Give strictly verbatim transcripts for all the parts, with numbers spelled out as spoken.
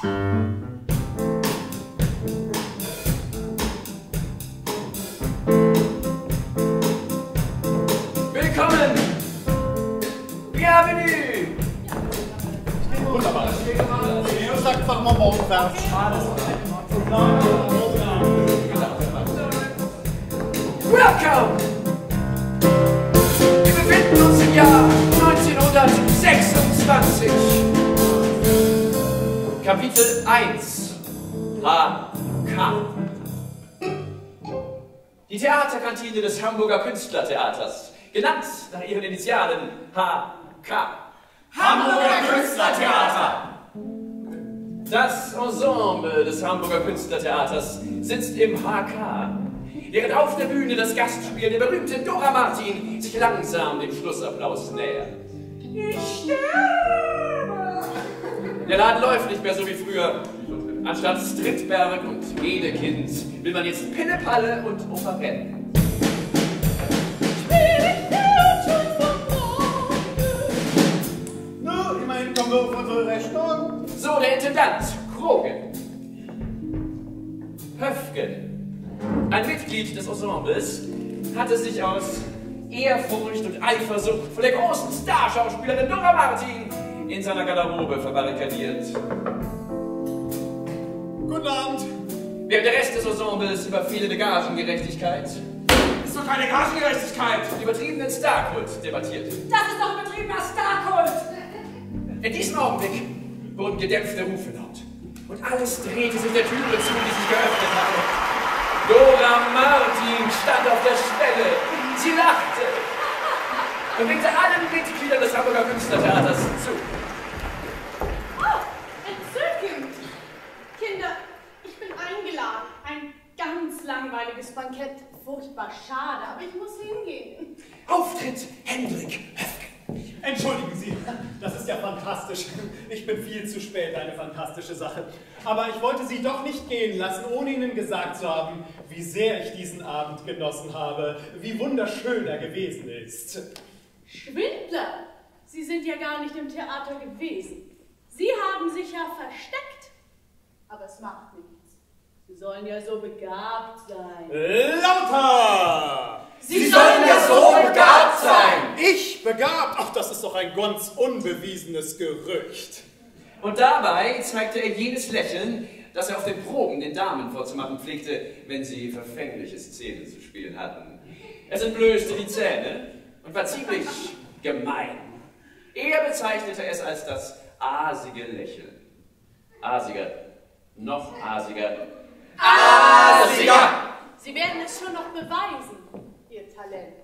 Willkommen! Bienvenue! Wunderbar. Du sagst doch mal morgen fertig. Welcome! Wir befinden uns im Jahr neunzehnhundertsechsundzwanzig. Kapitel eins. H K. Die Theaterkantine des Hamburger Künstlertheaters, genannt nach ihren Initialen H K. Hamburger Künstlertheater! Das Ensemble des Hamburger Künstlertheaters sitzt im H K, während auf der Bühne das Gastspiel der berühmten Dora Martin sich langsam dem Schlussapplaus nähert. Ich sterbe! Der Laden läuft nicht mehr so wie früher. Anstatt Strindberg und Wedekind will man jetzt Pille-Palle und Operette. Nun, immerhin kommen wir auf unsere Rechnung. So, der Intendant, Krogen. Höfgen, ein Mitglied des Ensembles, hatte sich aus Ehrfurcht und Eifersucht vor der großen Starschauspielerin Dora Martin in seiner Garderobe verbarrikadiert. Guten Abend. Während der Rest des Ensembles über fehlende Gagengerechtigkeit, Ist doch keine Gagengerechtigkeit. übertriebenen Starkult debattierte. Das ist doch übertriebener Starkult! In diesem Augenblick wurden gedämpfte Rufe laut. Und alles drehte sich der Türe zu, die sich geöffnet hatte. Dora Martin stand auf der Schwelle. Sie lachte und winkte allen Mitgliedern des Hamburger Künstlertheaters zu. Oh, entzückend! Kinder, ich bin eingeladen. Ein ganz langweiliges Bankett. Furchtbar schade, aber ich muss hingehen. Auftritt Hendrik Höfgen. Entschuldigen Sie, das ist ja fantastisch. Ich bin viel zu spät, eine fantastische Sache. Aber ich wollte Sie doch nicht gehen lassen, ohne Ihnen gesagt zu haben, wie sehr ich diesen Abend genossen habe, wie wunderschön er gewesen ist. Schwindler! Sie sind ja gar nicht im Theater gewesen. Sie haben sich ja versteckt. Aber es macht nichts. Sie sollen ja so begabt sein. Lauter! Sie sollen ja so begabt sein! Ich begabt? Ach, das ist doch ein ganz unbewiesenes Gerücht. Und dabei zeigte er jenes Lächeln, das er auf den Proben den Damen vorzumachen pflegte, wenn sie verfängliche Szenen zu spielen hatten. Es entblößte die Zähne und war ziemlich gemein. Er bezeichnete es als das asige Lächeln. Asiger, noch asiger, asiger! Sie werden es schon noch beweisen, Ihr Talent.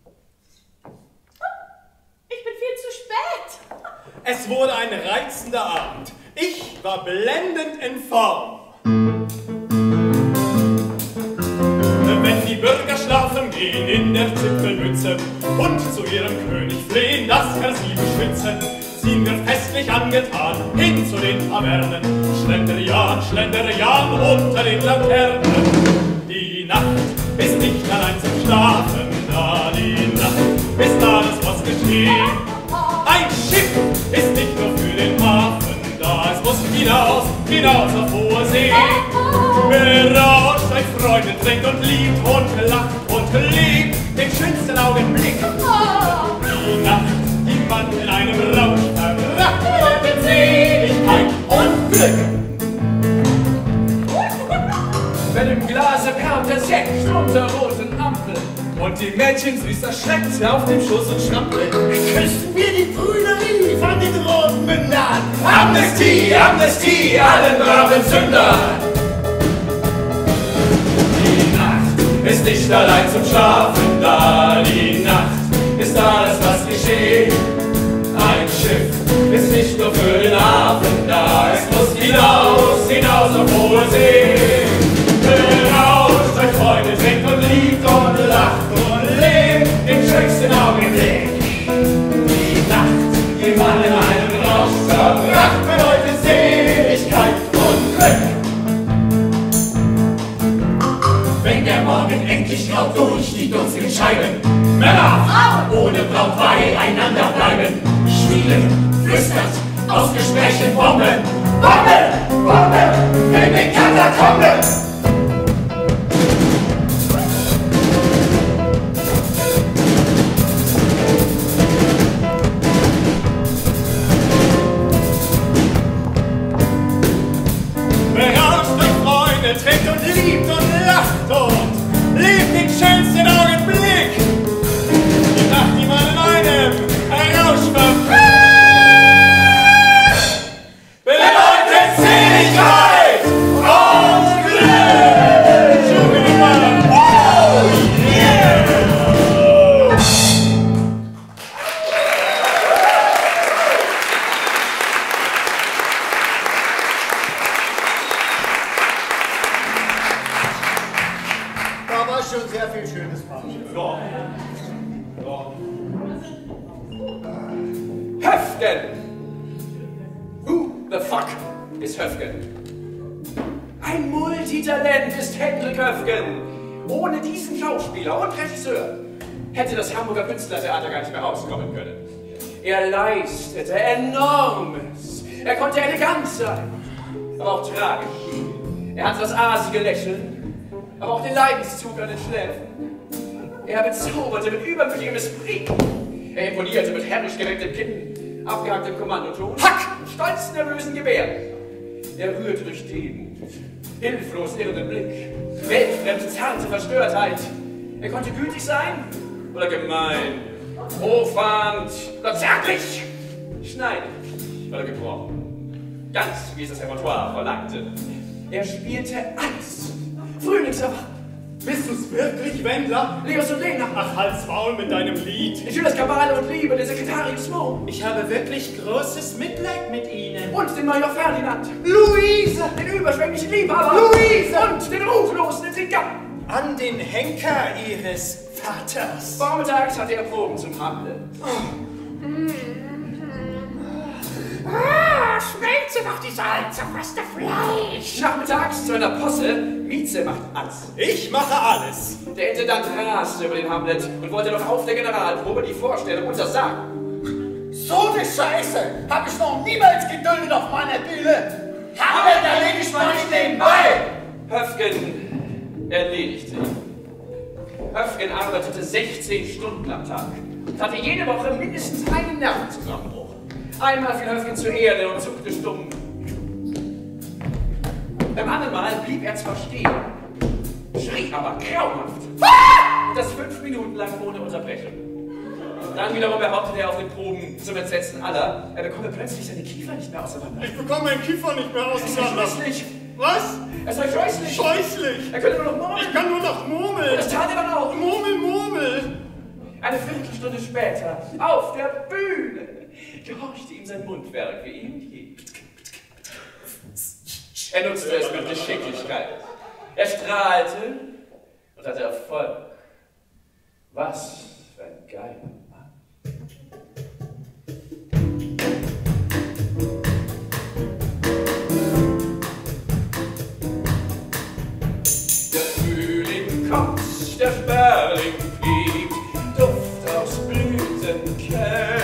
Ich bin viel zu spät. Es wurde ein reizender Abend. Ich war blendend in Form. Wenn die Bürger schlafen gehen in der Zipfelmütze und zu ihrem König flehen, dass er sie beschütze, ziehen wir festlich angetan hin zu den Tavernen, Schlenderian, Schlenderian unter den Laternen. Die Nacht ist nicht allein zum Schlafen da, die Nacht ist alles, was geschieht. Ein Schiff ist nicht nur für den Hafen da, es muss hinaus, hinaus auf hohe See. Berauscht euch, Freunde, trinkt und liebt und lacht und lebt den schönsten Augenblick. Die Nacht, die man in einem Rausch verbracht mit Seligkeit und Glück. Wenn im Glase perlt der Sekt unter roten Ampeln Und die Mädchen süß erschreckt auf dem Schoß und strampeln. Küssen wir die Brüderie von den roten Mündern. Amnestie, Amnestie, allen braven Sündern! Die Nacht ist nicht allein zum Schlafen da, die Nacht ist alles, was geschieht. Ein Schiff ist nicht nur für den Hafen da, es muss hinaus, hinaus auf hohe See. Hinaus, euch Freunde, trinkt und liebt und lacht und lebt den schönsten Augenblick. Die Nacht, die man in einem Rausch verbracht, bedeutet Seligkeit und Glück. Wenn der Morgen endlich graut durch die dunklen Scheiben, Männer, Frauen ohne Brautweih einander bleiben, spielen, flüstert, aus Gesprächen Bomben, Bomben, Bomben! Höfgen! Who the fuck ist Höfgen? Ein Multitalent ist Hendrik Höfgen. Ohne diesen Schauspieler und Regisseur hätte das Hamburger Künstlertheater gar nicht mehr rauskommen können. Er leistete Enormes. Er konnte elegant sein, aber auch tragisch. Er hatte das asige Lächeln, aber auch den Leidenszug an den Schläfen. Er bezauberte mit übermütigem Esprit. Er imponierte mit herrisch gerecktem Kinn, abgehacktem Kommandoton, Hack, stolz nervösen Gebärden. Er rührte durch Demut, hilflos irrenden Blick, weltfremde, zarte Verstörtheit. Er konnte gütig sein oder gemein, hochfahrend oder zärtlich, schneidig oder gebrochen. Ganz wie es das Repertoire verlangte. Er spielte alles. Frühlingserwachen. Bist du's wirklich, Wendler? Leos und Lena. Ach, halt's Maul mit deinem Lied. Ich will das Kabale und Liebe, den Sekretarius Mo. Ich habe wirklich großes Mitleid mit Ihnen. Und den Major Ferdinand. Luise! Den überschwänglichen Liebhaber. Luise! Und den ruchlosen Intriger. An den Henker Ihres Vaters. Vormittags hatte er Proben zum Hamlet. Ah, schmelze doch dieser zerfasste Fleisch! Nachmittags zu einer Posse. Mieze macht alles. Ich mache alles. Der Intendant raste über den Hamlet und wollte noch auf der Generalprobe die Vorstellung untersagen. So eine Scheiße habe ich noch niemals geduldet auf meiner Bühne. Hamlet erledigt man nicht nebenbei. Höfgen erledigte ihn. Höfgen arbeitete sechzehn Stunden am Tag und hatte jede Woche mindestens einen Nervenzusammenbruch. Einmal fiel Höfgen zur Erde und zuckte stumm. Beim anderen Mal blieb er zwar stehen, schrie aber grauenhaft. Und das fünf Minuten lang ohne Unterbrechung. Dann wiederum behauptete er auf den Proben zum Entsetzen aller, er bekomme plötzlich seine Kiefer nicht mehr auseinander. Ich bekomme meinen Kiefer nicht mehr Es sei auseinander. scheußlich. Was? Es sei scheußlich. Scheußlich. Er könnte nur noch murmeln. Ich kann nur noch murmeln. Das tat er dann auch. Murmel, murmel. Eine Viertelstunde später, auf der Bühne, gehorchte ihm sein Mundwerk wie eh und je. Er nutzte es mit Geschicklichkeit. Er strahlte und hatte Erfolg. Was für ein geiler Mann. Der Frühling kommt, der Sperling fliegt, Duft aus Blütenkelchen.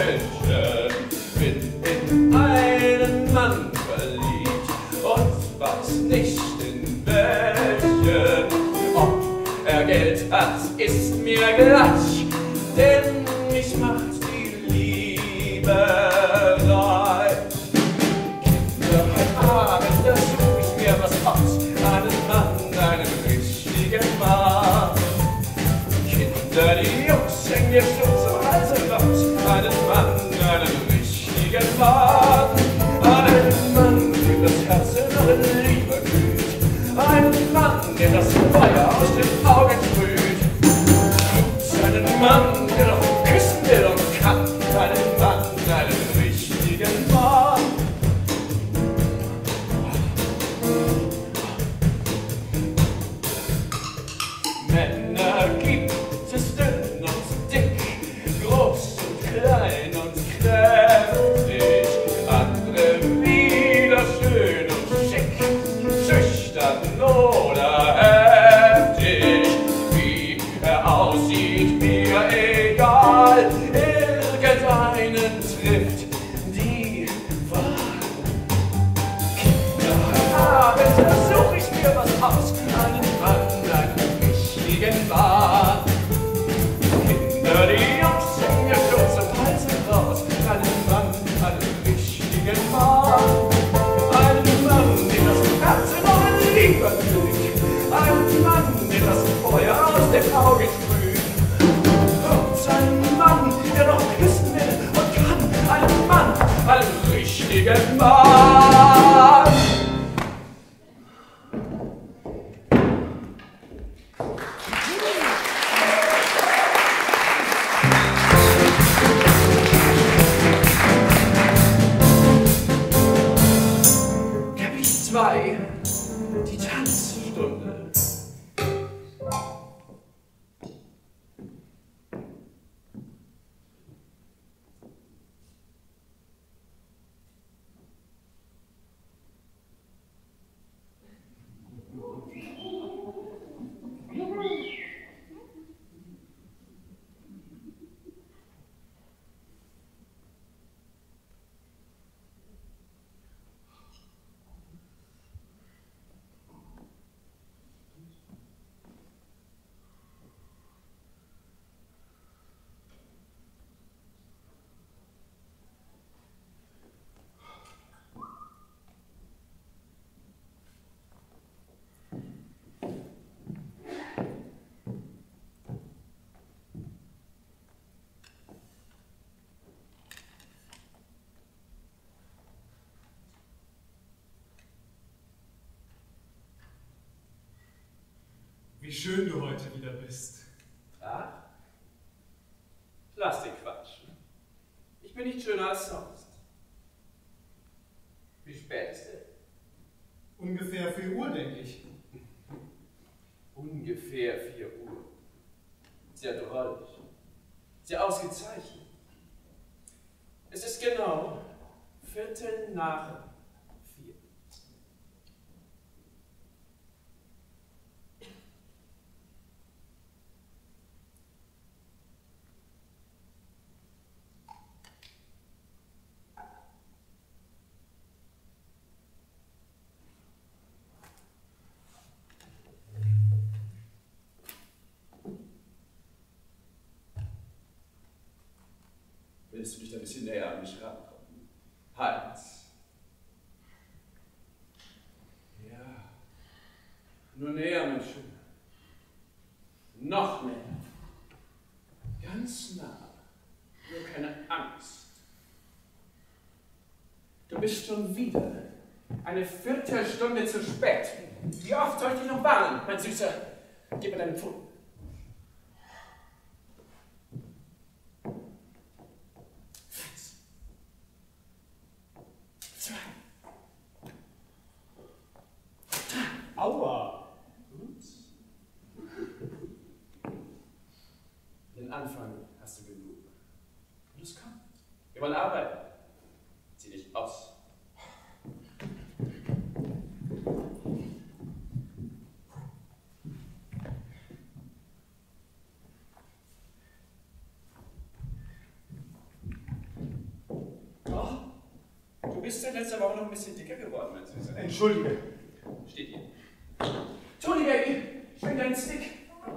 Bin in einen Mann verliebt und weiß nicht in welchen. Ob er Geld hat, ist mir gleich, denn mich macht die Liebe reich. Kinder, heute Abend, da such ich mir was aus, einen Mann, einen richtigen Mann. Kinder, die Jungs hängen mir schon zum Halse raus, einen Mann, einen richtigen Mann. Einen Mann, dem das Herz in Liebe glüht, einen Mann, der das Feuer aus den Augen sprüht. Und einen Mann, der noch küssen will und kann, einen Mann, einen richtigen Mann. Männer gibt es dünn und dick, groß und klein und kräftig, andere wieder schön und schick, schüchtern oder heftig. Wie er aussieht, mir egal, irgendeinen trifft die Wahl. Kinder, Abend, da such ich mir was aus, einen Mann, einen richtigen Mann. Kinder, die Jungs hängen mir schon zum Halse raus, einen Mann, einen richtigen Mann. Einen Mann, dem das Herz in Liebe glüht, einen Mann, dem das Feuer aus den Augen sprüht. Und einen Mann, der noch küssen will und kann, einen Mann, einen richtigen Mann. Kapitel zwei. Die Tanzstunde. schön du heute wieder bist. Ach? Lass den Quatsch. Ich bin nicht schöner als sonst. Wie spät ist es? Ungefähr vier Uhr, denke ich. Ungefähr vier Uhr. Sehr drollig. Sehr ausgezeichnet. Es ist genau Viertel nach vier. Willst du dich ein bisschen näher an mich rankommen? Halt! Ja. Nur näher, mein Schöner. Noch näher. Ganz nah. Nur keine Angst. Du bist schon wieder eine Viertelstunde zu spät. Wie oft soll ich dich noch warnen, mein Süßer? Gib mir deinen Pfund. Aua! Gut. Den Anfang hast du genug. Los, komm. Wir wollen arbeiten. Zieh dich aus. Oh, du bist ja letzte Woche noch ein bisschen dicker geworden, mein Süßer. Entschuldige. Steht hier. Tony, Baby, schwing deinen Stick.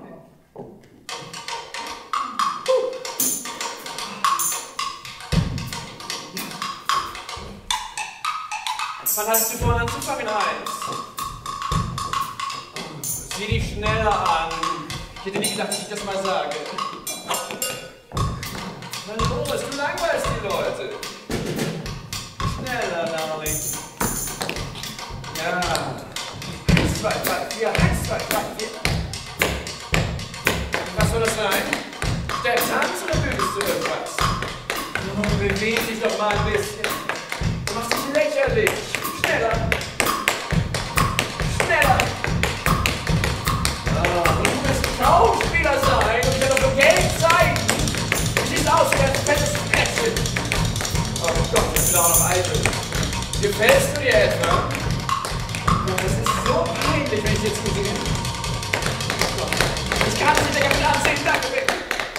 Wann hast du vor anzufangen, Heinz? Sieh dich schneller an. Ich hätte nie gedacht, dass ich das mal sage. Mann, Boris, du langweilst die Leute. Schneller, Darling. Ja. Eins, zwei, drei, vier. Eins, zwei, drei, vier. Was soll das sein? Der Tanz oder bildest du irgendwas? Oh, beweg dich doch mal ein bisschen. Du machst dich lächerlich. Schneller. Schneller. Ah, und du willst Schauspieler sein und dir doch nur Geld zeigen. Du siehst aus wie ein fettes Ätzchen. Oh Gott, ich bin auch noch eitel. Gefällst du dir etwa? Das ist so peinlich, wenn ich jetzt gesehen habe. Ich kann es nicht mehr ansehen, danke mir.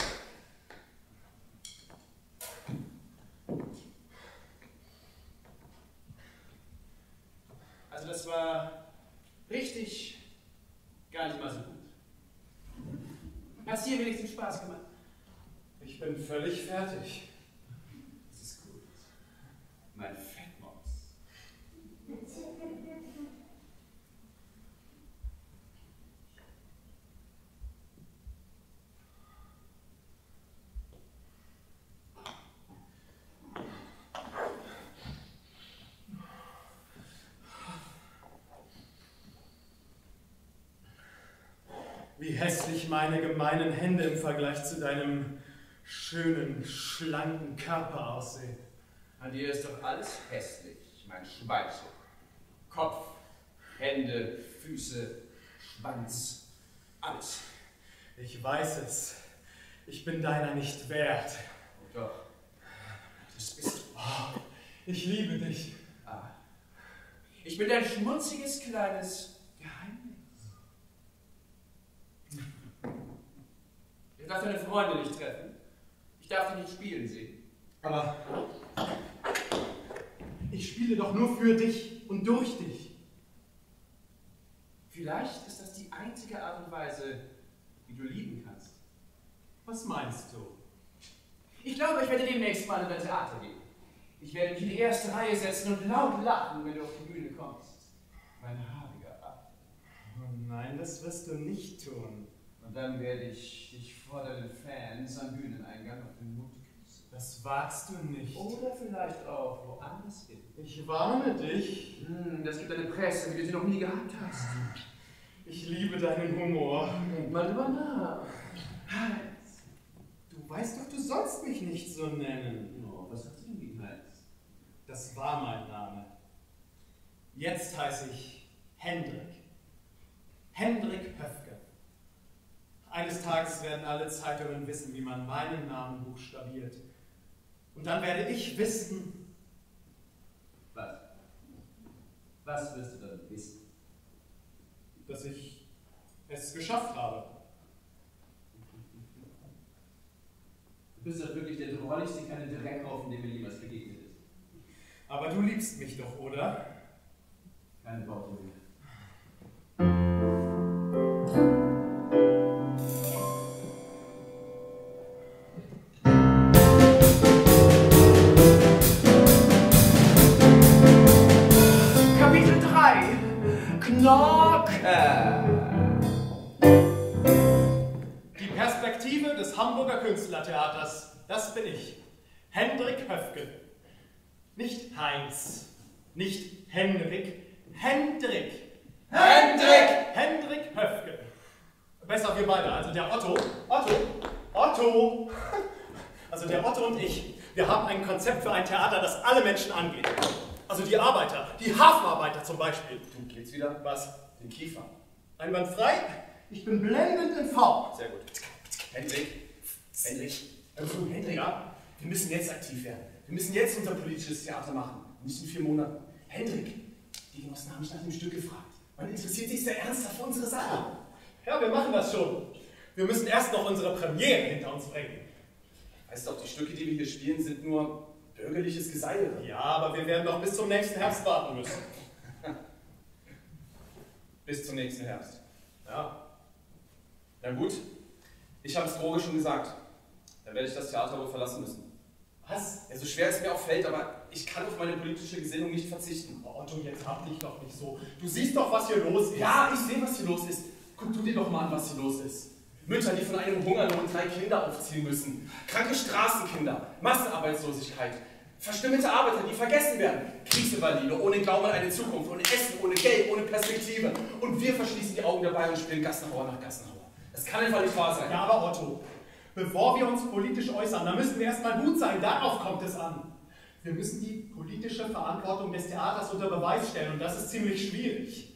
Also das war richtig gar nicht mal so gut. Hast dir wenigstens Spaß gemacht? Ich bin völlig fertig. Das ist gut. Mein Fettmaus. Wie hässlich meine gemeinen Hände im Vergleich zu deinem schönen, schlanken Körper aussehen. An dir ist doch alles hässlich, mein Schweinchen. Kopf, Hände, Füße, Schwanz, alles. Ich weiß es. Ich bin deiner nicht wert. Oh doch, das bist du. Oh, ich liebe dich. Ah. Ich bin dein schmutziges, kleines Geheimnis. Ich darf deine Freunde nicht treffen. Ich darf dich nicht spielen sehen. Aber ich spiele doch nur für dich und durch dich. Vielleicht ist das die einzige Art und Weise, wie du lieben kannst. Was meinst du? Ich glaube, ich werde demnächst mal in dein Theater gehen. Ich werde mich in die erste Reihe setzen und laut lachen, wenn du auf die Bühne kommst. Mein haariger Affe. Oh nein, das wirst du nicht tun. Und dann werde ich dich vor deinen Fans am Bühneneingang auf den Mund küssen. Das wagst du nicht. Oder vielleicht auch woanders hin. Ich warne dich. Hm, das gibt eine Presse, wie du sie noch nie gehabt hast. Ich liebe deinen Humor. Denk mal drüber nach. Hals, du weißt doch, du sollst mich nicht so nennen. Oh, was hast du denn gegen Hals? Das war mein Name. Jetzt heiße ich Hendrik. Hendrik Höfke. Eines Tages werden alle Zeitungen wissen, wie man meinen Namen buchstabiert. Und dann werde ich wissen... Was? Was wirst du dann wissen? Dass ich es geschafft habe. Du bist doch wirklich der drolligste kleine Dreckhaufen, dem mir jemals begegnet ist. Aber du liebst mich doch, oder? Keine Worte mehr. Kapitel drei. Knorke. Die Perspektive des Hamburger Künstlertheaters, das bin ich. Hendrik Höfke. Nicht Heinz, nicht Henrik, Hendrik. Hendrik! Hendrik Höfke. Besser wir beide, also der Otto. Otto. Otto. Also der Otto und ich, wir haben ein Konzept für ein Theater, das alle Menschen angeht. Also die Arbeiter, die Hafenarbeiter zum Beispiel. Du geht's wieder? Was? Den Kiefer. Einwandfrei? Ich bin blendend in Form. Sehr gut. Hendrik. Hendrik. Also, Hendrik. Ja? Wir müssen jetzt aktiv werden. Wir müssen jetzt unser politisches Theater machen. Nicht in vier Monaten. Hendrik, die Genossen haben mich nach dem Stück gefragt. Man interessiert sich sehr ernsthaft für unsere Sache. Ja, wir machen das schon. Wir müssen erst noch unsere Premiere hinter uns bringen. Weißt du, auch die Stücke, die wir hier spielen, sind nur bürgerliches Geseire. Ja, aber wir werden noch bis zum nächsten Herbst warten müssen. Bis zum nächsten Herbst. Ja. Na gut, ich habe es Droge schon gesagt. Dann werde ich das Theater wohl verlassen müssen. Was? Ja, so schwer es mir auch fällt, aber ich kann auf meine politische Gesinnung nicht verzichten. Oh, Otto, jetzt hab dich doch nicht so. Du siehst doch, was hier los ist. Ja, ich sehe, was hier los ist. Guck du dir doch mal an, was hier los ist. Mütter, die von einem Hungerlohn drei Kinder aufziehen müssen. Kranke Straßenkinder, Massenarbeitslosigkeit, verstümmelte Arbeiter, die vergessen werden. Kriegsinvalide, ohne Glauben an eine Zukunft, ohne Essen, ohne Geld, ohne Perspektive. Und wir verschließen die Augen dabei und spielen Gassenhauer nach Gassenhauer. Das kann einfach nicht wahr sein. Ja, aber Otto, bevor wir uns politisch äußern, da müssen wir erstmal gut sein. Darauf kommt es an. Wir müssen die politische Verantwortung des Theaters unter Beweis stellen und das ist ziemlich schwierig.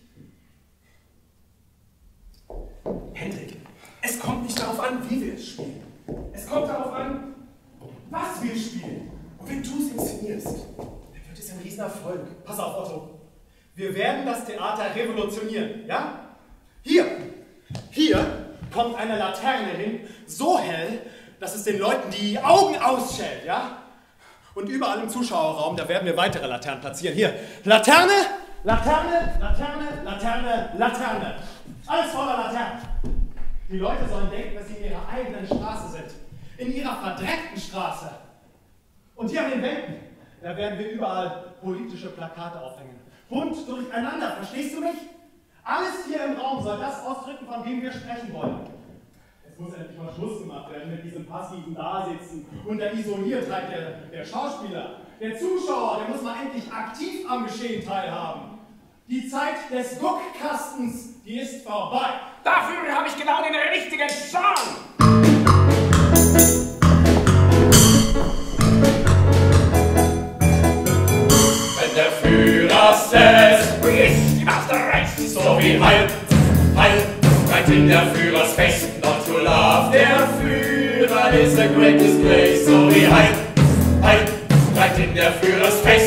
Hendrik, es kommt nicht darauf an, wie wir es spielen. Es kommt darauf an, was wir spielen. Und wenn du es inszenierst, dann wird es ein Riesenerfolg. Pass auf, Otto. Wir werden das Theater revolutionieren, ja? Hier, hier kommt eine Laterne hin, so hell, dass es den Leuten die Augen ausschält, ja? Und überall im Zuschauerraum, da werden wir weitere Laternen platzieren. Hier, Laterne, Laterne, Laterne, Laterne, Laterne. Alles voller Laternen. Die Leute sollen denken, dass sie in ihrer eigenen Straße sind. In ihrer verdreckten Straße. Und hier an den Wänden, da werden wir überall politische Plakate aufhängen. Bunt durcheinander, verstehst du mich? Alles hier im Raum soll das ausdrücken, von dem wir sprechen wollen. Es muss endlich mal Schluss gemacht werden mit diesem passiven Dasitzen und der Isoliertheit der, der Schauspieler. Der Zuschauer, der muss mal endlich aktiv am Geschehen teilhaben. Die Zeit des Guckkastens, die ist vorbei. Dafür habe ich genau den richtigen Song! Wenn der Führer says, ich, die Master Race, so wie halt, halt, right in der Führers Face, not to love. Der Führer is the greatest place, so wie halt, halt, right in der Führers Face.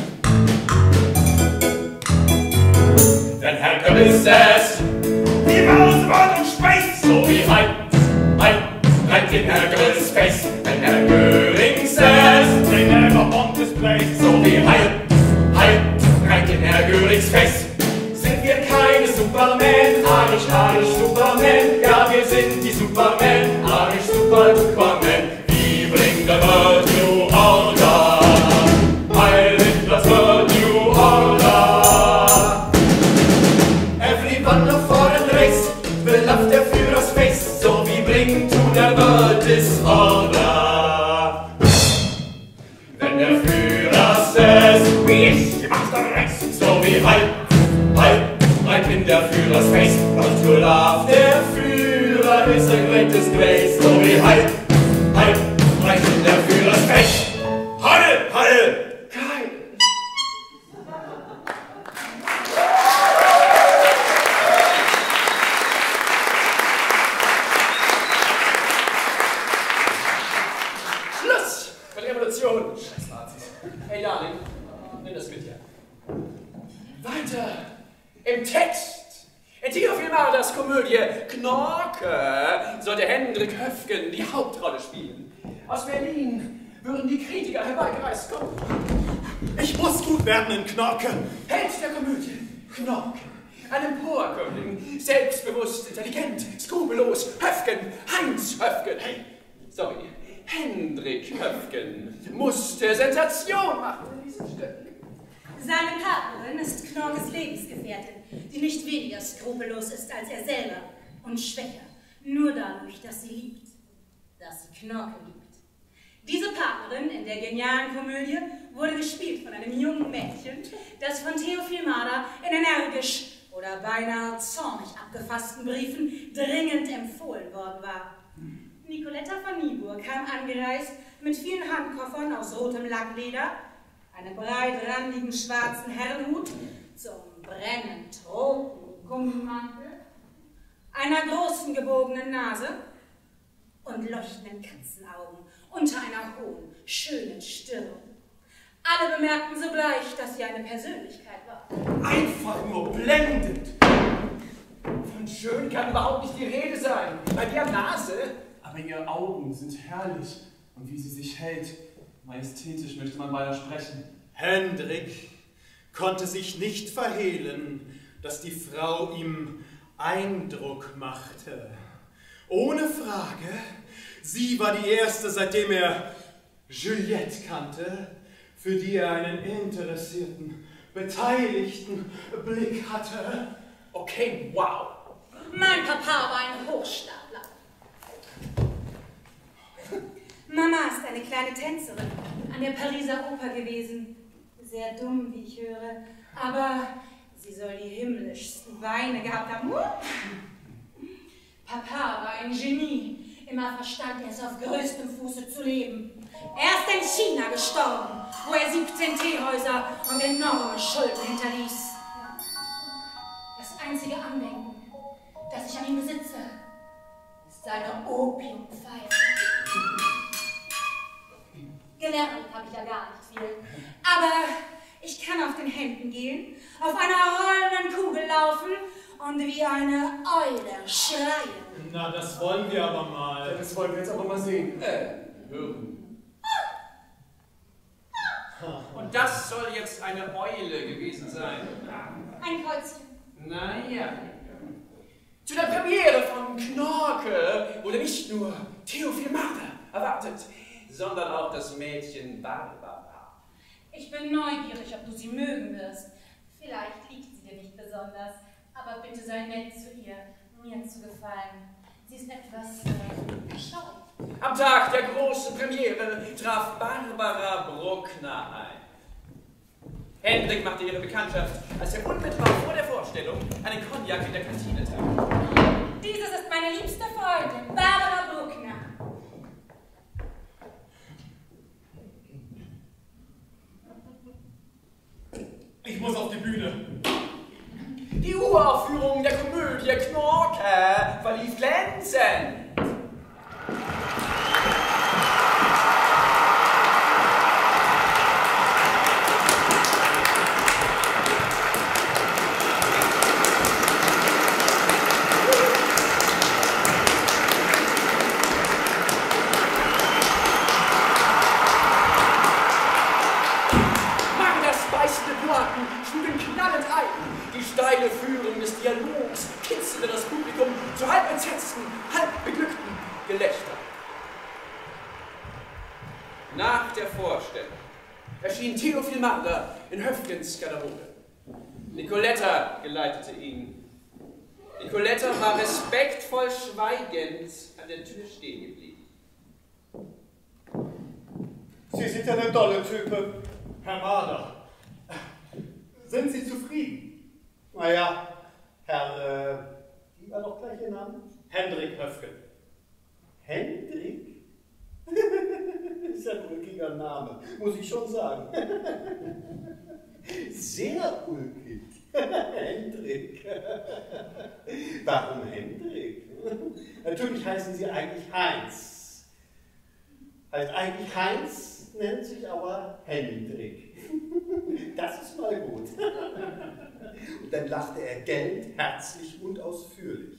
Wenn Herr Goebbels says, die Maus, Wort und Space, so wie halt, halt, right in Herr Goebbels Face. Wenn Herr Göring says, they never bomb this place, so wie halt, halt, right in Herr Görings Face. Sind wir keine Superman, arisch, arisch, Superman, ja, wir sind die Superman, arisch, super, Superman. We bring the world new order, Heil Hitlers world new order. Everyone of foreign race will love their Führer's face, so we bring to the world disorder. Wenn der Führer says, we is the Master Race, so we halt, halt, right in in der Führersfest. Und Olaf, der Führer, ist ein gretes Grace. So wie Halt, Halt, recht in der Führersfest. Hall, Hall! Geil! Schluss mit Revolution! Scheiß Nazis. Hey, Darling, nimm das mit, ja. Weiter im Text. In Theophil Marders Komödie Knorke sollte Hendrik Höfgen die Hauptrolle spielen. Aus Berlin würden die Kritiker herbeigereist kommen. Ich muss gut werden in Knorke. Held der Komödie Knorke. Ein Emporkömmling, selbstbewusst, intelligent, skrupellos. Höfgen, Heinz Höfgen. Hey, sorry, Hendrik Höfgen musste Sensation machen in diesem Stück. Seine Partnerin ist Knorkes Lebensgefährtin, die nicht weniger skrupellos ist als er selber und schwächer, nur dadurch, dass sie liebt, dass sie Knorke liebt. Diese Partnerin in der genialen Komödie wurde gespielt von einem jungen Mädchen, das von Theophil Marder in energisch oder beinahe zornig abgefassten Briefen dringend empfohlen worden war. Nicoletta von Niebuhr kam angereist mit vielen Handkoffern aus rotem Lackleder, einem breitrandigen schwarzen Herrenhut zum brennend roten Gummimantel, einer großen gebogenen Nase und leuchtenden Katzenaugen unter einer hohen, schönen Stirn. Alle bemerkten sogleich, dass sie eine Persönlichkeit war. Einfach nur blendend. Von schön kann überhaupt nicht die Rede sein. Bei der Nase. Aber ihre Augen sind herrlich. Und wie sie sich hält, majestätisch möchte man beinahe sprechen. Hendrik konnte sich nicht verhehlen, dass die Frau ihm Eindruck machte. Ohne Frage, sie war die erste, seitdem er Juliette kannte, für die er einen interessierten, beteiligten Blick hatte. Okay, wow. Mein Papa war ein Hochstapler. Mama ist eine kleine Tänzerin an der Pariser Oper gewesen. Sehr dumm, wie ich höre, aber sie soll die himmlischsten Beine gehabt haben. Papa war ein Genie. Immer verstand er es, auf größtem Fuße zu leben. Er ist in China gestorben, wo er siebzehn Teehäuser und enorme Schulden hinterließ. Das einzige Andenken, das ich an ihm besitze, ist seine Opiumpfeife. Gelernt habe ich ja gar nicht viel, aber ich kann auf den Händen gehen, auf einer rollenden Kugel laufen und wie eine Eule schreien. Na, das wollen wir aber mal. Das wollen wir jetzt aber mal sehen. Äh, hören. Und das soll jetzt eine Eule gewesen sein. Ein Käuzchen. Naja. Zu der Premiere von Knorke wurde nicht nur Theophil Marder erwartet, sondern auch das Mädchen Barbara. Ich bin neugierig, ob du sie mögen wirst. Vielleicht liegt sie dir nicht besonders, aber bitte sei nett zu ihr, mir zu gefallen. Sie ist etwas äh, scheu. Am Tag der großen Premiere traf Barbara Bruckner ein. Hendrik machte ihre Bekanntschaft, als er unmittelbar vor der Vorstellung einen Cognac in der Kantine trank. Dieses ist meine liebste Freundin, Barbara Bruckner. Ich muss auf die Bühne. Die Uraufführung der Komödie Knorke verlief glänzend. schlugen knallend ein. Die steile Führung des Dialogs kitzelte das Publikum zu halb entsetzten, halb beglückten Gelächter. Nach der Vorstellung erschien Theophil Marder in Höfgens Garderobe. Nicoletta geleitete ihn. Nicoletta war respektvoll schweigend an der Tür stehen geblieben. Sie sind ja eine tolle Type, Herr Marder. Sind Sie zufrieden? Naja, Herr, äh, wie war doch gleich Ihr Name? Hendrik Höfgen. Hendrik? Ist ja ein ulkiger Name, muss ich schon sagen. Sehr ulkig. Hendrik. Warum Hendrik? Natürlich heißen Sie eigentlich Heinz. Heißt eigentlich Heinz, nennt sich aber Hendrik. Das ist mal gut. Und dann lachte er gellend, herzlich und ausführlich.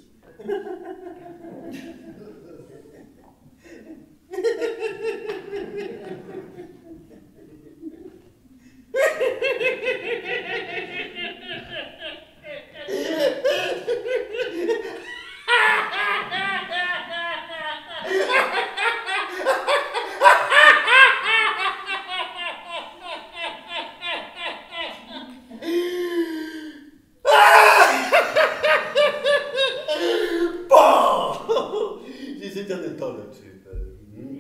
Sie sind ja eine tolle Type.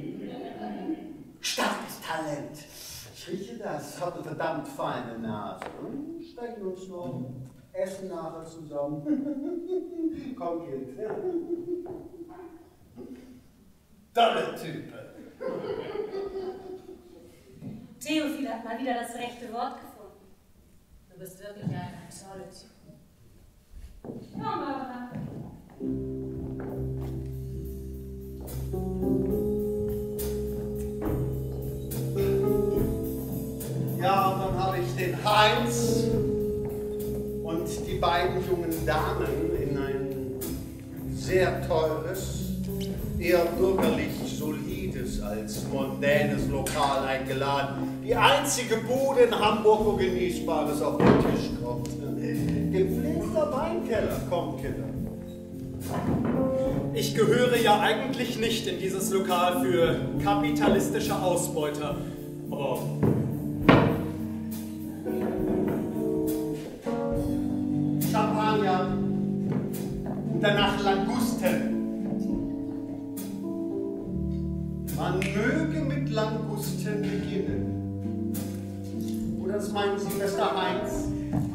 Starkes Talent. Ich rieche das, habe eine verdammt feine Nase. Stecken uns noch, essen nachher zusammen. Komm, Kind. Tolle Type. Theophil hat mal wieder das rechte Wort gefunden. Du bist wirklich ein toller Typ. Komm, Barbara. Ja, und dann habe ich den Heinz und die beiden jungen Damen in ein sehr teures, eher bürgerlich solides als mondänes Lokal eingeladen. Die einzige Bude in Hamburg, wo Genießbares auf den Tisch kommt. Gepflegter Weinkeller, kommt, Kinder. Ich gehöre ja eigentlich nicht in dieses Lokal für kapitalistische Ausbeuter. Aber Champagner und danach Langusten. Man möge mit Langusten beginnen. Oder was meinen Sie, Mister Heinz?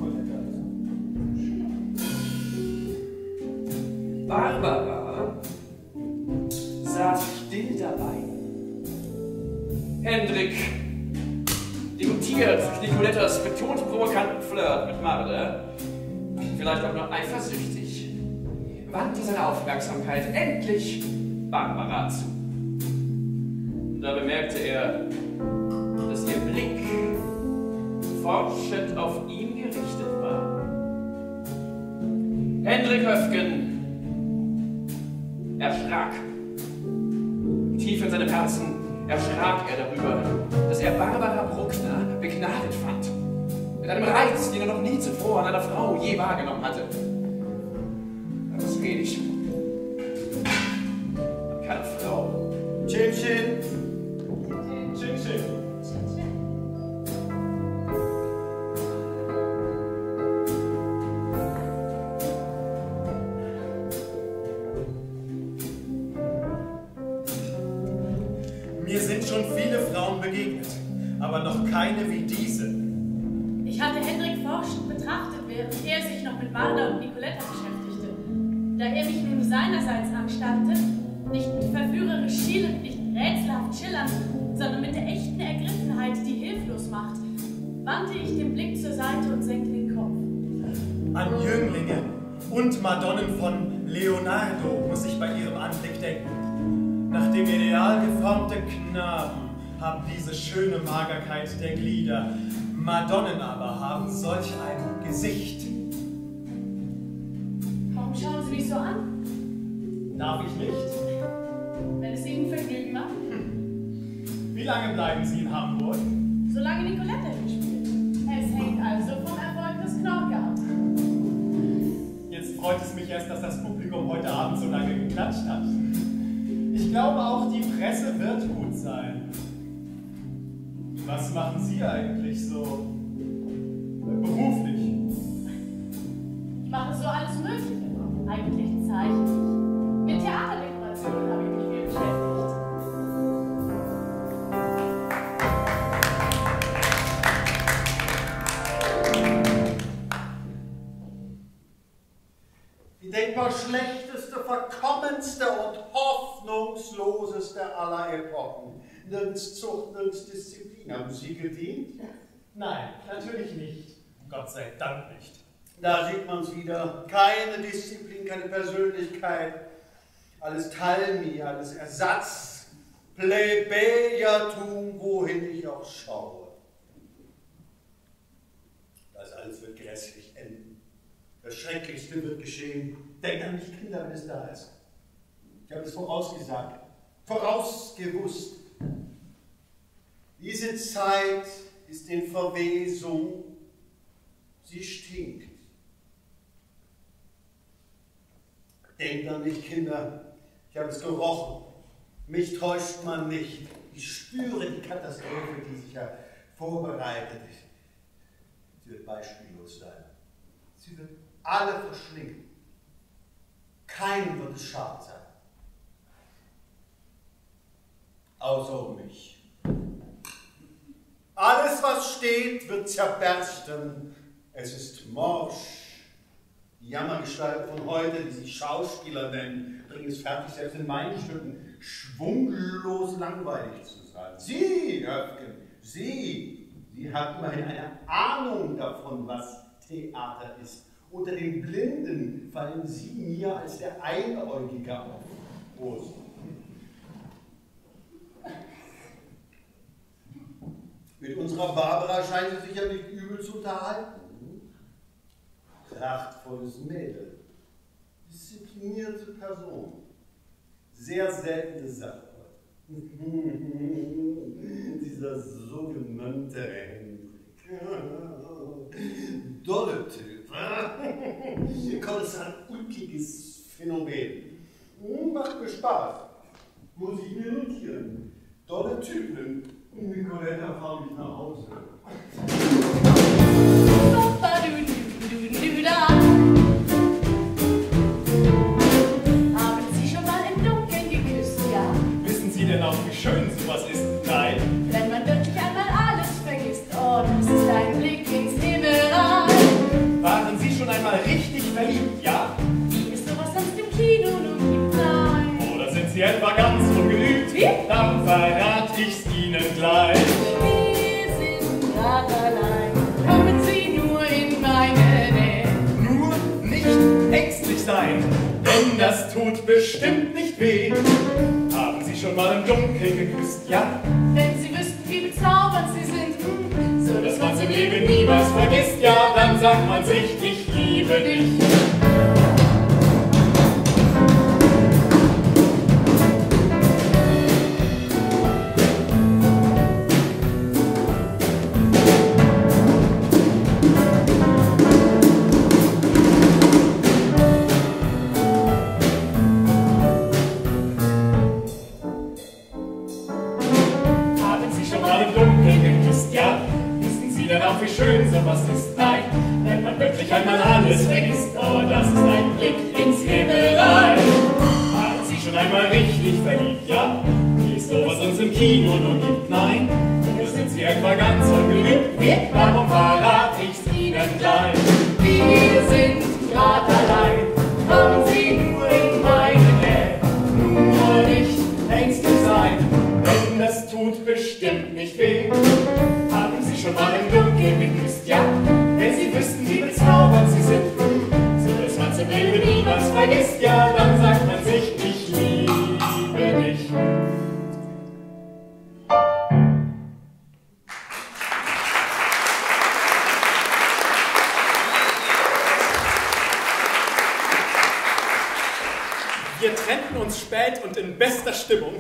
Barbara saß still dabei. Hendrik, degoutiert durch Nicolettas betont provokanten Flirt mit Marle, vielleicht auch noch eifersüchtig, wandte seine Aufmerksamkeit endlich Barbara zu. Da bemerkte er, dass ihr Blick forschend auf ihn gerichtet war. Hendrik Höfgen erschrak. Tief in seinem Herzen erschrak er darüber, dass er Barbara Bruckner begnadet fand. Mit einem Reiz, den er noch nie zuvor an einer Frau je wahrgenommen hatte. Das ist wenig. An keine Frau. Chin Chin. Chin Chin. Mir sind schon viele Frauen begegnet, aber noch keine wie diese. Ich hatte Hendrik forschend betrachtet, während er sich noch mit Wanda und Nicoletta beschäftigte. Da er mich nun seinerseits anstarrte, nicht verführerisch schielend, nicht rätselhaft schillernd, sondern mit der echten Ergriffenheit, die hilflos macht, wandte ich den Blick zur Seite und senkte den Kopf. An Jünglinge und Madonnen von Leonardo muss ich bei ihrem Anblick denken. Nach dem ideal geformte Knaben haben diese schöne Magerkeit der Glieder. Madonnen aber haben solch ein Gesicht. Warum schauen Sie mich so an? Darf ich nicht? Wenn es Ihnen Vergnügen macht. Wie lange bleiben Sie in Hamburg? Solange Nicoletta hinspielt. Es hängt also vom Erfolg des Knorke ab. Jetzt freut es mich erst, dass das Publikum heute Abend so lange geklatscht hat. Ich glaube auch, die Presse wird gut sein. Was machen Sie eigentlich so beruflich? Ich mache so alles Mögliche. Eigentlich zeichne ich. Mit Theaterdekorationen habe ich mich viel beschäftigt. denkbar schlechteste, verkommenste und hoffnungsloseste aller Epochen. Nirgends Zucht, nirgends Disziplin. Haben Sie gedient? Nein, natürlich nicht. Gott sei Dank nicht. Da sieht man es wieder. Keine Disziplin, keine Persönlichkeit. Alles Talmi, alles Ersatz, Plebejertum, wohin ich auch schaue. Das alles wird grässlich enden. Das Schrecklichste wird geschehen. Denkt an mich, Kinder, wenn es da ist. Ich habe es vorausgesagt, vorausgewusst. Diese Zeit ist in Verwesung. Sie stinkt. Denkt an mich, Kinder. Ich habe es gerochen. Mich täuscht man nicht. Ich spüre die Katastrophe, die sich ja vorbereitet. Sie wird beispiellos sein. Sie wird alle verschlingen. Keinem wird es schad sein. Außer um mich. Alles, was steht, wird zerbersten. Es ist morsch. Die Jammergestalten von heute, die sich Schauspieler nennen, bringen es fertig, selbst in meinen Stücken schwunglos langweilig zu sein. Sie, Höfgen, Sie, Sie haben immerhin eine Ahnung davon, was Theater ist. Unter den Blinden fallen Sie mir als der Einäugige auf. Prost. Mit unserer Barbara scheint sie sich ja nicht übel zu unterhalten. Prachtvolles Mädel, disziplinierte Person, sehr seltene Sache. Dieser sogenannte Hendrik, dolle Typ, kolossal ulkiges Phänomen. Macht mir Spaß, muss ich mir notieren. Dolle Typen, Nicoletta, fahr mich nach Hause. Haben Sie schon mal im Dunkeln geküsst, ja? Wissen Sie denn auch, wie schön sowas ist? Nein. Wenn man wirklich einmal alles vergisst, oh, das ist ein Blick ins Himmelreich. Waren Sie schon einmal richtig verliebt? Ja? Wie ist sowas sonst im Kino nun gibt? Nein. Oder sind Sie etwa ganz ungeübt? Wie? Dann verrat ich's Ihnen gleich. Wir sind grad allein. Kommen Sie nur in meine Nähe. Nur nicht ängstlich sein, denn das tut bestimmt nicht weh. Haben Sie schon mal im Dunkeln geküsst? Ja? Wenn Sie wüssten, wie bezaubernd Sie sind, hm, so Dass man's im Leben niemals vergisst, ja, dann sagt man sich, ich liebe dich. Wie schön sowas ist, nein, wenn man wirklich einmal alles vergisst, oh, das ist ein Blick ins Himmelreich. Waren Sie schon einmal richtig verliebt, ja? Wie es sowas uns im Kino nun gibt, nein, oder sind Sie etwa ganz ungeübt? Warum verrat ich's Ihnen gleich? Wir sind grad allein. Kommen Sie nur in meine Nähe. Nur nicht ängstlich sein, denn das tut bestimmt nicht weh. Haben Sie schon mal im Dunkeln geküsst, ja? Wenn Sie wüssten, wie bezaubernd Sie sind, so dass man's im Leben niemals vergisst, ja, dann sagt man sich, ich liebe dich. Wir trennten uns spät und in bester Stimmung.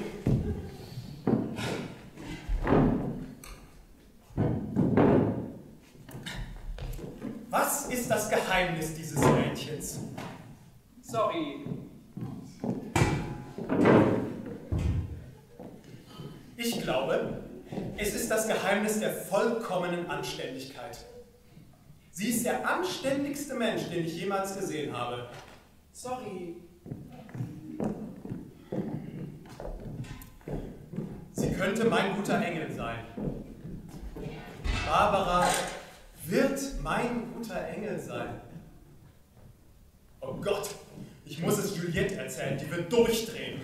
Was ist das Geheimnis dieses Mädchens? Sorry. Ich glaube, es ist das Geheimnis der vollkommenen Anständigkeit. Sie ist der anständigste Mensch, den ich jemals gesehen habe. Sorry. Sie könnte mein guter Engel sein. Barbara wird mein guter Engel sein. Oh Gott, Ich muss es Juliette erzählen, die wird durchdrehen.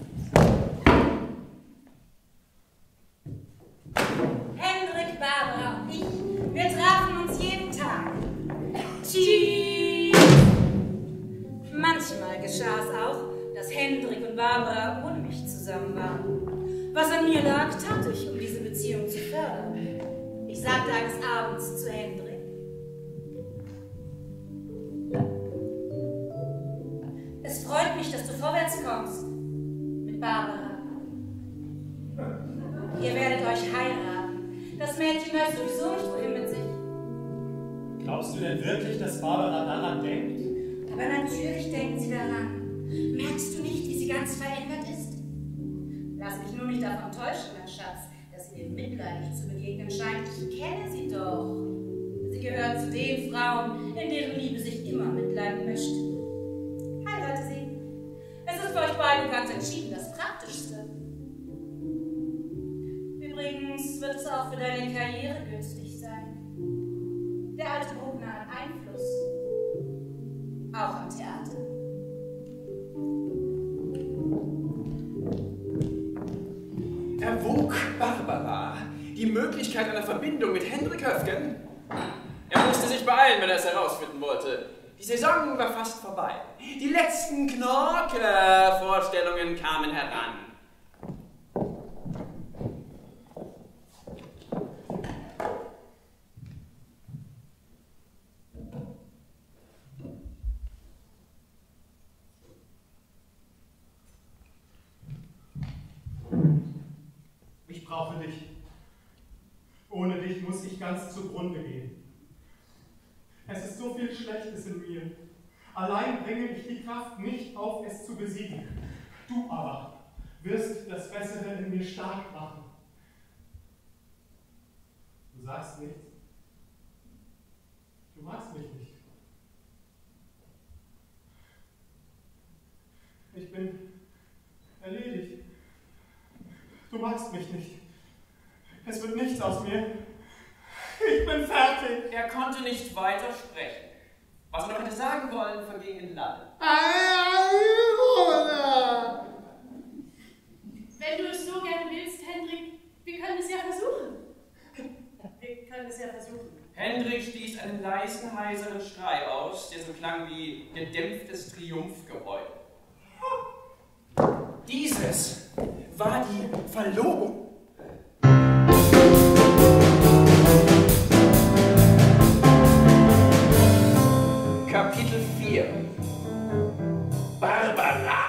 Hendrik, Barbara und ich, wir trafen uns jeden Tag. Cheese! Manchmal geschah es auch, dass Hendrik und Barbara ohne mich zusammen waren. Was an mir lag, tat ich, um diese Beziehung zu fördern. Ich sagte eines Abends zu Hendrik: Es freut mich, dass du vorwärts kommst mit Barbara. Ihr werdet euch heiraten. Das Mädchen weiß sowieso nicht, wohin mit sich. Glaubst du denn wirklich, dass Barbara daran denkt? Aber natürlich denkt sie daran. Merkst du nicht, wie sie ganz verändert ist? Lass mich nur nicht davon täuschen, mein Schatz, dass sie dir mitleidig zu begegnen scheint. Ich kenne sie doch. Sie gehört zu den Frauen, in deren Liebe sich immer Mitleid mischt. Heirate sie. Es ist für euch beide ganz entschieden das Praktischste. Übrigens wird es auch für deine Karriere günstig sein. Der alte Bruckner hat Einfluss. Auch am Theater. Erwog Barbara die Möglichkeit einer Verbindung mit Hendrik Höfgen? Er musste sich beeilen, wenn er es herausfinden wollte. Die Saison war fast vorbei. Die letzten Knorke-Vorstellungen kamen heran. Ich brauche dich. Ohne dich muss ich ganz zugrunde gehen. Es ist so viel Schlechtes in mir. Allein bringe ich die Kraft nicht auf, es zu besiegen. Du aber wirst das Bessere in mir stark machen. Du sagst nichts. Du magst mich nicht. Ich bin erledigt. Du magst mich nicht. Es wird nichts aus mir. Ich bin fertig. Er konnte nicht weiter sprechen. Was er noch hätte sagen wollen, verging in Lallen. Wenn du es so gerne willst, Hendrik, wir können es ja versuchen. Wir können es ja versuchen. Hendrik stieß einen leisen, heiseren Schrei aus, der so klang wie gedämpftes Triumphgeheul. Dieses war die Verlobung. Kapitel vier. Barbara.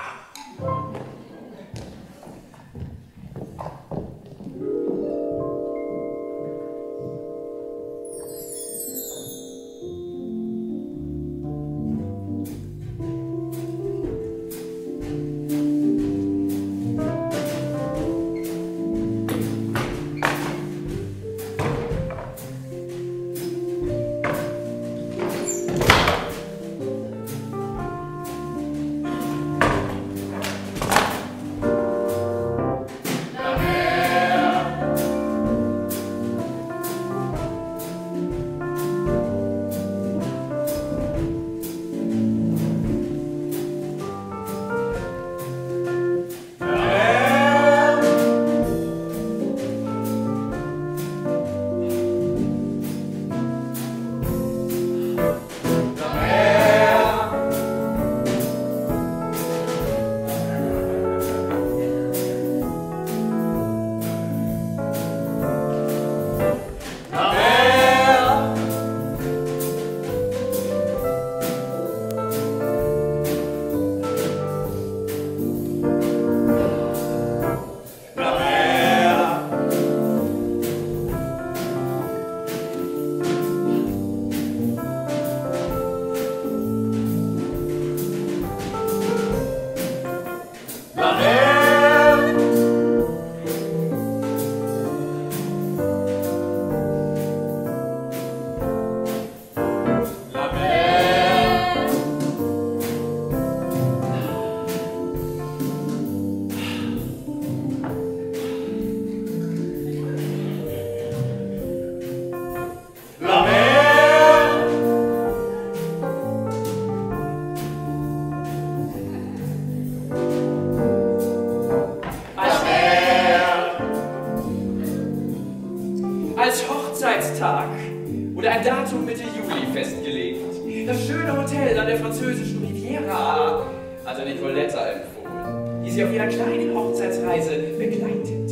Datum Mitte Juli festgelegt. Das schöne Hotel an der französischen Riviera hatte Nicoletta empfohlen, die sie auf ihrer kleinen Hochzeitsreise begleitete.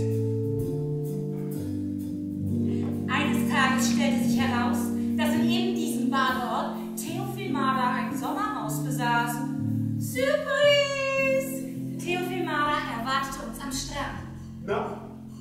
Eines Tages stellte sich heraus, dass in eben diesem Badeort Theophil Marder ein Sommerhaus besaß. Surprise! Theophil Marder erwartete uns am Strand. Na,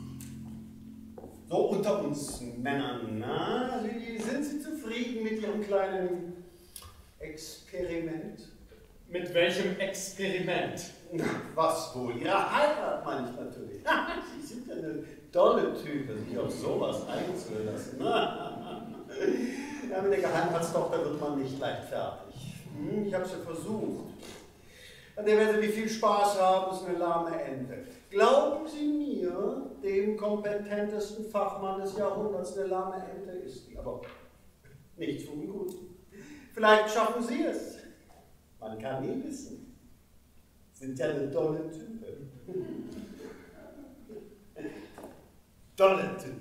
so unter uns Männern, na, Sie, sind Sie zufrieden mit Ihrem kleinen Experiment? Mit welchem Experiment? Na, was wohl? Ihre Heirat meine ich natürlich. Sie sind ja eine tolle Type, sich auf sowas einzulassen. Ja, mit der Geheimratstochter wird man nicht leicht fertig. Hm, ich habe es ja versucht. An der werden Sie viel Spaß haben, ist eine lahme Ente. Glauben Sie mir, dem kompetentesten Fachmann des Jahrhunderts, eine lahme Ente ist die. Aber nichts von gut. Vielleicht schaffen Sie es. Man kann nie wissen. Sind ja eine tolle Type. Tolle Type.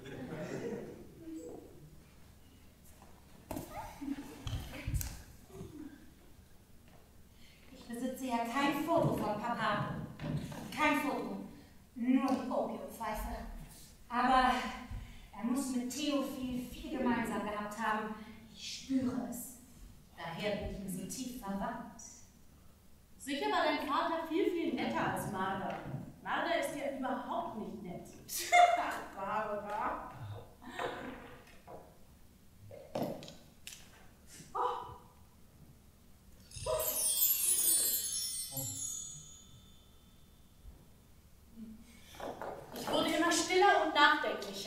Ich besitze ja kein Foto von Papa. Kein Foto. Nur die Opiumpfeife. Aber er muss mit Theophil viel gemeinsam gehabt haben. Ich spüre es. Daher bin ich ihm so tief verwandt. Sicher war dein Vater viel, viel netter als Marder. Marder ist ja überhaupt nicht nett. Ach, Barbara. Oh. Ich wurde immer stiller und nachdenklicher.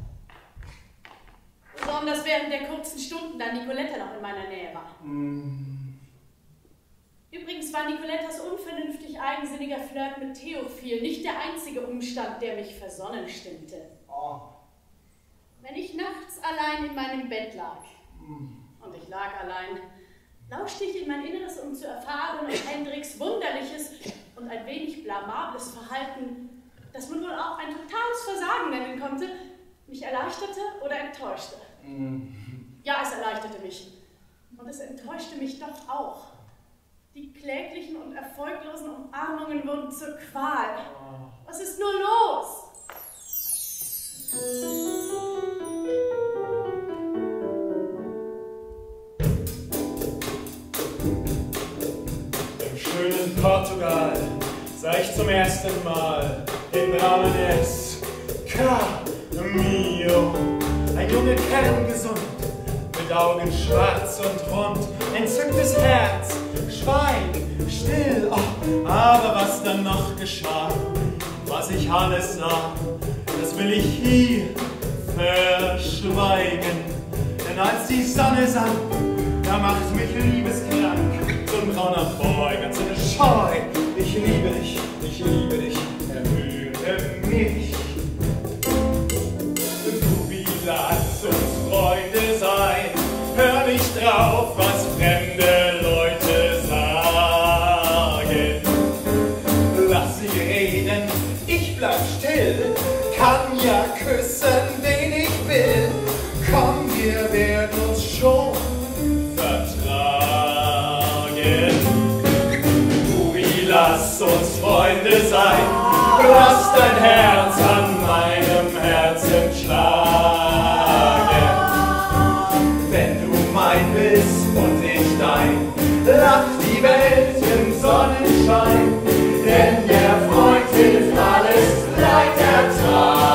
Besonders während der kurzen Stunden, da Nicoletta noch in meiner Nähe war. Mm. Übrigens war Nicolettas unvernünftig eigensinniger Flirt mit Theophil nicht der einzige Umstand, der mich versonnen stimmte. Oh. Wenn ich nachts allein in meinem Bett lag, mm. und ich lag allein, lauschte ich in mein Inneres, um zu erfahren, ob Hendriks wunderliches und ein wenig blamables Verhalten, das man wohl auch ein totales Versagen nennen konnte, mich erleichterte oder enttäuschte. Mm. Ja, es erleichterte mich. Und es enttäuschte mich doch auch. Die kläglichen und erfolglosen Umarmungen wurden zur Qual. Was ist nur los? Im schönen Portugal sah ich zum ersten Mal den Ramenes Camillo. Ein junger Kern gesund, mit Augen schwarz und rund, entzücktes Herz, Schweig, still, oh, aber was dann noch geschah, was ich alles sah, das will ich hier verschweigen. Denn als die Sonne sank, da macht mich liebeskrank, so ein brauner Boy, ganz eine Scheu. Ich liebe dich, ich liebe dich, erhöre mich. Du, wie lass uns Freunde sein, hör nicht drauf, was fremde Leute sagen. Lass sie reden, ich bleib still, kann ja küssen, wen ich will. Komm, wir werden uns schon vertragen. Du, wie lass uns Freunde sein, lass dein Herz an meinem Herzen schlagen. Wenn du mein bist und ich dein, lacht die Welt im Sonnenschein, denn der Freund hilft alles Leid ertragen.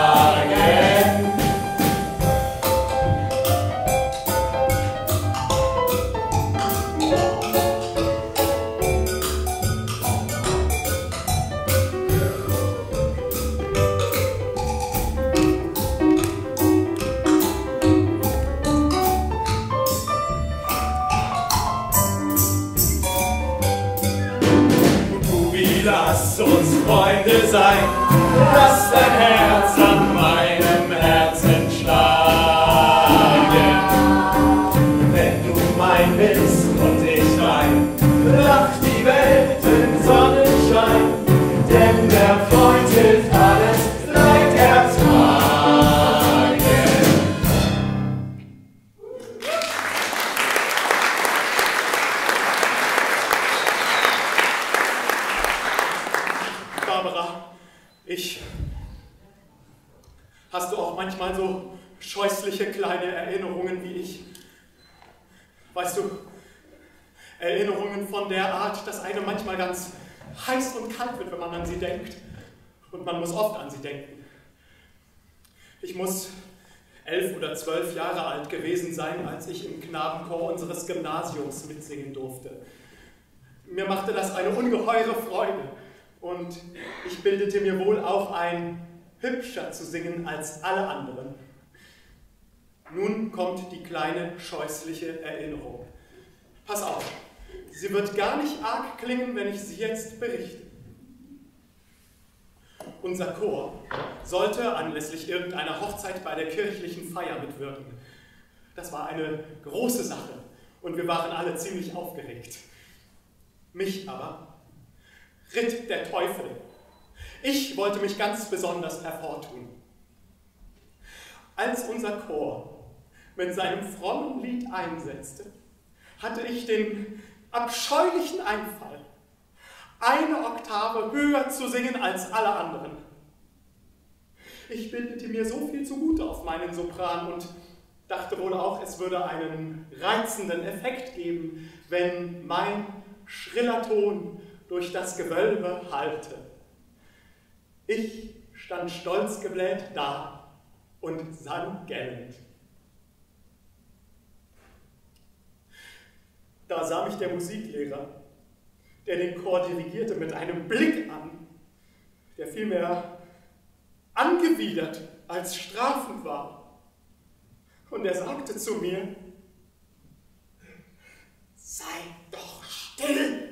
Lass uns Freunde sein, lass dein Herz an meinem Herzen schlagen. Wenn du mein bist und ich dein, lacht die Welt im Sonnenschein, denn der Freund hilft alles Leid ertragen. manchmal so scheußliche kleine Erinnerungen wie ich. Weißt du, Erinnerungen von der Art, dass einem manchmal ganz heiß und kalt wird, wenn man an sie denkt. Und man muss oft an sie denken. Ich muss elf oder zwölf Jahre alt gewesen sein, als ich im Knabenchor unseres Gymnasiums mitsingen durfte. Mir machte das eine ungeheure Freude und ich bildete mir wohl auch ein, hübscher zu singen als alle anderen. Nun kommt die kleine scheußliche Erinnerung. Pass auf, sie wird gar nicht arg klingen, wenn ich sie jetzt berichte. Unser Chor sollte anlässlich irgendeiner Hochzeit bei der kirchlichen Feier mitwirken. Das war eine große Sache und wir waren alle ziemlich aufgeregt. Mich aber ritt der Teufel. Ich wollte mich ganz besonders hervortun. Als unser Chor mit seinem frommen Lied einsetzte, hatte ich den abscheulichen Einfall, eine Oktave höher zu singen als alle anderen. Ich bildete mir so viel zugute auf meinen Sopran und dachte wohl auch, es würde einen reizenden Effekt geben, wenn mein schriller Ton durch das Gewölbe hallte. Ich stand stolz gebläht da und sang gellend. Da sah mich der Musiklehrer, der den Chor dirigierte, mit einem Blick an, der vielmehr angewidert als strafend war. Und er sagte zu mir: Sei doch still!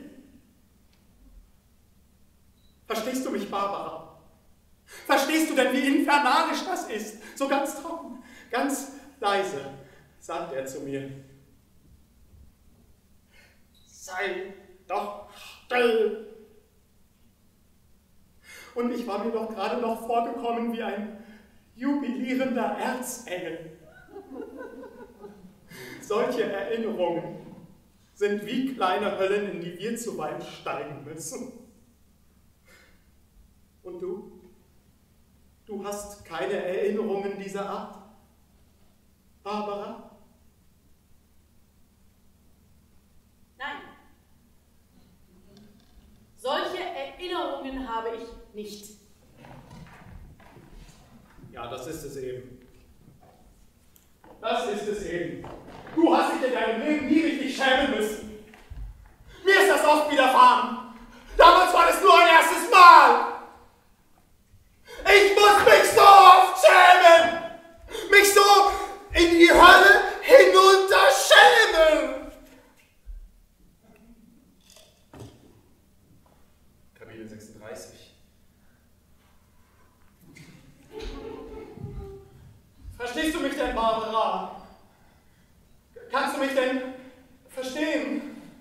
Verstehst du mich, Barbara? Verstehst du denn, wie infernalisch das ist? So ganz trocken, ganz leise, sagt er zu mir. Sei doch still! Und ich war mir doch gerade noch vorgekommen wie ein jubilierender Erzengel. Solche Erinnerungen sind wie kleine Höllen, in die wir zuweilen steigen müssen. Und du? Du hast keine Erinnerungen dieser Art, Barbara? Nein. Solche Erinnerungen habe ich nicht. Ja, das ist es eben. Das ist es eben. Du hast dich in deinem Leben nie richtig schämen müssen. Mir ist das oft widerfahren. Damals war es nur ein erstes Mal. Ich muss mich so oft schämen. Mich so in die Hölle hinunter schämen. Kapitel sechsunddreißig. Verstehst du mich denn, Barbara? Kannst du mich denn verstehen?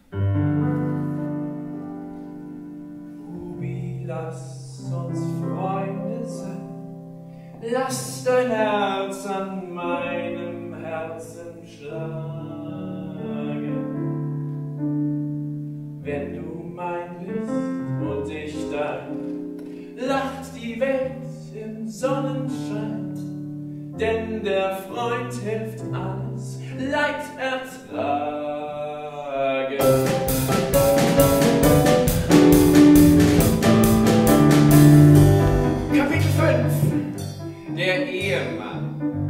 Ruby, lass uns Freunde sein. Lass dein Herz an meinem Herzen schlagen. Wenn du mein bist und ich dein, lacht die Welt im Sonnenschein. Denn der Freund hilft alles, Leid ertragen. Kapitel fünf. Der Ehemann.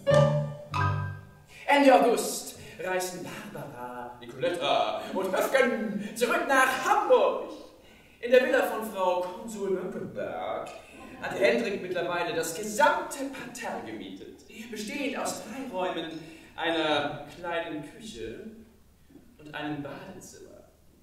Ende August reisten Barbara, Nicoletta und Höfgen zurück nach Hamburg. In der Villa von Frau Konsul Mönckeberg hatte Hendrik mittlerweile das gesamte Parterre gemietet, bestehend aus drei Räumen, einer kleinen Küche und einem Badezimmer.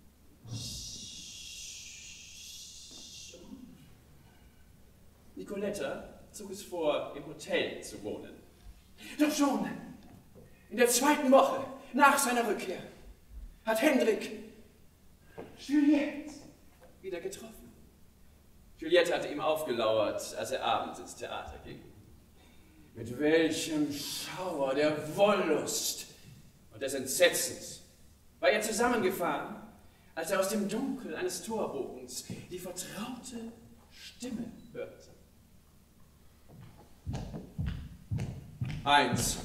Nicoletta zog es vor, im Hotel zu wohnen. Doch schon in der zweiten Woche nach seiner Rückkehr hat Hendrik Juliette wieder getroffen. Juliette hatte ihm aufgelauert, als er abends ins Theater ging. Mit welchem Schauer der Wollust und des Entsetzens war er zusammengefahren, als er aus dem Dunkel eines Torbogens die vertraute Stimme hörte. Eins.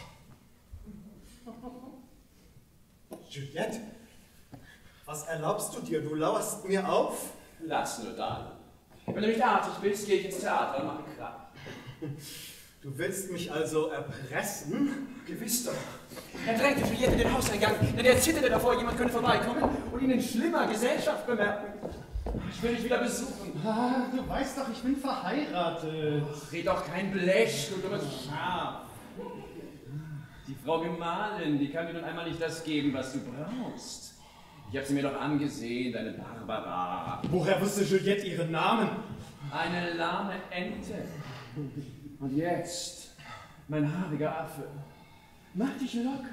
Juliette, was erlaubst du dir? Du lauerst mir auf? Lass nur dann. Wenn du nicht artig bist, gehe ich ins Theater und mache Krach. Du willst mich also erpressen? Gewiss doch. Er drängte Juliette in den Hauseingang, denn er zitterte davor, jemand könnte vorbeikommen und ihn in schlimmer Gesellschaft bemerken. Ich will dich wieder besuchen. Ah, du weißt doch, ich bin verheiratet. Red doch kein Blech, du dummes Schaf. Die Frau Gemahlin, die kann dir nun einmal nicht das geben, was du brauchst. Ich habe sie mir doch angesehen, deine Barbara. Woher wusste Juliette ihren Namen? Eine lahme Ente. Und jetzt, mein haariger Affe, mach dich locker.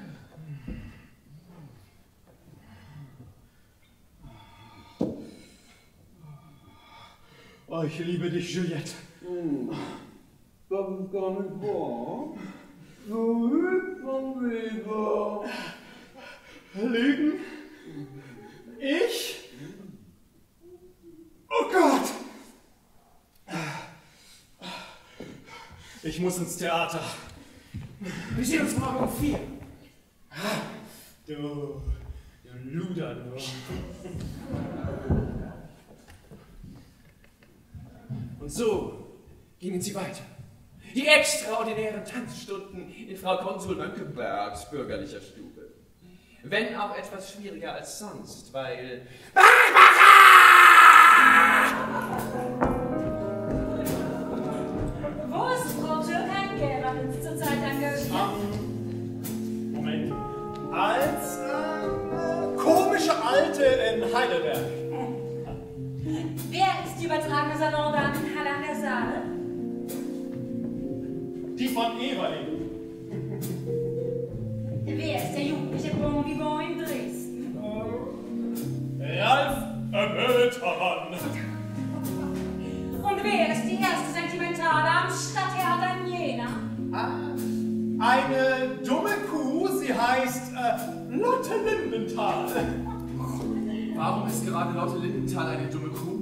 Oh, ich liebe dich, Juliette. Hm. Das ist gar nicht wahr. So hübsch von Weber. Lügen? Ich? Oh Gott! Ich muss ins Theater. Wir sehen uns morgen um vier. Du, du Luder, du. Und so gingen sie weiter. Die extraordinären Tanzstunden in Frau Konsul Mönckebergs bürgerlicher Stube. Wenn auch etwas schwieriger als sonst, weil... Barbara! Wo ist Frau Türk-Heimkehr, wenn sie zurzeit engagiert? Um, Moment. Als äh, komische Alte in Heidelberg. Wer ist die übertragene Salondame in Halle an der Saale? Die von Eberling. Wer ist der jugendliche Bon Vivant in Dresden? Ralf Ermötermann. Und wer ist die erste Sentimentale am Stadttheater in Jena? Ah, eine dumme Kuh, sie heißt äh, Lotte Lindenthal. Warum ist gerade Lotte Lindenthal eine dumme Kuh?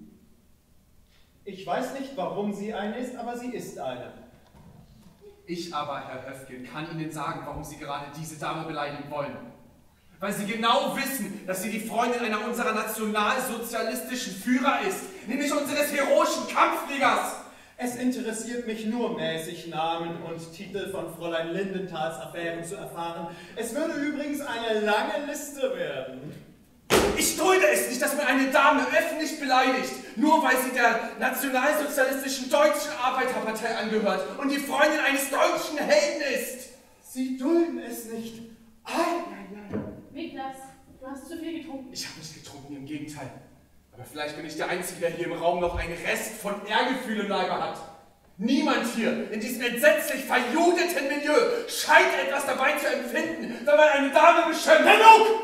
Ich weiß nicht, warum sie eine ist, aber sie ist eine. Ich aber, Herr Höfgen, kann Ihnen sagen, warum Sie gerade diese Dame beleidigen wollen. Weil Sie genau wissen, dass sie die Freundin einer unserer nationalsozialistischen Führer ist, nämlich unseres heroischen Kampfliegers. Es interessiert mich nur mäßig, Namen und Titel von Fräulein Lindenthals Affären zu erfahren. Es würde übrigens eine lange Liste werden. Ich dulde es nicht, dass man eine Dame öffentlich beleidigt, nur weil sie der nationalsozialistischen Deutschen Arbeiterpartei angehört und die Freundin eines deutschen Helden ist. Sie dulden es nicht. Ei, Niklas, du hast zu viel getrunken. Ich habe nicht getrunken, im Gegenteil. Aber vielleicht bin ich der Einzige, der hier im Raum noch einen Rest von Ehrgefühl im Leibe hat. Niemand hier in diesem entsetzlich verjudeten Milieu scheint etwas dabei zu empfinden, wenn man eine Dame beschimpft. Genug!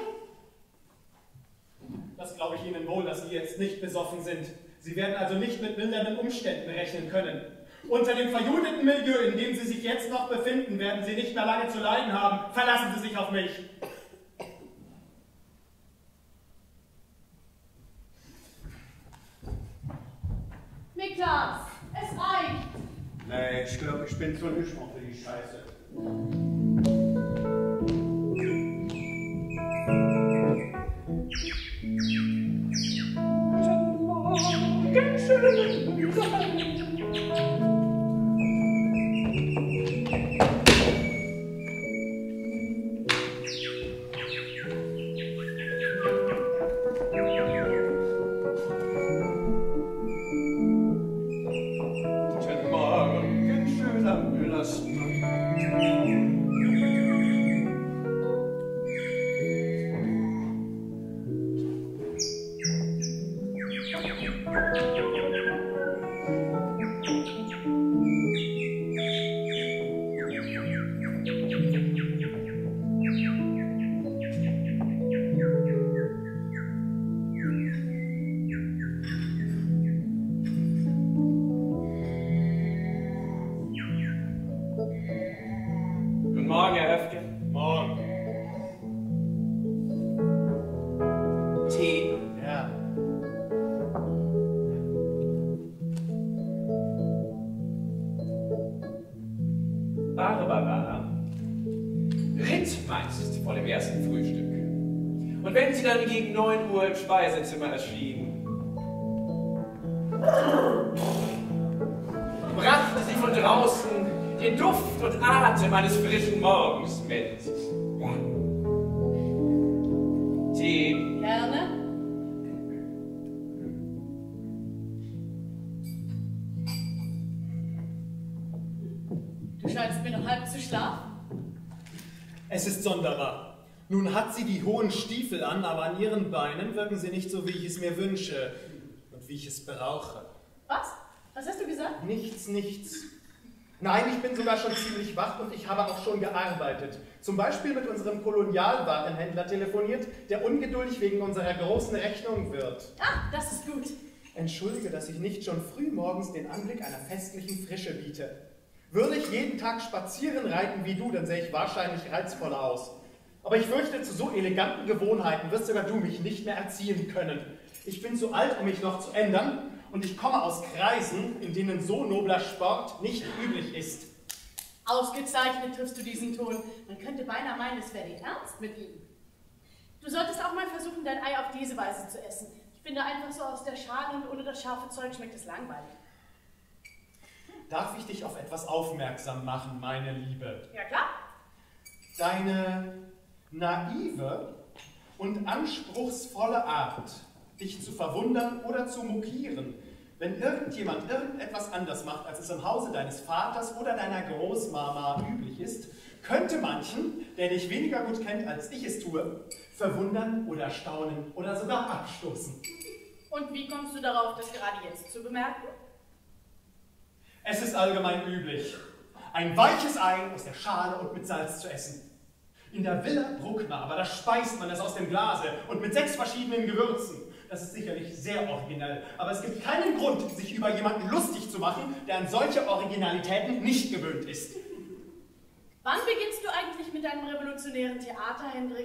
Das glaube ich Ihnen wohl, dass Sie jetzt nicht besoffen sind. Sie werden also nicht mit mildernden Umständen rechnen können. Unter dem verjudeten Milieu, in dem Sie sich jetzt noch befinden, werden Sie nicht mehr lange zu leiden haben. Verlassen Sie sich auf mich. Niklas, es reicht. Nee, ich glaube, ich bin zu nüchtern für die Scheiße. Guten Morgen, schöner Müllersmann. sind meist vor dem ersten Frühstück. Und wenn sie dann gegen neun Uhr im Speisezimmer erschienen, brachte sie von draußen den Duft und Atem eines frischen Morgens mit. Tee. Gerne. Du scheinst mir noch halb zu schlafen. Es ist sonderbar. Nun hat sie die hohen Stiefel an, aber an ihren Beinen wirken sie nicht so, wie ich es mir wünsche und wie ich es brauche. Was? Was hast du gesagt? Nichts, nichts. Nein, ich bin sogar schon ziemlich wach und ich habe auch schon gearbeitet. Zum Beispiel mit unserem Kolonialwarenhändler telefoniert, der ungeduldig wegen unserer großen Rechnung wird. Ah, das ist gut. Entschuldige, dass ich nicht schon früh morgens den Anblick einer festlichen Frische biete. Würde ich jeden Tag spazieren reiten wie du, dann sähe ich wahrscheinlich reizvoller aus. Aber ich fürchte, zu so eleganten Gewohnheiten wirst sogar du mich nicht mehr erziehen können. Ich bin zu alt, um mich noch zu ändern, und ich komme aus Kreisen, in denen so nobler Sport nicht üblich ist. Ausgezeichnet triffst du diesen Ton. Man könnte beinahe meinen, es wäre dir ernst mit ihm. Du solltest auch mal versuchen, dein Ei auf diese Weise zu essen. Ich finde einfach so aus der Schale und ohne das scharfe Zeug schmeckt es langweilig. Darf ich dich auf etwas aufmerksam machen, meine Liebe? Ja, klar. Deine naive und anspruchsvolle Art, dich zu verwundern oder zu mokieren, wenn irgendjemand irgendetwas anders macht, als es im Hause deines Vaters oder deiner Großmama üblich ist, könnte manchen, der dich weniger gut kennt, als ich es tue, verwundern oder staunen oder sogar abstoßen. Und wie kommst du darauf, das gerade jetzt zu bemerken? Es ist allgemein üblich, ein weiches Ei aus der Schale und mit Salz zu essen. In der Villa Bruckner, aber da speist man es aus dem Glase und mit sechs verschiedenen Gewürzen. Das ist sicherlich sehr originell, aber es gibt keinen Grund, sich über jemanden lustig zu machen, der an solche Originalitäten nicht gewöhnt ist. Wann beginnst du eigentlich mit deinem revolutionären Theater, Hendrik?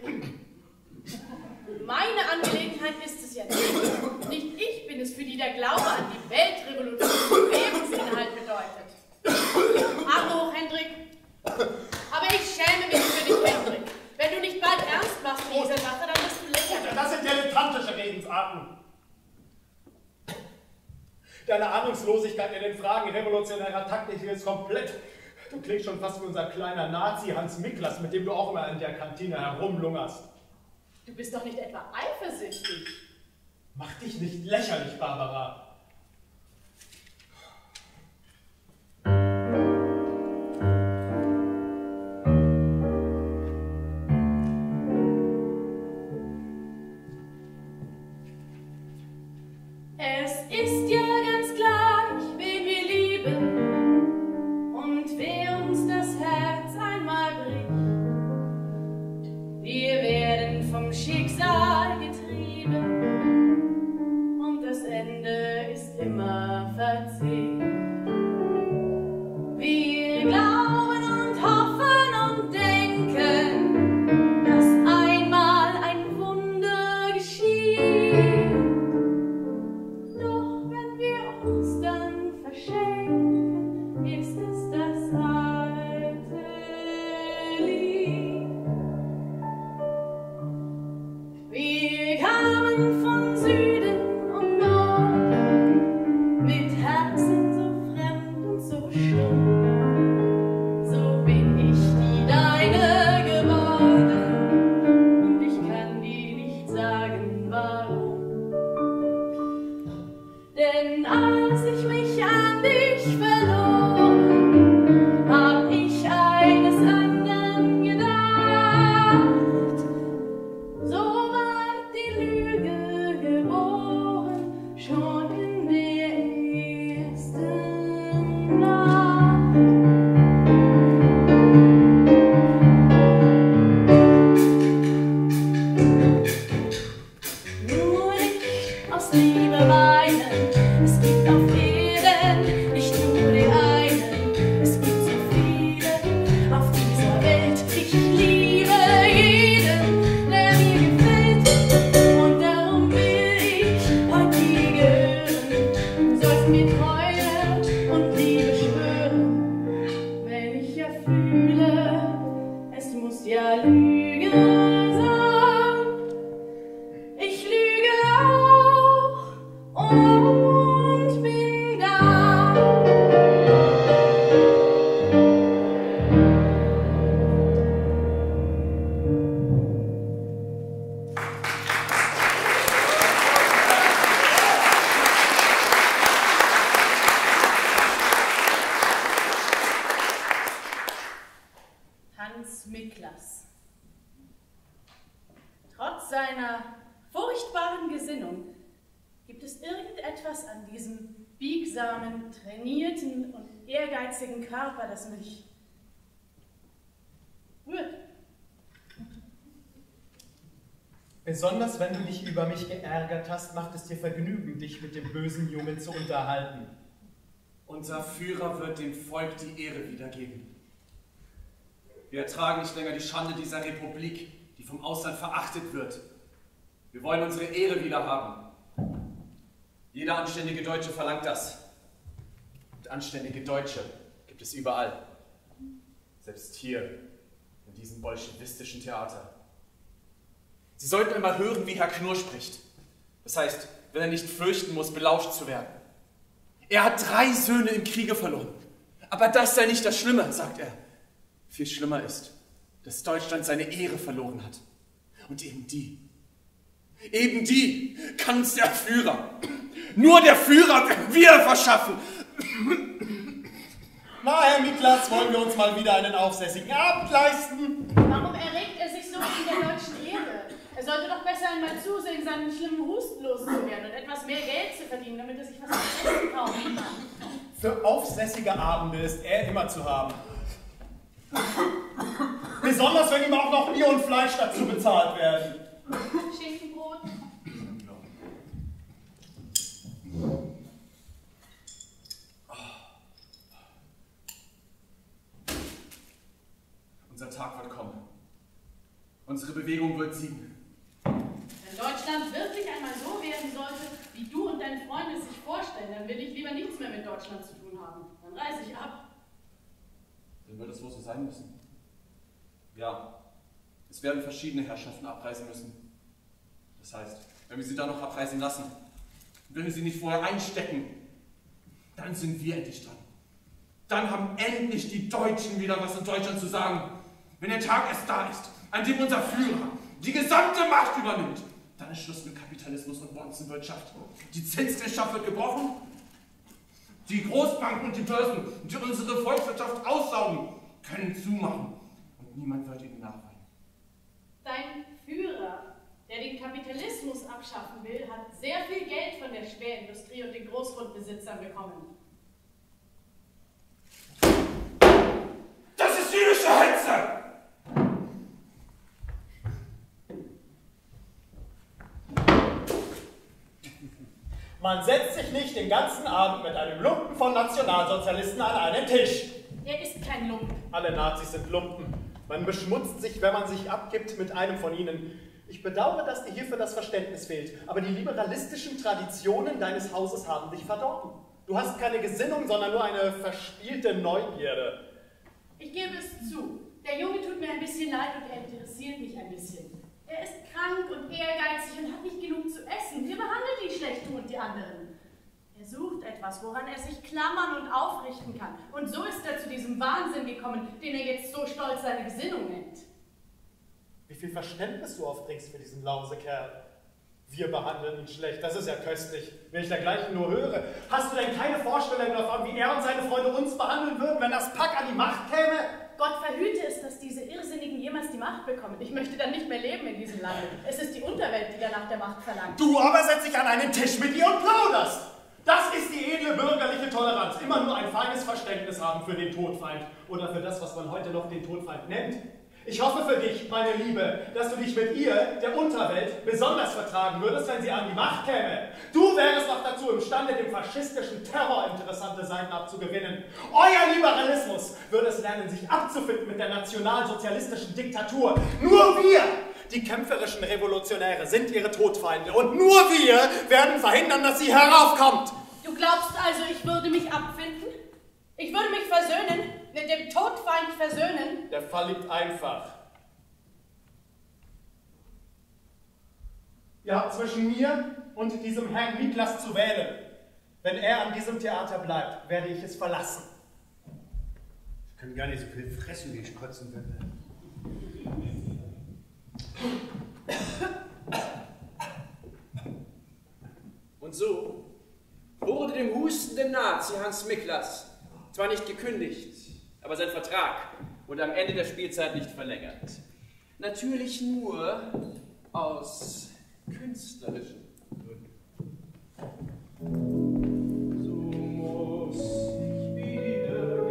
Meine Angelegenheit ist es ja nicht. Nicht ich bin es, für die der Glaube an die Weltrevolution Lebensinhalt bedeutet. Arme hoch, Hendrik. Aber ich schäme mich für dich, Hendrik. Wenn du nicht bald ernst machst mit dieser Sache, dann bist du lächerlich. Das sind dilettantische Redensarten. Deine Ahnungslosigkeit in den Fragen revolutionärer Taktik ist komplett. Du klingst schon fast wie unser kleiner Nazi Hans Miklas, mit dem du auch immer in der Kantine herumlungerst. Du bist doch nicht etwa eifersüchtig. Mach dich nicht lächerlich, Barbara. Es ist ja ganz gleich, wen wir lieben und wer uns das Herz einmal bricht. Wir werden vom Schicksal getrieben und das Ende der Lüge sang. Ich lüge auch und bin da. Hans Miklas. Trotz seiner furchtbaren Gesinnung gibt es irgendetwas an diesem biegsamen, trainierten und ehrgeizigen Körper, das mich rührt. Besonders wenn du dich über mich geärgert hast, macht es dir Vergnügen, dich mit dem bösen Jungen zu unterhalten. Unser Führer wird dem Volk die Ehre wiedergeben. Wir ertragen nicht länger die Schande dieser Republik, die vom Ausland verachtet wird. Wir wollen unsere Ehre wieder haben. Jeder anständige Deutsche verlangt das. Und anständige Deutsche gibt es überall. Selbst hier, in diesem bolschewistischen Theater. Sie sollten einmal hören, wie Herr Knurr spricht. Das heißt, wenn er nicht fürchten muss, belauscht zu werden. Er hat drei Söhne im Kriege verloren. Aber das sei nicht das Schlimme, sagt er. Viel schlimmer ist, dass Deutschland seine Ehre verloren hat. Und eben die, eben die kann uns der Führer, nur der Führer wieder verschaffen. Na, Herr Miklas, wollen wir uns mal wieder einen aufsässigen Abend leisten? Warum erregt er sich so in der deutschen Ehre? Er sollte doch besser einmal zusehen, seinen schlimmen Husten loszuwerden und etwas mehr Geld zu verdienen, damit er sich was zu essen kaufen kann. Für aufsässige Abende ist er immer zu haben. Besonders wenn ihm auch noch Bier und Fleisch dazu bezahlt werden. Schinkenbrot. Unser Tag wird kommen. Unsere Bewegung wird siegen. Wenn Deutschland wirklich einmal so werden sollte, wie du und deine Freunde es sich vorstellen, dann will ich lieber nichts mehr mit Deutschland zu tun haben. Dann reise ich ab. Dann wird es wohl so sein müssen. Ja, es werden verschiedene Herrschaften abreisen müssen. Das heißt, wenn wir sie dann noch abreisen lassen, wenn wir sie nicht vorher einstecken, dann sind wir endlich dran. Dann haben endlich die Deutschen wieder was in Deutschland zu sagen. Wenn der Tag erst da ist, an dem unser Führer die gesamte Macht übernimmt, dann ist Schluss mit Kapitalismus und Bonzenwirtschaft. Die Zinswirtschaft wird gebrochen. Die Großbanken und die Börsen, die unsere Volkswirtschaft aussaugen, können zumachen und niemand wird ihnen nachweinen. Dein Führer, der den Kapitalismus abschaffen will, hat sehr viel Geld von der Schwerindustrie und den Großgrundbesitzern bekommen. Das ist jüdische Hetze! Man setzt sich nicht den ganzen Abend mit einem Lumpen von Nationalsozialisten an einen Tisch. Er ist kein Lump. Alle Nazis sind Lumpen. Man beschmutzt sich, wenn man sich abgibt mit einem von ihnen. Ich bedauere, dass dir hierfür das Verständnis fehlt, aber die liberalistischen Traditionen deines Hauses haben dich verdorben. Du hast keine Gesinnung, sondern nur eine verspielte Neugierde. Ich gebe es zu. Der Junge tut mir ein bisschen leid und er interessiert mich ein bisschen. Er ist krank und ehrgeizig und hat nicht genug zu essen. Wir behandeln ihn schlecht, du und die anderen. Er sucht etwas, woran er sich klammern und aufrichten kann. Und so ist er zu diesem Wahnsinn gekommen, den er jetzt so stolz seine Gesinnung nennt. Wie viel Verständnis du aufbringst für diesen Lausekerl. Wir behandeln ihn schlecht, das ist ja köstlich, wenn ich dergleichen nur höre. Hast du denn keine Vorstellung davon, wie er und seine Freunde uns behandeln würden, wenn das Pack an die Macht käme? Gott verhüte es, dass diese Irrsinnigen jemals die Macht bekommen. Ich möchte dann nicht mehr leben in diesem Lande. Es ist die Unterwelt, die danach der Macht verlangt. Du aber setzt dich an einen Tisch mit ihr und plauderst. Das ist die edle bürgerliche Toleranz. Immer nur ein feines Verständnis haben für den Todfeind oder für das, was man heute noch den Todfeind nennt. Ich hoffe für dich, meine Liebe, dass du dich mit ihr, der Unterwelt, besonders vertragen würdest, wenn sie an die Macht käme. Du wärst noch dazu imstande, dem faschistischen Terror interessante Seiten abzugewinnen. Euer Liberalismus würde es lernen, sich abzufinden mit der nationalsozialistischen Diktatur. Nur wir, die kämpferischen Revolutionäre, sind ihre Todfeinde. Und nur wir werden verhindern, dass sie heraufkommt. Du glaubst also, ich würde mich abfinden? Ich würde mich versöhnen, mit dem Todfeind versöhnen? Der Fall liegt einfach. Ihr habt zwischen mir und diesem Herrn Niklas zu wählen. Wenn er an diesem Theater bleibt, werde ich es verlassen. Ich kann gar nicht so viel fressen, wie ich kotzen würde. Und so wurde dem hustenden Nazi Hans Miklas zwar nicht gekündigt, aber sein Vertrag wurde am Ende der Spielzeit nicht verlängert. Natürlich nur aus künstlerischen Gründen. So muss ich wieder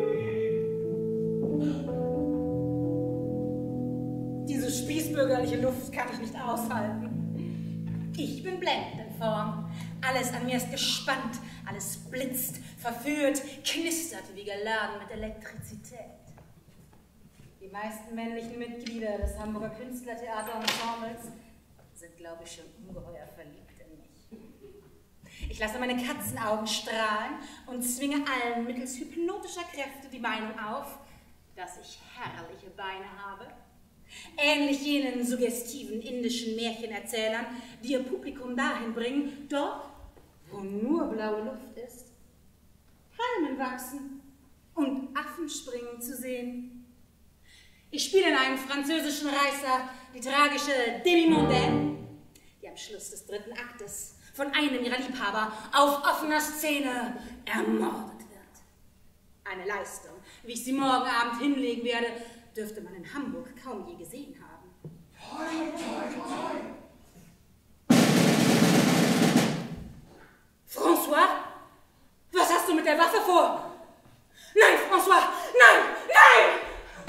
gehen. Diese spießbürgerliche Luft kann ich nicht aushalten. Ich bin blendend in Form. Alles an mir ist gespannt, alles blitzt, verführt, knistert wie geladen mit Elektrizität. Die meisten männlichen Mitglieder des Hamburger Künstlertheaterensembles sind, glaube ich, schon ungeheuer verliebt in mich. Ich lasse meine Katzenaugen strahlen und zwinge allen mittels hypnotischer Kräfte die Meinung auf, dass ich herrliche Beine habe. Ähnlich jenen suggestiven indischen Märchenerzählern, die ihr Publikum dahin bringen, dort, wo nur blaue Luft ist, Palmen wachsen und Affen springen zu sehen. Ich spiele in einem französischen Reißer die tragische Demi-Mondaine, die am Schluss des dritten Aktes von einem ihrer Liebhaber auf offener Szene ermordet wird. Eine Leistung, wie ich sie morgen Abend hinlegen werde, dürfte man in Hamburg kaum je gesehen haben. Toi, toi, toi. François? Was hast du mit der Waffe vor? Nein, François! Nein! Nein!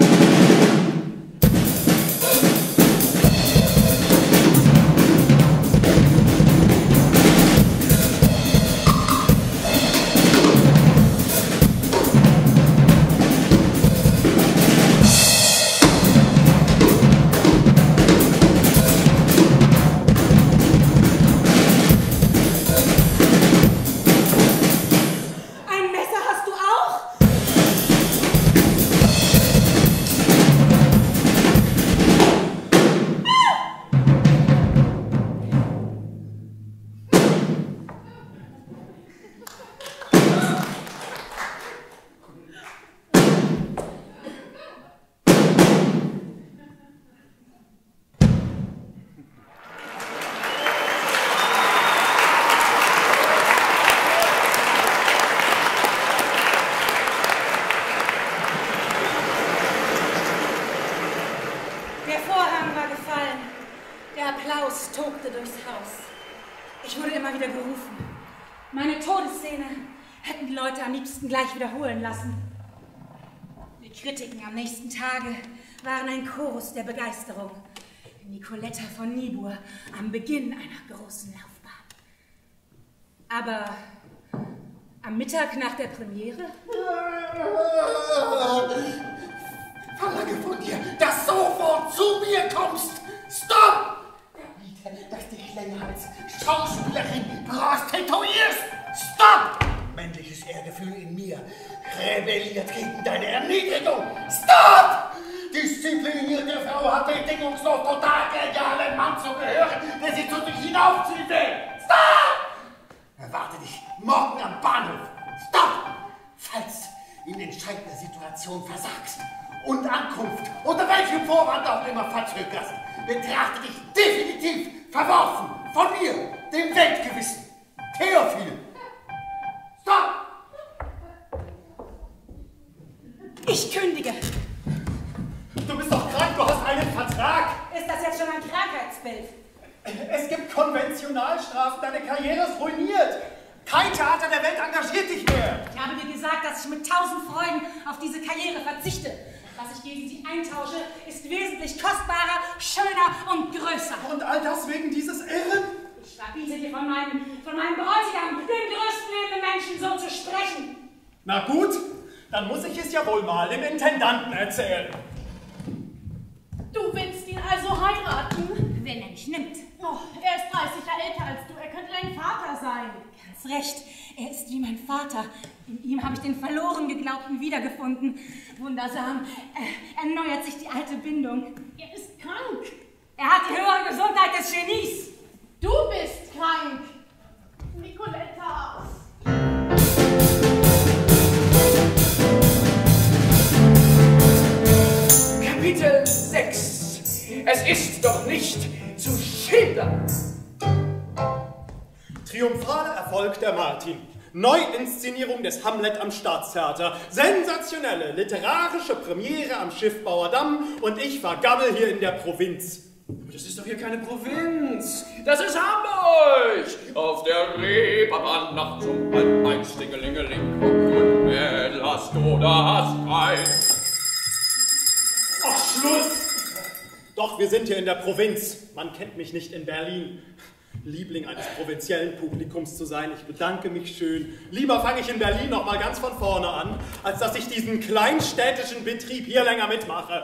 Gleich wiederholen lassen. Die Kritiken am nächsten Tage waren ein Chorus der Begeisterung. Nicoletta von Niebuhr am Beginn einer großen Laufbahn. Aber am Mittag nach der Premiere? Verlange von dir, dass du sofort zu mir kommst! Stopp! Bitte, dass dich länger als Schauspielerin prostituierst! Stopp! Männliches Ehrgefühl in mir rebelliert gegen deine Erniedrigung. Stop! Disziplinierte Frau hat bedingungslos total genialen Mann zu gehören, der sie zu sich hinaufziehen will. Stop! Erwarte dich morgen am Bahnhof. Stop! Falls in entscheidender Situation versagst und Ankunft unter welchem Vorwand auch immer verzögerst, betrachte dich definitiv verworfen von mir, dem Weltgewissen. Theophil! Stopp! Ich kündige. Du bist doch krank, du hast einen Vertrag. Ist das jetzt schon ein Krankheitsbild? Es gibt Konventionalstrafen, deine Karriere ist ruiniert. Kein Theater der Welt engagiert dich mehr. Ich habe dir gesagt, dass ich mit tausend Freuden auf diese Karriere verzichte. Was ich gegen sie eintausche, ist wesentlich kostbarer, schöner und größer. Und all das wegen dieses Irren? Ich verbiete dir von meinem, von meinem Bräutigam, dem größten lebenden Menschen, so zu sprechen. Na gut, dann muss ich es ja wohl mal dem Intendanten erzählen. Du willst ihn also heiraten? Wenn er mich nimmt. Oh, er ist dreißig Jahre älter als du, er könnte dein Vater sein. Ganz recht, er ist wie mein Vater. In ihm habe ich den verloren geglaubten wiedergefunden. Wundersam, äh, erneuert sich die alte Bindung. Er ist krank. Er hat die höhere Gesundheit des Genies. Du bist krank, Nicoletta. Kapitel sechs. Es ist doch nicht zu schildern. Triumphaler Erfolg der Martin. Neuinszenierung des Hamlet am Staatstheater. Sensationelle literarische Premiere am Schiffbauerdamm und ich vergammel hier in der Provinz. Das ist doch hier keine Provinz. Das ist Hamburg. Auf der Reeperbahn nachts um halb eins, Dingelingeling, und Mädel hast du oder hast kein. Ach, Schluss! Doch, wir sind hier in der Provinz. Man kennt mich nicht in Berlin. Liebling eines provinziellen Publikums zu sein, ich bedanke mich schön. Lieber fange ich in Berlin noch mal ganz von vorne an, als dass ich diesen kleinstädtischen Betrieb hier länger mitmache.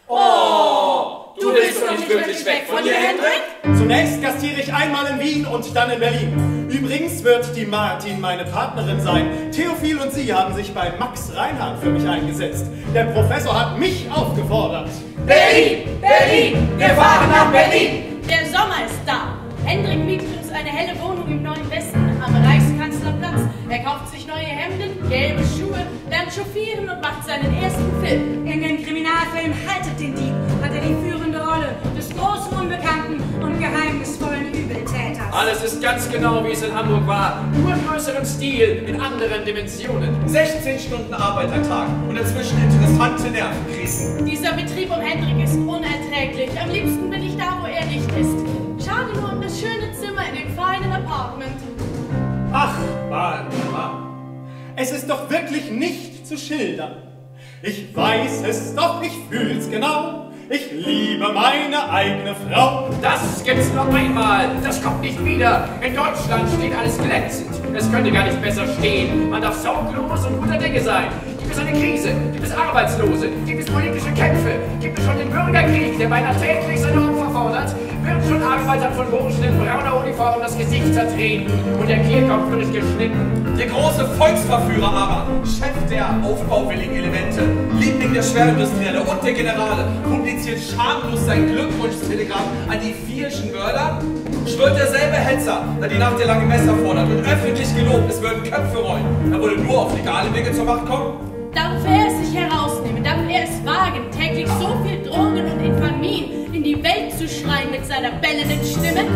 Oh, du willst doch nicht wirklich weg von hier, Hendrik? Zunächst gastiere ich einmal in Wien und dann in Berlin. Übrigens wird die Martin meine Partnerin sein. Theophil und sie haben sich bei Max Reinhardt für mich eingesetzt. Der Professor hat mich aufgefordert. Berlin! Berlin! Wir fahren nach Berlin! Der Sommer ist da. Hendrik mietet uns eine helle Wohnung im Neuen Westen am Reichskanzlerplatz. Er kauft sich neue Hemden, gelbe Schuhe, lernt chauffieren und macht seinen ersten Film. In dem Kriminalfilm Haltet den Dieb hat er die führende Rolle des großen, unbekannten und geheimnisvollen Übeltäters. Alles ist ganz genau, wie es in Hamburg war. Nur in größerem Stil, in anderen Dimensionen. sechzehn Stunden Arbeit am Tag und dazwischen interessante Nervenkrisen. Dieser Betrieb um Hendrik ist unerträglich. Am liebsten bin ich da, wo er nicht ist. Schade nur um das schöne Zimmer in dem feinen Apartment. Ach, Barbara, es ist doch wirklich nicht zu schildern. Ich weiß es doch, ich fühl's genau. Ich liebe meine eigene Frau. Das gibt's noch einmal. Das kommt nicht wieder. In Deutschland steht alles glänzend. Es könnte gar nicht besser stehen. Man darf sorglos und guter Dinge sein. Gibt es eine Krise? Gibt es Arbeitslose? Gibt es politische Kämpfe? Gibt es schon den Bürgerkrieg, der beinahe täglich seine Opfer fordert? Wird schon Arbeitern von Burschen in brauner Uniform das Gesicht zertreten und der Kehlkopf wird geschnitten? Der große Volksverführer aber, Chef der aufbauwilligen Elemente, Liebling der Schwerindustrielle und der Generale, publiziert schamlos sein Glückwunschtelegramm an die vierschen Mörder, schwört derselbe Hetzer, der die Nacht der langen Messer fordert und öffentlich gelobt, es würden Köpfe rollen. Er wolle nur auf legale Wege zur Macht kommen. Darf er es sich herausnehmen, darf er es wagen, täglich so viel Drohungen und Infamien in die Welt zu schreien mit seiner bellenden Stimme?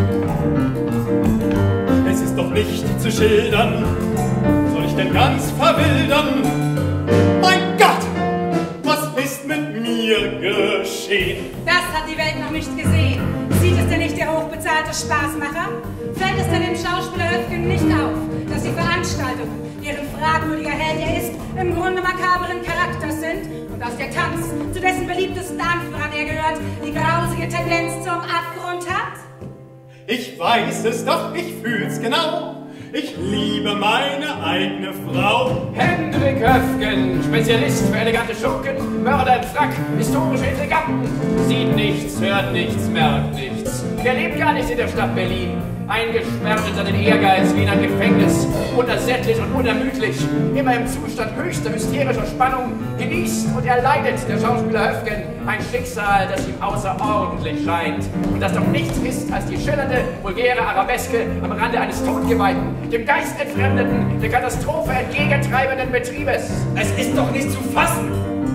Es ist doch nicht zu schildern. Soll ich denn ganz verwildern? Mein Gott, was ist mit mir geschehen? Das hat die Welt noch nicht gesehen. Sieht es denn nicht der hochbezahlte Spaßmacher? Fällt es denn dem Schauspieler Höfgen nicht auf, dass die Veranstaltungen, deren fragwürdiger Held er ist, im Grunde makaberen Charakters sind und dass der Tanz, zu dessen beliebtesten Anführern er gehört, die grausige Tendenz zum Abgrund hat? Ich weiß es doch, ich fühl's genau. Ich liebe meine eigene Frau. Hendrik Höfgen, Spezialist für elegante Schurken, Mörder in Frack, historische Intriganten. Sieht nichts, hört nichts, merkt nichts. Er lebt gar nicht in der Stadt Berlin. Eingesperrt in seinen Ehrgeiz wie in ein Gefängnis, unersättlich und unermüdlich, immer im Zustand höchster hysterischer Spannung, genießt und erleidet der Schauspieler Höfgen ein Schicksal, das ihm außerordentlich scheint und das doch nichts ist als die schillernde, vulgäre Arabeske am Rande eines Todgeweihten, dem Geist entfremdeten, der Katastrophe entgegentreibenden Betriebes. Es ist doch nicht zu fassen!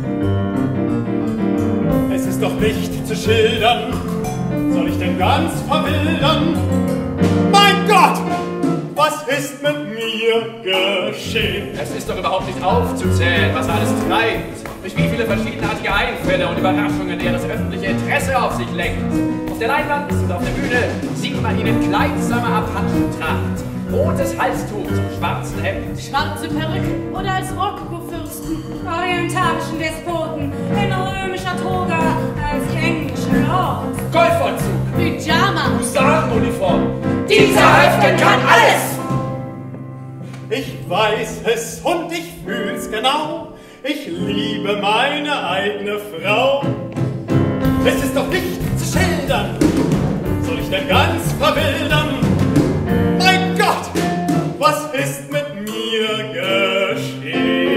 Es ist doch nicht zu schildern. Soll ich denn ganz verwildern? Mein Gott, was ist mit mir geschehen? Es ist doch überhaupt nicht aufzuzählen, was er alles treibt. Durch wie viele verschiedenartige Einfälle und Überraschungen er das öffentliche Interesse auf sich lenkt. Auf der Leinwand und auf der Bühne sieht man ihn in kleidsamer Abhandschentracht, rotes Halstuch zum schwarzen Hemd, Schwarze Perücke oder als Rokoko-Fürsten, Orientalischen Despoten, in römischer Toga, als englischen Lord. Golfanzug, Pyjama. Husarenuniform. Dieser Höfgen kann alles! Ich weiß es und ich fühl's genau. Ich liebe meine eigene Frau. Es ist doch nicht zu schildern. Soll ich denn ganz verwildern? Mein Gott, was ist mit mir geschehen?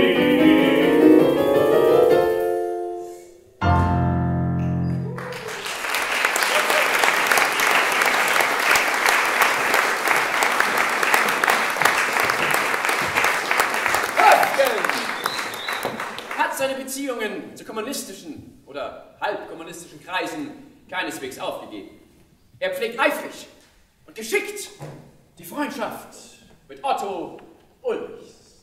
Beziehungen zu kommunistischen oder halbkommunistischen Kreisen keineswegs aufgegeben. Er pflegt eifrig und geschickt die Freundschaft mit Otto Ulrichs.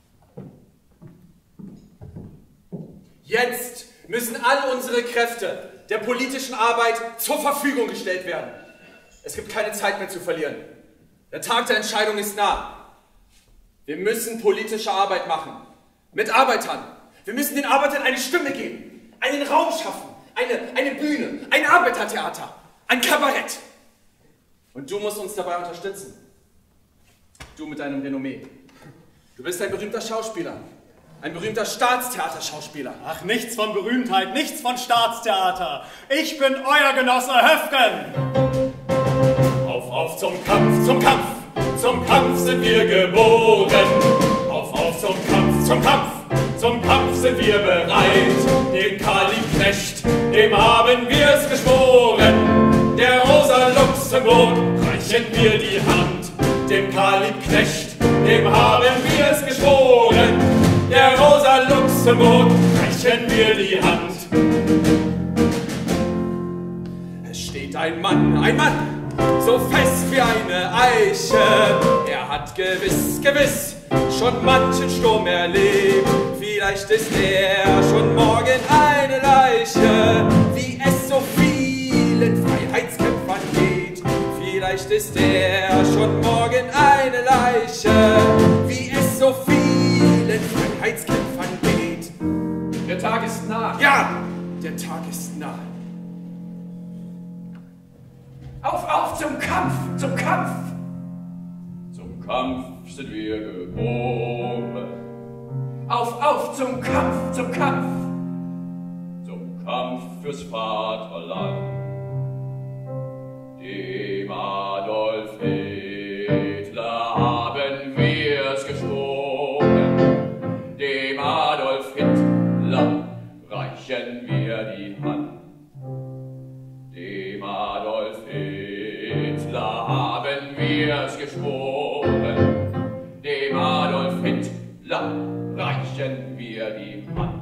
Jetzt müssen all unsere Kräfte der politischen Arbeit zur Verfügung gestellt werden. Es gibt keine Zeit mehr zu verlieren. Der Tag der Entscheidung ist nah. Wir müssen politische Arbeit machen. Mit Arbeitern. Wir müssen den Arbeitern eine Stimme geben. Einen Raum schaffen. Eine, eine Bühne. Ein Arbeitertheater. Ein Kabarett. Und du musst uns dabei unterstützen. Du mit deinem Renommee. Du bist ein berühmter Schauspieler. Ein berühmter Staatstheaterschauspieler. Ach, nichts von Berühmtheit, nichts von Staatstheater. Ich bin euer Genosse Höfgen. Auf, auf zum Kampf, zum Kampf, zum Kampf sind wir geboren. Auf, auf zum Kampf, zum Kampf, zum Kampf sind wir bereit. Dem Karl Liebknecht, dem haben wir's geschworen. Der Rosa Luxemburg reichen wir die Hand. Dem Karl Liebknecht, dem haben wir's geschworen. Der Rosa Luxemburg reichen wir die Hand. Es steht ein Mann, ein Mann, so fest wie eine Eiche. Er hat gewiss, gewiss schon manchen Sturm erlebt. Vielleicht ist er schon morgen eine Leiche, wie es so vielen Freiheitskämpfern geht. Vielleicht ist er schon morgen eine Leiche, wie es so vielen Freiheitskämpfern geht. Der Tag ist nah. Ja, der Tag ist nah. Auf, auf zum Kampf, zum Kampf! Zum Kampf sind wir geboren. Auf, auf zum Kampf, zum Kampf! Zum Kampf fürs Vaterland. Dem Adolf Hitler haben wir's geschworen. Dem Adolf Hitler reichen wir die Hand. Dem Adolf Hitler haben wir's geschworen. Dem Adolf Hitler reichen wir die Hand.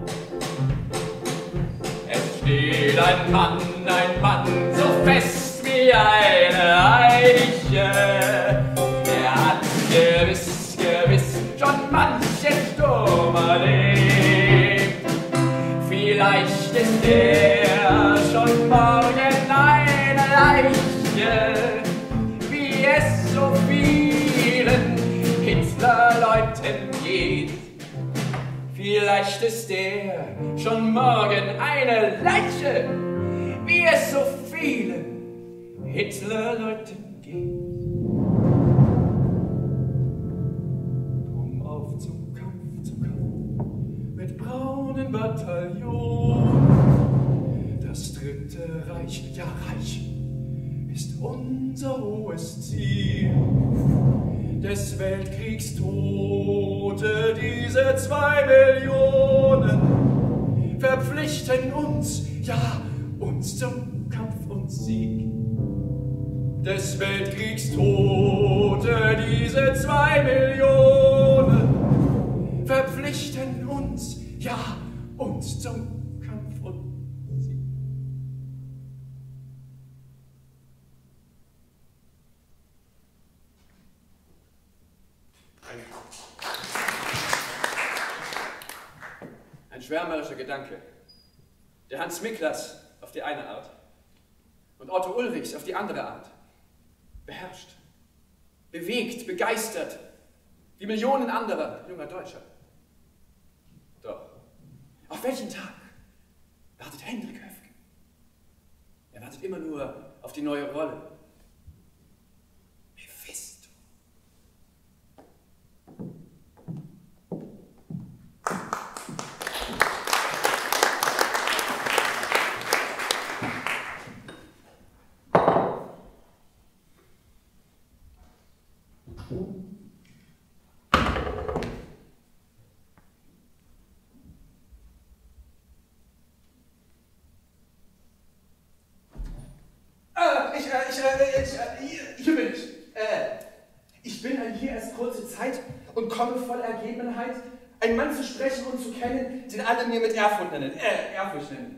Es steht ein Mann, ein Mann, so fest wie eine Eiche. Er hat gewiss, gewiss schon manchen Sturm erlebt. Vielleicht ist er schon morgen eine Leiche, wie es so vielen Hitlerleuten geht. Vielleicht ist er schon morgen eine Leiche, wie es so vielen Hitlerleuten geht. Drum auf zum Kampf, zum Kampf mit braunen Bataillon. Das dritte Reich, ja Reich, ist unser hohes Ziel. Des Weltkriegs Tote, diese zwei Millionen, verpflichten uns, ja, uns zum Kampf und Sieg. Des Weltkriegs Tote, diese zwei Millionen, verpflichten uns, ja, uns zum Kampf und Sieg. Ein schwärmerischer Gedanke. Der Hans Miklas auf die eine Art und Otto Ulrichs auf die andere Art. Beherrscht, bewegt, begeistert, wie Millionen anderer junger Deutscher. Doch, auf welchen Tag wartet Hendrik Höfgen? Er wartet immer nur auf die neue Rolle. Mephisto. Ich, äh, ich, äh, ich, äh, hier, hier bin ich. Äh, ich bin hier erst kurze Zeit und komme voll Ergebenheit Ein Mann zu sprechen und zu kennen, den alle mir mit Ehrfurcht nennen. Äh, Ehrfurcht nennen.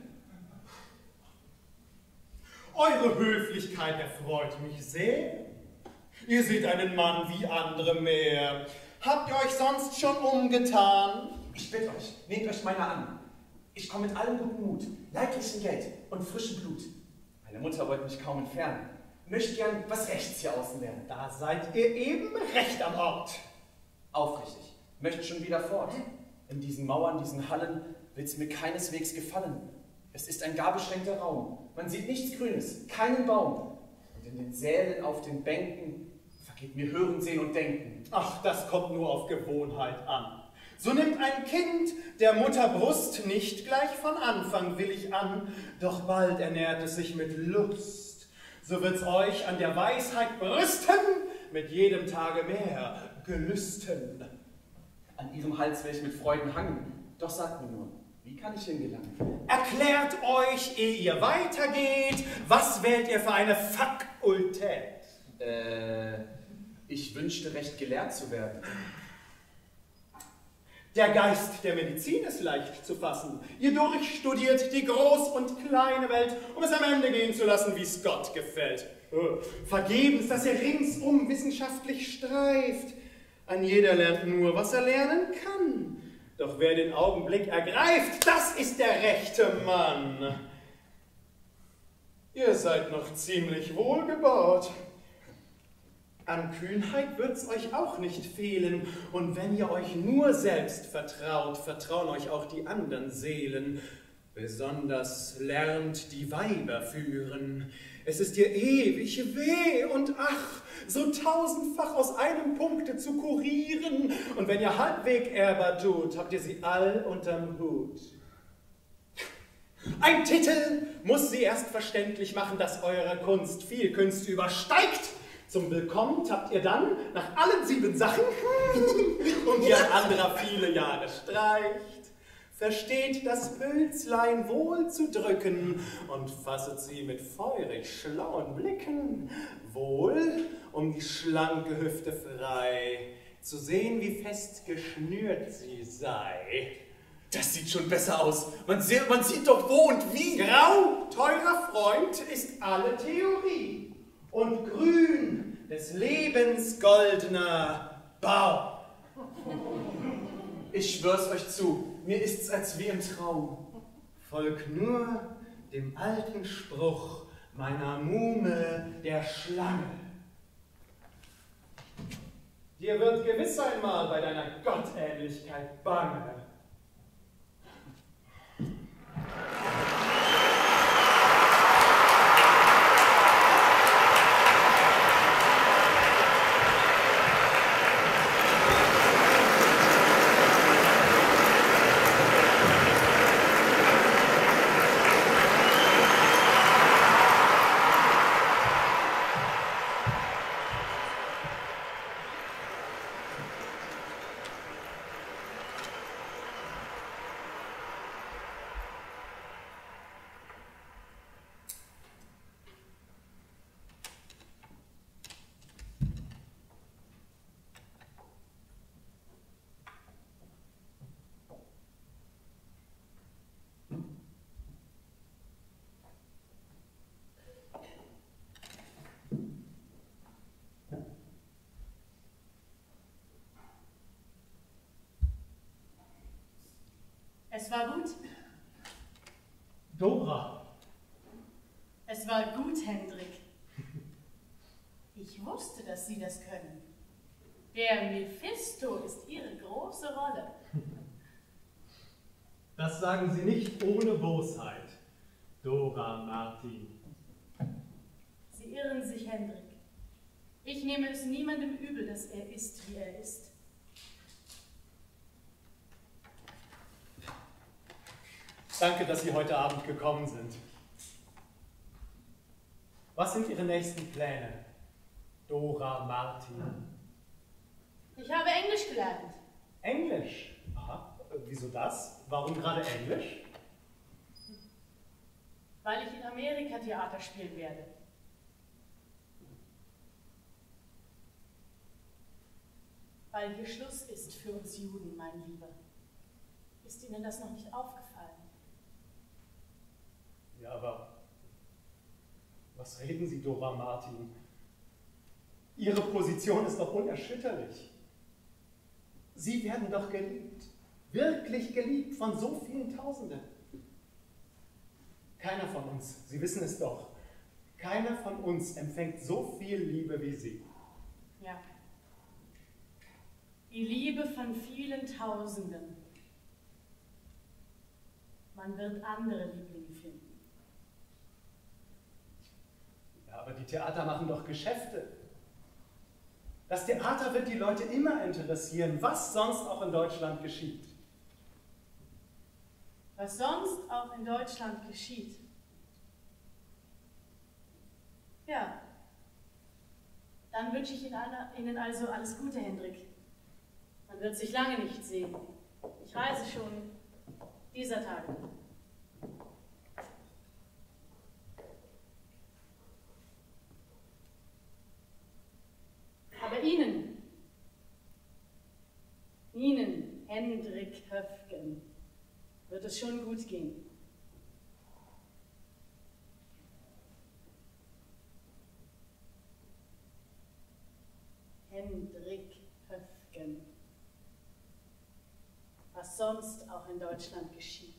Eure Höflichkeit erfreut mich sehr. Ihr seht einen Mann wie andere mehr. Habt ihr euch sonst schon umgetan? Ich bitte euch, nehmt euch meiner an. Ich komme mit allem guten Mut, leiblichem Geld und frischem Blut. Meine Mutter wollte mich kaum entfernen. Möchte gern was Rechts hier außen lernen. Da seid ihr eben recht am Ort. Aufrichtig, möchte schon wieder fort. In diesen Mauern, diesen Hallen wird's mir keineswegs gefallen. Es ist ein gar beschränkter Raum. Man sieht nichts Grünes, keinen Baum. Und in den Sälen, auf den Bänken vergeht mir Hören, Sehen und Denken. Ach, das kommt nur auf Gewohnheit an. So nimmt ein Kind der Mutter Brust nicht gleich von Anfang willig an, doch bald ernährt es sich mit Lust. So wird's euch an der Weisheit brüsten, mit jedem Tage mehr gelüsten. An ihrem Hals will ich mit Freuden hangen, doch sagt mir nur, wie kann ich hingelangen? Erklärt euch, ehe ihr weitergeht, was wählt ihr für eine Fakultät? Äh, ich wünschte recht gelehrt zu werden. Der Geist der Medizin ist leicht zu fassen. Ihr durchstudiert die groß- und kleine Welt, um es am Ende gehen zu lassen, wie es Gott gefällt. Vergebens, dass ihr ringsum wissenschaftlich streift. Ein jeder lernt nur, was er lernen kann. Doch wer den Augenblick ergreift, das ist der rechte Mann. Ihr seid noch ziemlich wohlgebaut. An Kühnheit wird's euch auch nicht fehlen, und wenn ihr euch nur selbst vertraut, vertrauen euch auch die anderen Seelen. Besonders lernt die Weiber führen. Es ist ihr ewig weh und ach, so tausendfach aus einem Punkte zu kurieren. Und wenn ihr halbweg Erber tut, habt ihr sie all unterm Hut. Ein Titel muss sie erst verständlich machen, dass eure Kunst viel Künste übersteigt. Zum Willkommen habt ihr dann nach allen sieben Sachen und ihr an anderer viele Jahre streicht. Versteht das Hülslein wohl zu drücken und fasset sie mit feurig schlauen Blicken. Wohl, um die schlanke Hüfte frei zu sehen, wie fest geschnürt sie sei. Das sieht schon besser aus. Man sieht, man sieht doch wo und wie. Grau, teurer Freund, ist alle Theorie. Und grün des Lebens goldener Bau. Ich schwör's euch zu, mir ist's als wie im Traum. Folg nur dem alten Spruch meiner Muhme der Schlange. Dir wird gewiss einmal bei deiner Gottähnlichkeit bange. Es war gut. Dora. Es war gut, Hendrik. Ich wusste, dass Sie das können. Der Mephisto ist Ihre große Rolle. Das sagen Sie nicht ohne Bosheit, Dora Martin. Sie irren sich, Hendrik. Ich nehme es niemandem übel, dass er ist, wie er ist. Danke, dass Sie heute Abend gekommen sind. Was sind Ihre nächsten Pläne, Dora Martin? Ich habe Englisch gelernt. Englisch? Aha. Wieso das? Warum gerade Englisch? Weil ich in Amerika Theater spielen werde. Weil hier Schluss ist für uns Juden, mein Lieber. Ist Ihnen das noch nicht aufgefallen? Ja, aber was reden Sie, Dora Martin? Ihre Position ist doch unerschütterlich. Sie werden doch geliebt, wirklich geliebt von so vielen Tausenden. Keiner von uns, Sie wissen es doch, keiner von uns empfängt so viel Liebe wie Sie. Ja. Die Liebe von vielen Tausenden. Man wird andere Lieblinge finden. Ja, aber die Theater machen doch Geschäfte. Das Theater wird die Leute immer interessieren, was sonst auch in Deutschland geschieht. Was sonst auch in Deutschland geschieht. Ja, dann wünsche ich Ihnen also alles Gute, Hendrik. Man wird sich lange nicht sehen. Ich reise schon dieser Tage. Aber Ihnen, Ihnen, Hendrik Höfgen, wird es schon gut gehen. Hendrik Höfgen. Was sonst auch in Deutschland geschieht.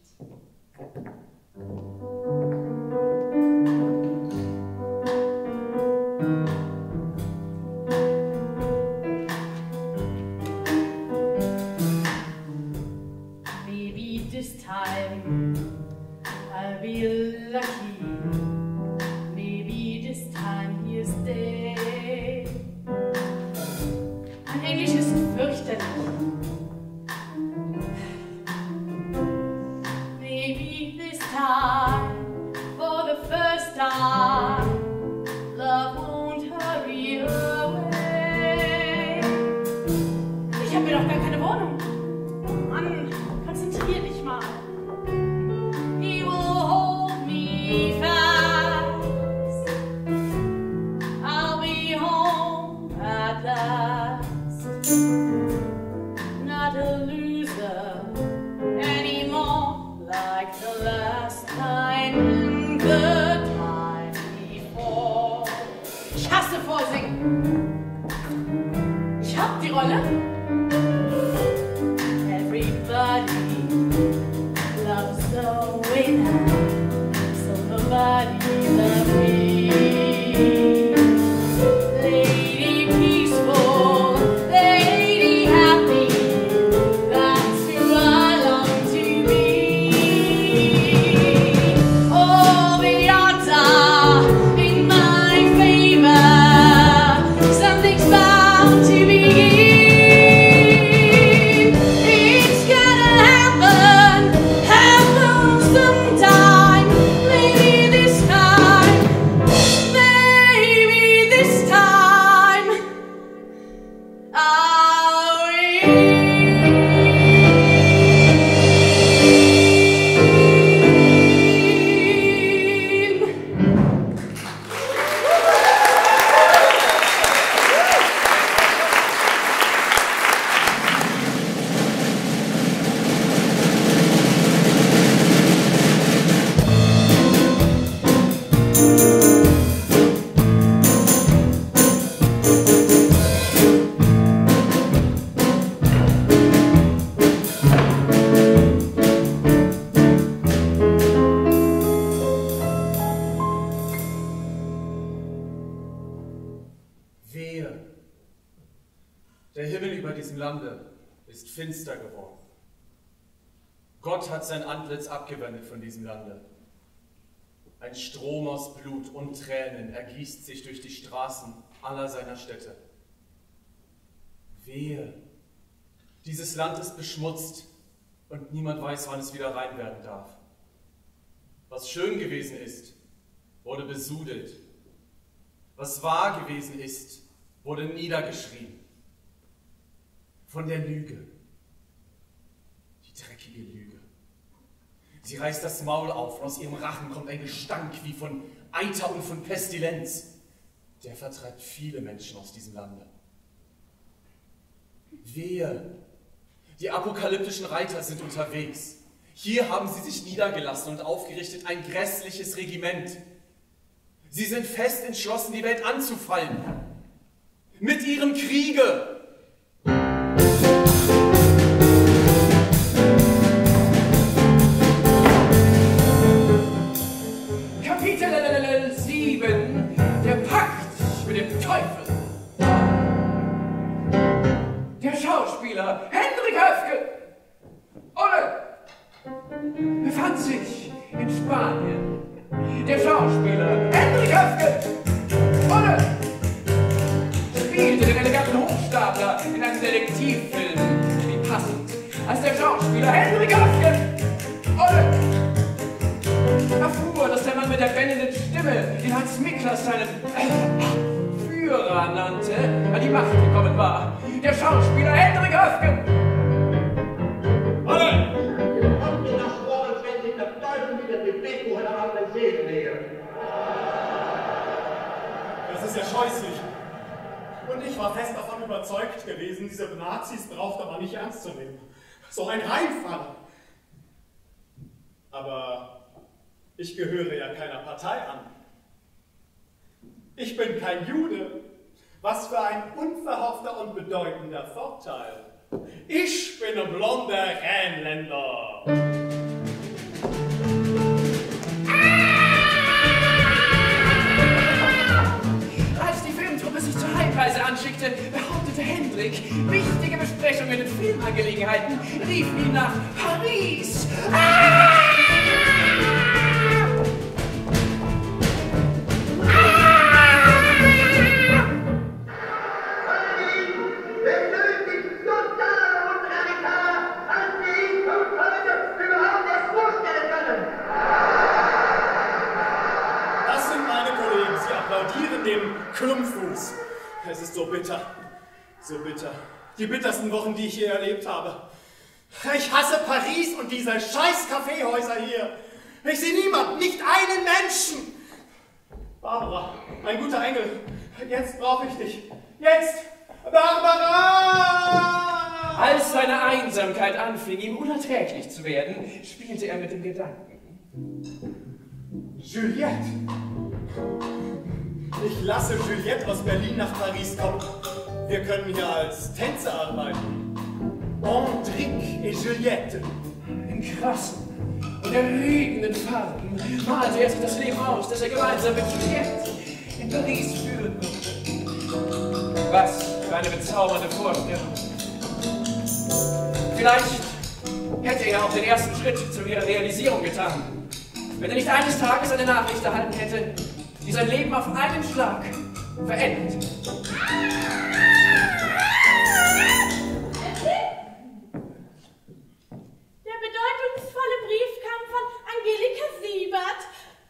Maybe this time I'll be lucky. Maybe this time he'll stay. Mein Englisch ist fürchterlich. Maybe this time, for the first time, love won't hurry away. Ich habe mir doch gar keine Wohnung. Mann, konzentrier dich mal. He will hold me fast. I'll be home at last. Not a loser anymore, like the last time, the time before. Ich hasse Vorsingen. Ich hab die Rolle. Everybody loves the winner, so nobody loves me. Lady peaceful, lady happy, that's who I long to be. All the odds are in my favor, something's bound to begin. It's gonna happen, happen sometime, maybe this time, maybe this time, I'll win. Wehe! Der Himmel über diesem Lande ist finster geworden. Gott hat sein Antlitz abgewendet von diesem Lande. Ein Strom aus Blut und Tränen ergießt sich durch die Straßen aller seiner Städte. Wehe! Dieses Land ist beschmutzt und niemand weiß, wann es wieder rein werden darf. Was schön gewesen ist, wurde besudelt. Was wahr gewesen ist, wurde niedergeschrien. Von der Lüge. Die dreckige Lüge. Sie reißt das Maul auf und aus ihrem Rachen kommt ein Gestank wie von Eiter und von Pestilenz. Der vertreibt viele Menschen aus diesem Lande. Wehe! Die apokalyptischen Reiter sind unterwegs. Hier haben sie sich niedergelassen und aufgerichtet ein grässliches Regiment. Sie sind fest entschlossen, die Welt anzufallen. Mit ihrem Kriege. Kapitel sieben. Der Pakt mit dem Teufel. Der Schauspieler Hendrik Höfgen, Olle, befand sich in Spanien. Der Schauspieler Hendrik Höfgen, Olle, spielte den eleganten Hochstapler in einem Detektivfilm, wie passend, als der Schauspieler Hendrik Höfgen, Olle, erfuhr, dass der Mann mit der bellenden Stimme, den Hans Miklas seinen äh, Führer nannte, an die Macht gekommen war. Der Schauspieler Hendrik Höfgen! Alle! Kommt ihr das Wort, als wenn sich der Teufel mit der Bewegung einer anderen Seele nähert? Das ist ja scheußlich. Und ich war fest davon überzeugt gewesen, diese Nazis braucht aber nicht ernst zu nehmen. So ein Reinfall. Aber ich gehöre ja keiner Partei an. Ich bin kein Jude. Was für ein unverhoffter und bedeutender Vorteil. Ich bin ein blonder Rheinländer. Als die Filmtruppe sich zur Heimreise anschickte, behauptete Hendrik, wichtige Besprechungen in Filmangelegenheiten riefen ihn nach Paris. Ah! Dem Klumpfuß. Es ist so bitter, so bitter. Die bittersten Wochen, die ich je erlebt habe. Ich hasse Paris und diese scheiß Kaffeehäuser hier. Ich sehe niemanden, nicht einen Menschen. Barbara, ein guter Engel, jetzt brauche ich dich. Jetzt, Barbara! Als seine Einsamkeit anfing, ihm unerträglich zu werden, spielte er mit dem Gedanken. Juliette! Ich lasse Juliette aus Berlin nach Paris kommen. Wir können hier als Tänzer arbeiten. Hendrik et Juliette. In krassen und erregenden Farben malte er sich das Leben aus, das er gemeinsam mit Juliette in Paris führen würde. Was für eine bezaubernde Vorstellung. Vielleicht hätte er auch den ersten Schritt zu ihrer Realisierung getan, wenn er nicht eines Tages eine Nachricht erhalten hätte, die sein Leben auf einen Schlag verändert. Der bedeutungsvolle Brief kam von Angelika Siebert.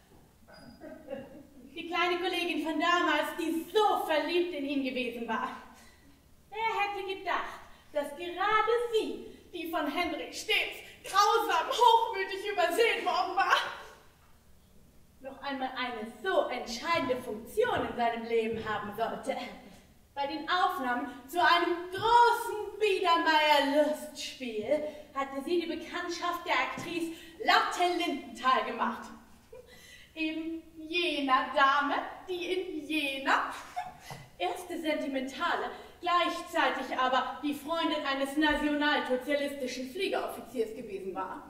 Die kleine Kollegin von damals, die so verliebt in ihn gewesen war. Wer hätte gedacht, dass gerade sie, die von Hendrik stets grausam, hochmütig übersehen worden war, noch einmal eine so entscheidende Funktion in seinem Leben haben sollte. Bei den Aufnahmen zu einem großen Biedermeier-Lustspiel hatte sie die Bekanntschaft der Aktrice Lotte Lindenthal gemacht. Eben jener Dame, die in jener erste sentimentale, gleichzeitig aber die Freundin eines nationalsozialistischen Fliegeroffiziers gewesen war.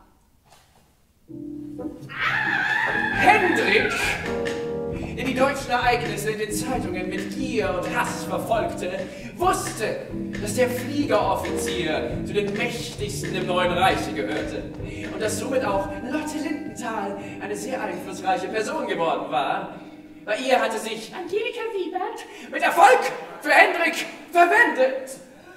Hendrik, der die deutschen Ereignisse in den Zeitungen mit Gier und Hass verfolgte, wusste, dass der Fliegeroffizier zu den mächtigsten im Neuen Reiche gehörte und dass somit auch Lotte Lindenthal eine sehr einflussreiche Person geworden war. Bei ihr hatte sich Angelika Siebert mit Erfolg für Hendrik verwendet.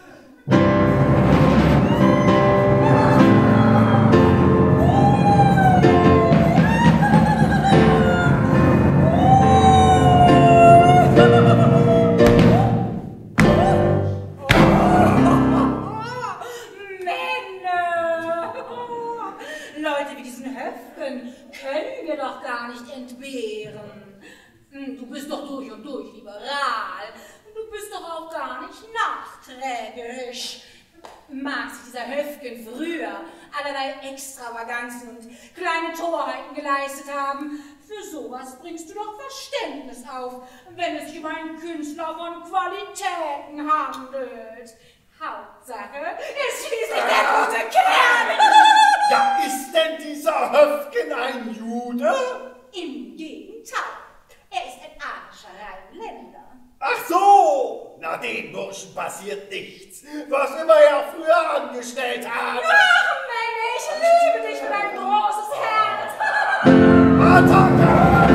Du bist doch durch und durch liberal. Du bist doch auch gar nicht nachträglich. Mag sich dieser der Höfgen früher allerlei Extravaganzen und kleine Torheiten geleistet haben, für sowas bringst du doch Verständnis auf, wenn es sich um einen Künstler von Qualitäten handelt. Hauptsache, ist schließlich der gute Kerl. Ja, ist denn dieser Höfgen ein Jude? Im Gegenteil, er ist ein arischer Rheinländer. Ach so, na dem Burschen passiert nichts, was immer er früher angestellt hat. Ach, Menge, ich liebe dich mit ein großes Herz. Attacke!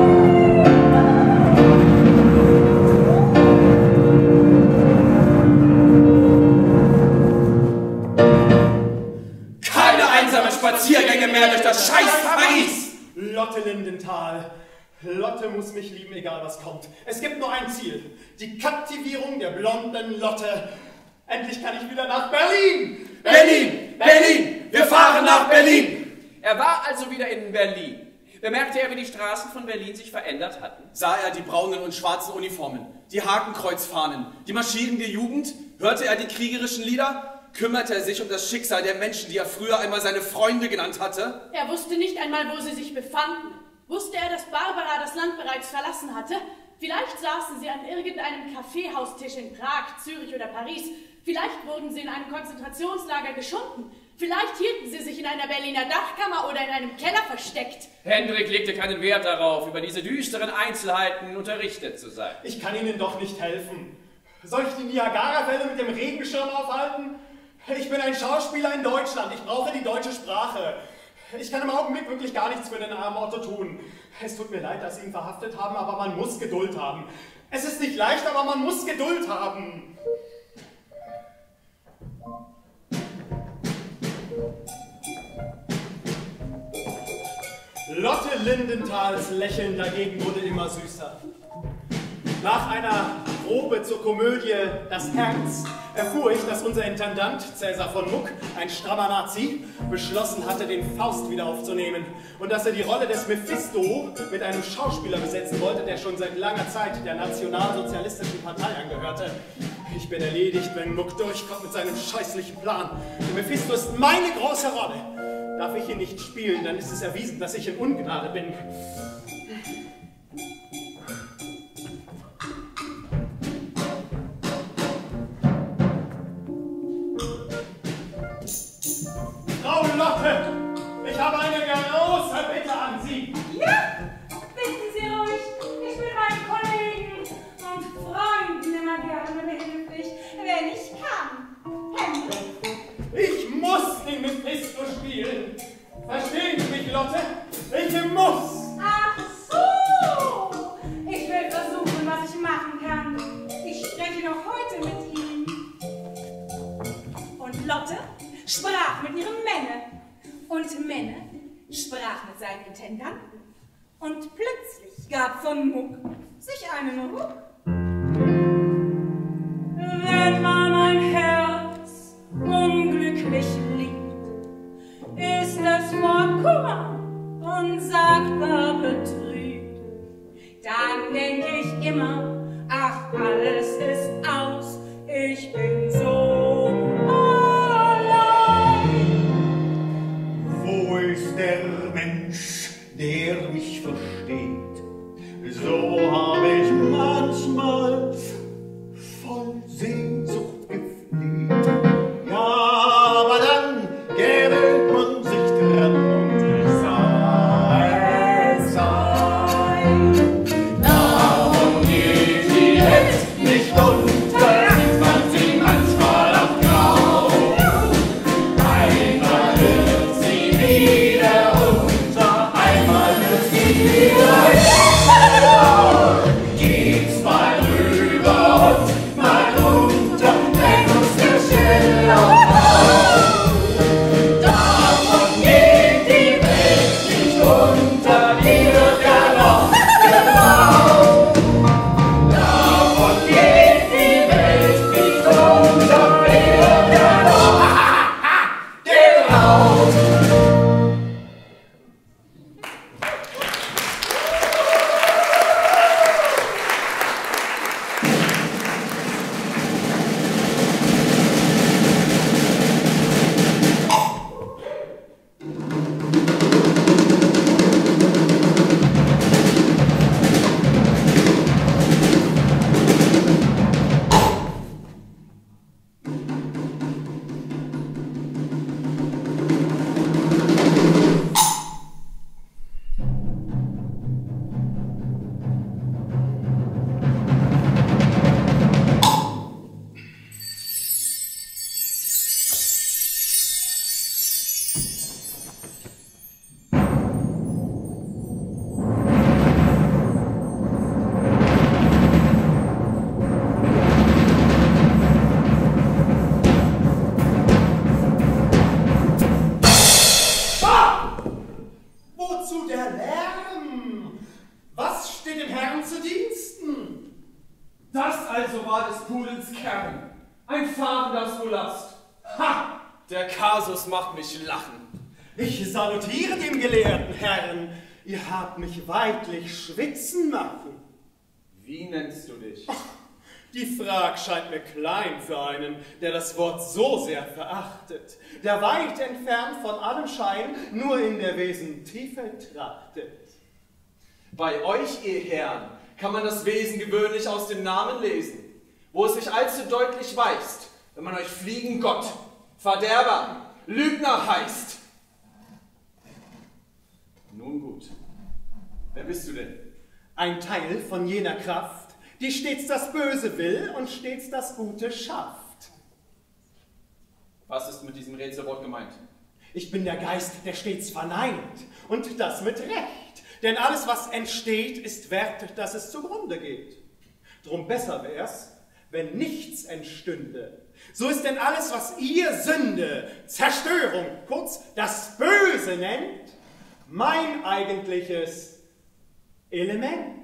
Keine einsamen Spaziergänge mehr durch das scheiß Paris! Lotte Lindenthal. Lotte muss mich lieben, egal was kommt. Es gibt nur ein Ziel. Die Kaptivierung der blonden Lotte. Endlich kann ich wieder nach Berlin. Berlin! Berlin! Wir fahren nach Berlin! Er war also wieder in Berlin. Bemerkte er, wie die Straßen von Berlin sich verändert hatten? Sah er die braunen und schwarzen Uniformen, die Hakenkreuzfahnen, die marschierende Jugend? Hörte er die kriegerischen Lieder? Kümmerte er sich um das Schicksal der Menschen, die er früher einmal seine Freunde genannt hatte? Er wusste nicht einmal, wo sie sich befanden. Wusste er, dass Barbara das Land bereits verlassen hatte? Vielleicht saßen sie an irgendeinem Kaffeehaustisch in Prag, Zürich oder Paris. Vielleicht wurden sie in einem Konzentrationslager geschunden. Vielleicht hielten sie sich in einer Berliner Dachkammer oder in einem Keller versteckt. Hendrik legte keinen Wert darauf, über diese düsteren Einzelheiten unterrichtet zu sein. Ich kann Ihnen doch nicht helfen. Soll ich die Niagarafälle mit dem Regenschirm aufhalten? Ich bin ein Schauspieler in Deutschland. Ich brauche die deutsche Sprache. Ich kann im Augenblick wirklich gar nichts für den armen Otto tun. Es tut mir leid, dass Sie ihn verhaftet haben, aber man muss Geduld haben. Es ist nicht leicht, aber man muss Geduld haben. Lotte Lindenthals Lächeln dagegen wurde immer süßer. Nach einer Probe zur Komödie Das Herz erfuhr ich, dass unser Intendant Cäsar von Muck, ein strammer Nazi, beschlossen hatte, den Faust wieder aufzunehmen und dass er die Rolle des Mephisto mit einem Schauspieler besetzen wollte, der schon seit langer Zeit der Nationalsozialistischen Partei angehörte. Ich bin erledigt, wenn Muck durchkommt mit seinem scheußlichen Plan. Der Mephisto ist meine große Rolle. Darf ich ihn nicht spielen, dann ist es erwiesen, dass ich in Ungnade bin. Frau Lotte, ich habe eine große Bitte an Sie. Ja, bitten Sie ruhig. Ich bin meinen Kollegen und Freunden immer gerne behilflich, wenn ich kann. Hendrik. Ich muss den Mephisto spielen. Verstehen Sie mich, Lotte? Ich muss. Ach so. Ich will versuchen, was ich machen kann. Ich spreche noch heute mit Ihnen. Und Lotte sprach mit ihrem Männer. Und Männer sprach mit seinen Intendanten. Und plötzlich gab von Muck sich einen Ruck. Wenn man ein Herz unglücklich liebt, ist es vor Kummer unsagbar betrübt. Dann denk ich immer, ach, alles ist aus, ich bin so allein. Wo ist der Mensch, der mich versteht? So habe ich manchmal voll Sehnsucht gefleht. Ja, aber dann gewöhnt man sich dran und ich sah es sein. Darum geht die Welt also war des Pudels Kern. Ein fahrender Scholast. Ha! Der Kasus macht mich lachen. Ich salutiere dem gelehrten Herrn. Ihr habt mich weidlich schwitzen machen. Wie nennst du dich? Ach, die Frage scheint mir klein für einen, der das Wort so sehr verachtet, der weit entfernt von allem Schein nur in der Wesentiefe trachtet. Bei euch, ihr Herren, kann man das Wesen gewöhnlich aus dem Namen lesen, wo es sich allzu deutlich weist, wenn man euch Fliegen Gott, Verderber, Lügner heißt. Nun gut, wer bist du denn? Ein Teil von jener Kraft, die stets das Böse will und stets das Gute schafft. Was ist mit diesem Rätselwort gemeint? Ich bin der Geist, der stets verneint, und das mit Recht, denn alles, was entsteht, ist wert, dass es zugrunde geht. Drum besser wär's, wenn nichts entstünde. So ist denn alles, was ihr Sünde, Zerstörung, kurz das Böse nennt, mein eigentliches Element.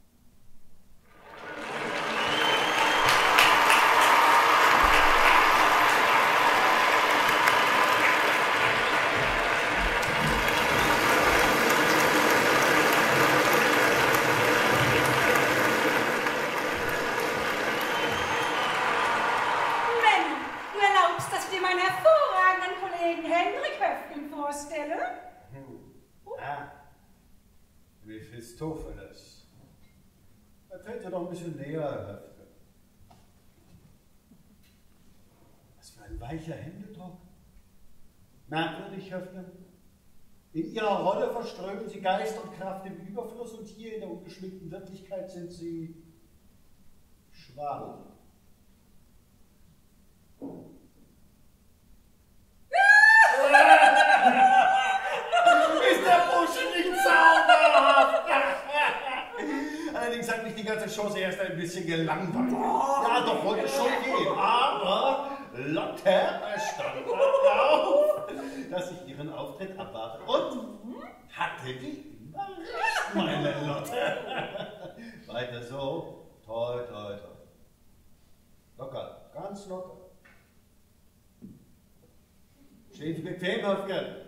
Mephistopheles. Da fällt ja doch ein bisschen näher, Herr Höfke. Was für ein weicher Händedruck. Merkwürdig, Höfke. In Ihrer Rolle verströmen Sie Geist und Kraft im Überfluss und hier in der ungeschminkten Wirklichkeit sind Sie Schwaben. Ist der Bursche nicht zauberhaft? Allerdings hat mich die ganze Chance erst ein bisschen gelangweilt. Ja, doch wollte es schon gehen. Aber Lotte stand darauf, dass ich ihren Auftritt abwarte. Und hatte die immer recht, meine Lotte. Weiter so. Toi, toi, toi. Locker, ganz locker. Stehen Sie bequem, Höfgen.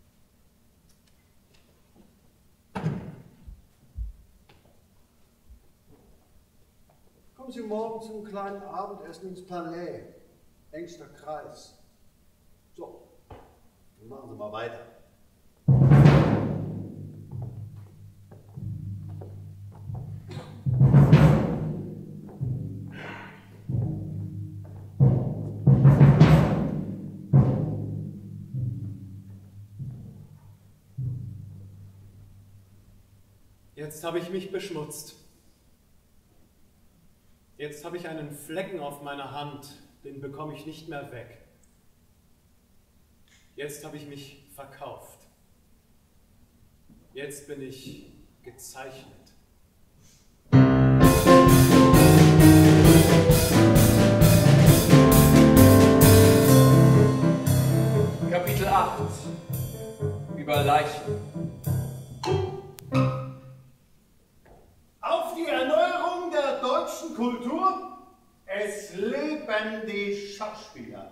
Kommen Sie morgen zum kleinen Abendessen ins Palais. Engster Kreis. So, dann machen Sie mal weiter. Jetzt habe ich mich beschmutzt. Jetzt habe ich einen Flecken auf meiner Hand, den bekomme ich nicht mehr weg. Jetzt habe ich mich verkauft. Jetzt bin ich gezeichnet. Kapitel acht. Über Leichen. Auf die Erneuerung der deutschen Kultur. Es leben die Schauspieler.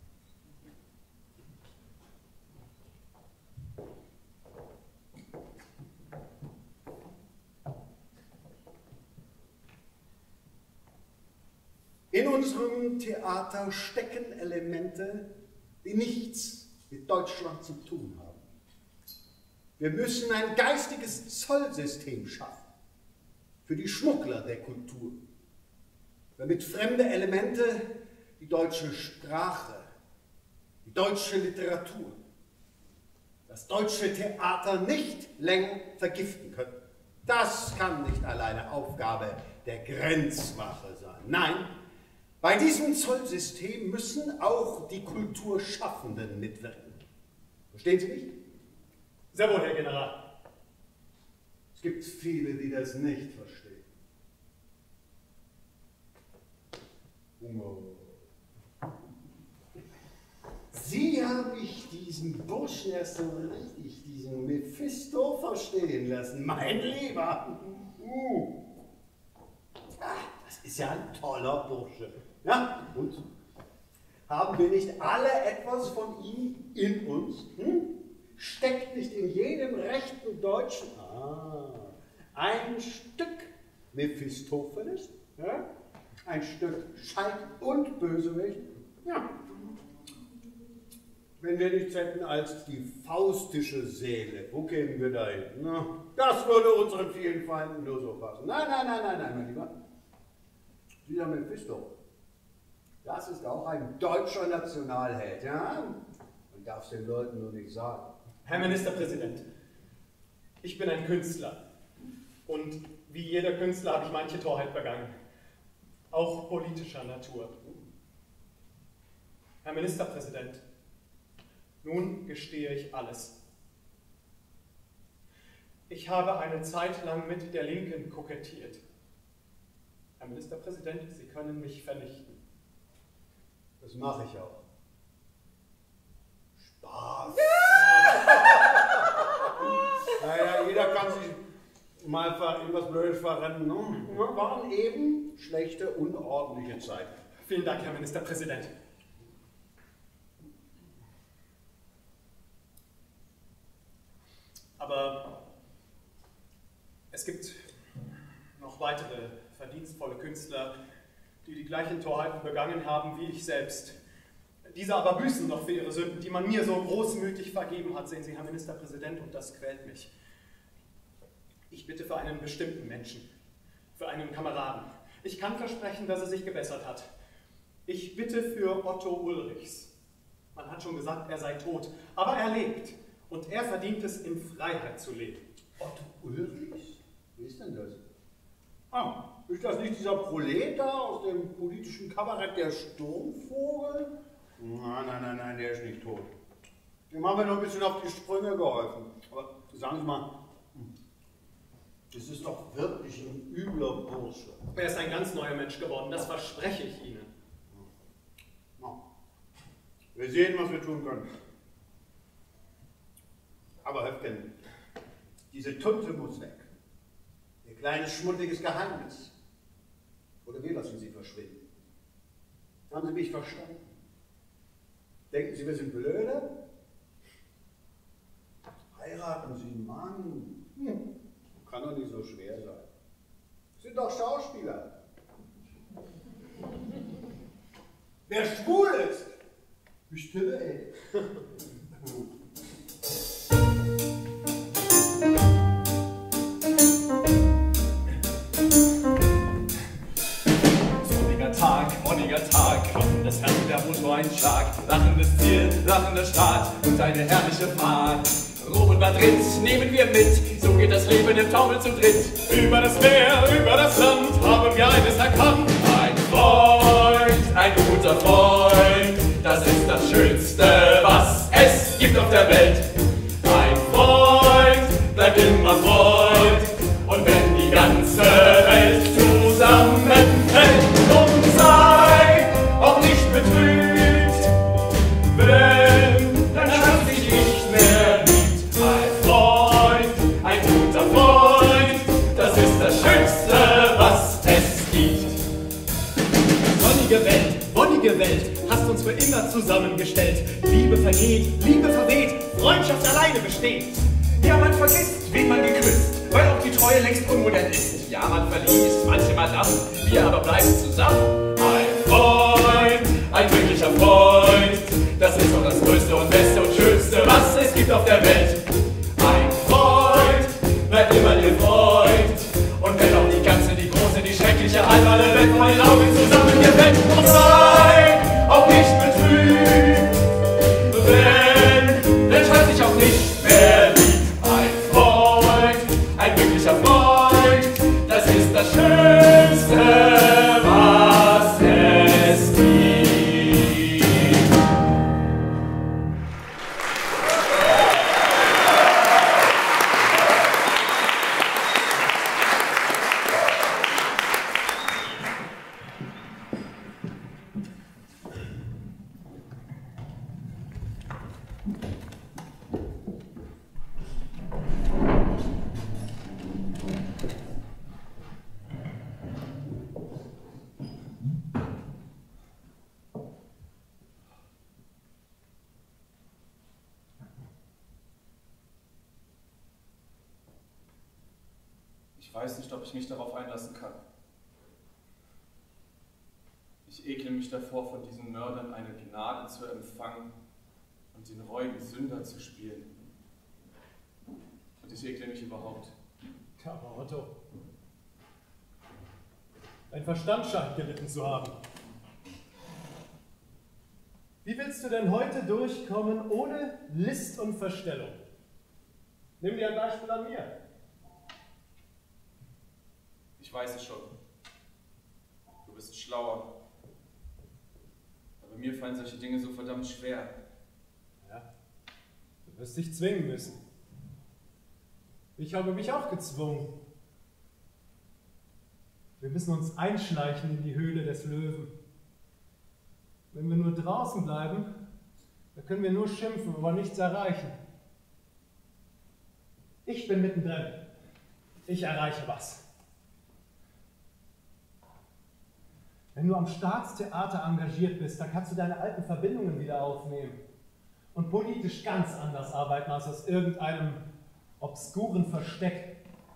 In unserem Theater stecken Elemente, die nichts mit Deutschland zu tun haben. Wir müssen ein geistiges Zollsystem schaffen für die Schmuggler der Kultur, damit fremde Elemente die deutsche Sprache, die deutsche Literatur, das deutsche Theater nicht länger vergiften können. Das kann nicht alleine Aufgabe der Grenzwache sein. Nein, bei diesem Zollsystem müssen auch die Kulturschaffenden mitwirken. Verstehen Sie mich? Sehr wohl, Herr General. Es gibt viele, die das nicht verstehen. Hunger. Sie haben mich diesen Burschen erst so richtig, diesen Mephisto verstehen lassen, mein Lieber. Uh. Ah, Das ist ja ein toller Bursche. Ja, und? Haben wir nicht alle etwas von ihm in uns? Hm? Steckt nicht in jedem rechten Deutschen ah, ein Stück Mephistopheles? Ja? Ein Stück Schalk und Bösewicht? Ja. Wenn wir nichts hätten als die faustische Seele, wo kämen wir da hin? Na, das würde unseren vielen Feinden nur so passen. Nein, nein, nein, nein, nein, mein Lieber. Dieser Mephisto, das ist auch ein deutscher Nationalheld, ja? Man darf es den Leuten nur nicht sagen. Herr Ministerpräsident, ich bin ein Künstler. Und wie jeder Künstler habe ich manche Torheit begangen. Auch politischer Natur. Herr Ministerpräsident, nun gestehe ich alles. Ich habe eine Zeit lang mit der Linken kokettiert. Herr Ministerpräsident, Sie können mich vernichten. Das mache ich auch. Spaß! Naja, jeder kann sich mal in was Blödes verrennen. Ne? Waren eben schlechte, unordentliche Zeiten. Vielen Dank, Herr Ministerpräsident. Aber es gibt noch weitere verdienstvolle Künstler, die die gleichen Torheiten begangen haben wie ich selbst. Diese aber büßen noch für ihre Sünden, die man mir so großmütig vergeben hat, sehen Sie, Herr Ministerpräsident, und das quält mich. Ich bitte für einen bestimmten Menschen, für einen Kameraden. Ich kann versprechen, dass er sich gebessert hat. Ich bitte für Otto Ulrichs. Man hat schon gesagt, er sei tot, aber er lebt. Und er verdient es, in Freiheit zu leben. Otto Ulrichs? Wie ist denn das? Ah, ist das nicht dieser Prolet da aus dem politischen Kabarett Der Sturmvogel? Nein, nein, nein, nein, der ist nicht tot. Dem haben wir noch ein bisschen auf die Sprünge geholfen. Aber sagen Sie mal, das ist doch wirklich ein übler Bursche. Er ist ein ganz neuer Mensch geworden, das verspreche ich Ihnen. Wir sehen, was wir tun können. Aber Höfgen, diese Tunte muss weg. Ihr kleines schmutziges Geheimnis. Oder wir lassen sie verschwinden. Haben Sie mich verstanden? Denken Sie, wir sind blöde? Heiraten Sie einen Mann. Hm. Kann doch nicht so schwer sein. Sind doch Schauspieler. Wer schwul ist, bestimme ey. Sonniger Tag, sonniger Tag, das Herz der Motor ein Schlag, lachendes Ziel, lachender Start und eine herrliche Fahrt. Rom und Madrid nehmen wir mit, so geht das Leben im Taumel zu dritt. Über das Meer, über das Land haben wir eines erkannt. Ein Freund, ein guter Freund, das ist das Schönste, was es gibt auf der Welt. Ein Freund bleibt immer Freund, und wenn die ganze Welt zusammenfällt, und sei auch nicht betrübt, wenn dein Herz dich nicht mehr liebt. Ein Freund, ein guter Freund, das ist das Schönste, was es gibt. Sonnige Welt, wonnige Welt, hast uns für immer zusammengestellt. Liebe vergeht, Liebe verweht, Freundschaft alleine besteht. Ja, man vergisst, wen man geküsst, weil auch die Treue längst unmodern ist. Ja, man verliest manche Madame, wir aber bleiben zusammen. Ein Freund, ein wirklicher Freund, das ist doch das Größte und Beste und Schönste, was es gibt auf der Welt. Ein Freund, bleibt immer ihr Freund, und wenn auch die ganze, die große, die schreckliche, alberne Welt vor den Augen zusammengefällt, und sei auch nicht betrübt, wenn der Schatz sich auch nicht mehr liebt. Ein Freund, ein wirklicher Freund, das ist das Schönste, was es gibt. Ich weiß nicht, ob ich mich darauf einlassen kann. Ich ekle mich davor, von diesen Mördern eine Gnade zu empfangen und den reuigen Sünder zu spielen. Und ich ekle mich überhaupt. Ja, aber Otto, dein Verstand scheint gelitten zu haben. Wie willst du denn heute durchkommen ohne List und Verstellung? Nimm dir ein Beispiel an mir. Ich weiß es schon. Du bist schlauer. Aber mir fallen solche Dinge so verdammt schwer. Ja, du wirst dich zwingen müssen. Ich habe mich auch gezwungen. Wir müssen uns einschleichen in die Höhle des Löwen. Wenn wir nur draußen bleiben, dann können wir nur schimpfen, aber nichts erreichen. Ich bin mittendrin. Ich erreiche was. Wenn du am Staatstheater engagiert bist, dann kannst du deine alten Verbindungen wieder aufnehmen und politisch ganz anders arbeiten als aus irgendeinem obskuren Versteck.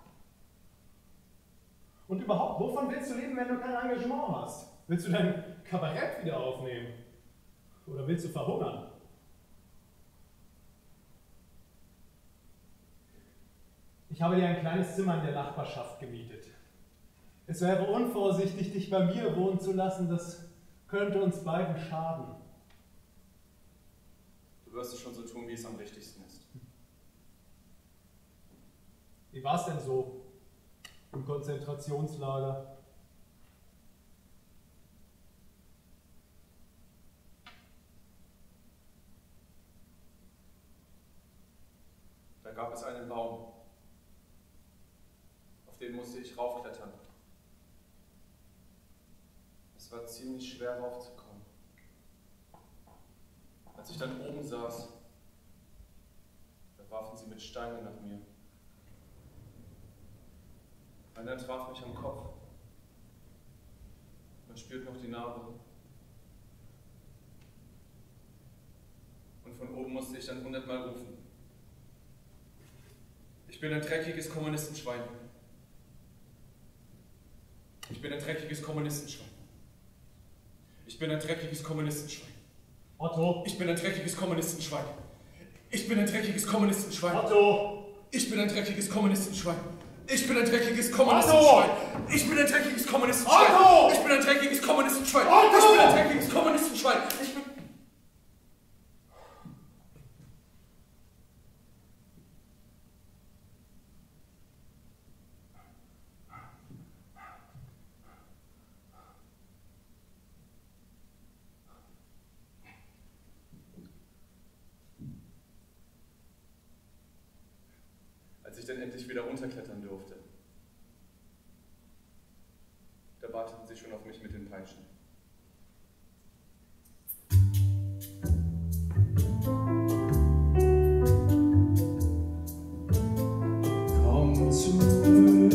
Und überhaupt, wovon willst du leben, wenn du kein Engagement hast? Willst du dein Kabarett wieder aufnehmen? Oder willst du verhungern? Ich habe dir ein kleines Zimmer in der Nachbarschaft gemietet. Es wäre unvorsichtig, dich bei mir wohnen zu lassen. Das könnte uns beiden schaden. Du wirst es schon so tun, wie es am richtigsten ist. Wie war es denn so im Konzentrationslager? Da gab es einen Baum. Auf den musste ich raufklettern. Es war ziemlich schwer raufzukommen. Als ich dann oben saß, da warfen sie mit Steinen nach mir. Einer traf mich am Kopf. Man spürt noch die Narbe. Und von oben musste ich dann hundertmal rufen. Ich bin ein dreckiges Kommunistenschwein. Ich bin ein dreckiges Kommunistenschwein. Ich bin ein dreckiges Kommunistenschwein. Otto! Ich bin ein dreckiges Kommunistenschwein. Ich bin ein dreckiges Kommunistenschwein. Otto! Ich bin ein dreckiges Kommunistenschwein. Ich bin ein dreckiges Kommunistenschwein. Ich bin ein dreckiges Kommunistenschwein. Otto! Ich bin ein dreckiges Kommunistenschwein. Otto! Ich bin ein dreckiges Kommunistenschwein. Ich bin... Als ich dann endlich wieder runterklettern durfte, da warteten sie schon auf mich mit den Peitschen. Komm zurück,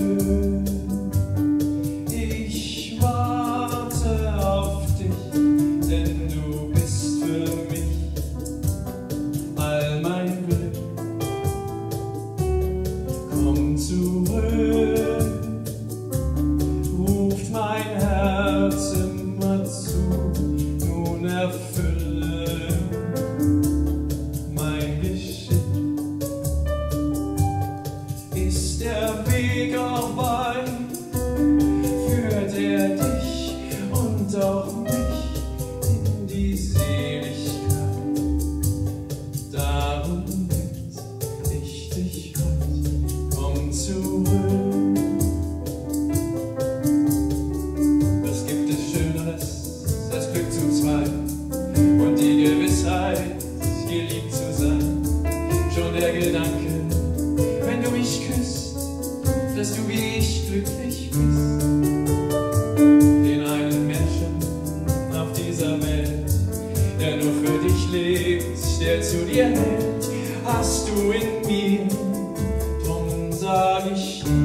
ich warte auf dich, denn du bist für mich all mein Glück. Komm zurück, ruft mein Herz immer zu, nun erfülle mein Geschick. Ist der Weg auch weit, führt er dich und auch mich in die Seligkeit. Darum bitt ich dich heute, komm zurück. Was gibt es Schöneres, das Glück zu zweit und die Gewissheit, geliebt zu sein? Schon der Gedanke, wenn du mich küsst, dass du wie ich glücklich bist. Den einen Menschen auf dieser Welt, der nur für dich lebt, der zu dir hält, hast du in mir, drum sag ich dir.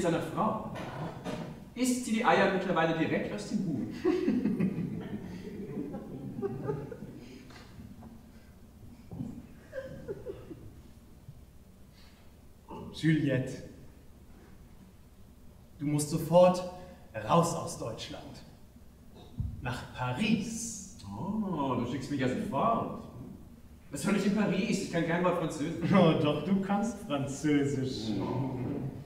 es deiner Frau? Isst sie die Eier mittlerweile direkt aus dem Huhn? Juliette, du musst sofort raus aus Deutschland. Nach Paris. Oh, du schickst mich ja sofort. Was soll ich in Paris? Ich kann kein Wort Französisch. Oh, doch, du kannst Französisch. Oh.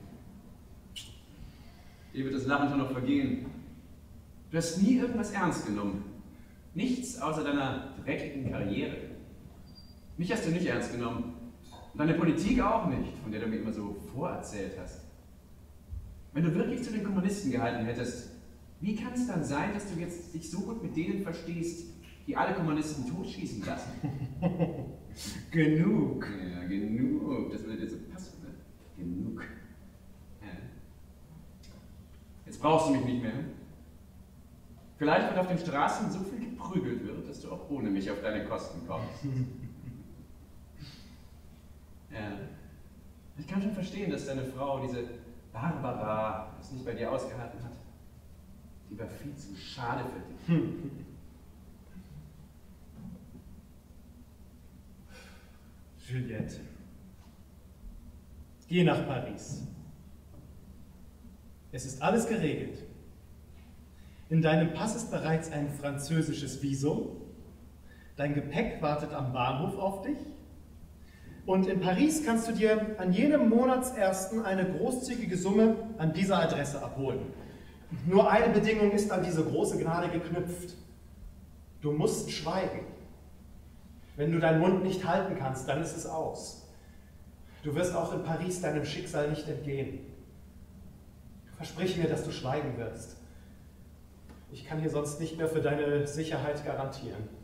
Dir wird das Lachen schon noch vergehen. Du hast nie irgendwas ernst genommen. Nichts außer deiner dreckigen Karriere. Mich hast du nicht ernst genommen. Und deine Politik auch nicht, von der du mir immer so vorerzählt hast. Wenn du wirklich zu den Kommunisten gehalten hättest, wie kann es dann sein, dass du jetzt dich so gut mit denen verstehst, die alle Kommunisten totschießen lassen? Genug. Ja, genug. Das würde dir so passen, ne? Genug. Ja. Jetzt brauchst du mich nicht mehr. Vielleicht, weil auf den Straßen so viel geprügelt wird, dass du auch ohne mich auf deine Kosten kommst. Ja. Ich kann schon verstehen, dass deine Frau, diese Barbara, es nicht bei dir ausgehalten hat. Die war viel zu schade für dich. Juliette, geh nach Paris. Es ist alles geregelt. In deinem Pass ist bereits ein französisches Visum. Dein Gepäck wartet am Bahnhof auf dich. Und in Paris kannst du dir an jedem Monatsersten eine großzügige Summe an dieser Adresse abholen. Nur eine Bedingung ist an diese große Gnade geknüpft. Du musst schweigen. Wenn du deinen Mund nicht halten kannst, dann ist es aus. Du wirst auch in Paris deinem Schicksal nicht entgehen. Versprich mir, dass du schweigen wirst. Ich kann hier sonst nicht mehr für deine Sicherheit garantieren.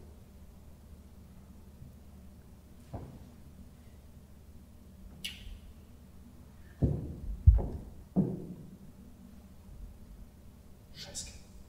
Scheiße.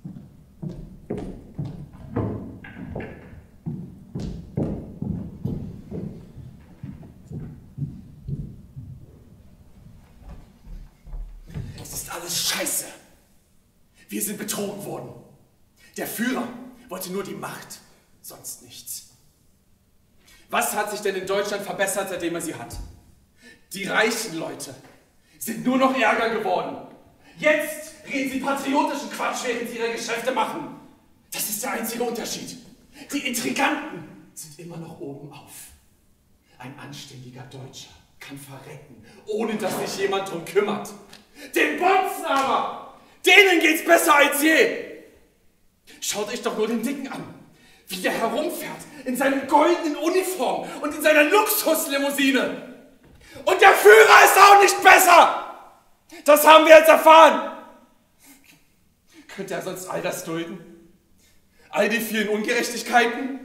Es ist alles Scheiße. Wir sind betrogen worden. Der Führer wollte nur die Macht, sonst nichts. Was hat sich denn in Deutschland verbessert, seitdem er sie hat? Die reichen Leute sind nur noch ärger geworden. Jetzt reden sie patriotischen Quatsch, während sie ihre Geschäfte machen. Das ist der einzige Unterschied. Die Intriganten sind immer noch oben auf. Ein anständiger Deutscher kann verrecken, ohne dass sich jemand drum kümmert. Den Bonzen aber, denen geht's besser als je. Schaut euch doch nur den Dicken an, wie der herumfährt in seinem goldenen Uniform und in seiner Luxuslimousine. Und der Führer ist auch nicht besser. Das haben wir jetzt erfahren. Könnte er sonst all das dulden? All die vielen Ungerechtigkeiten?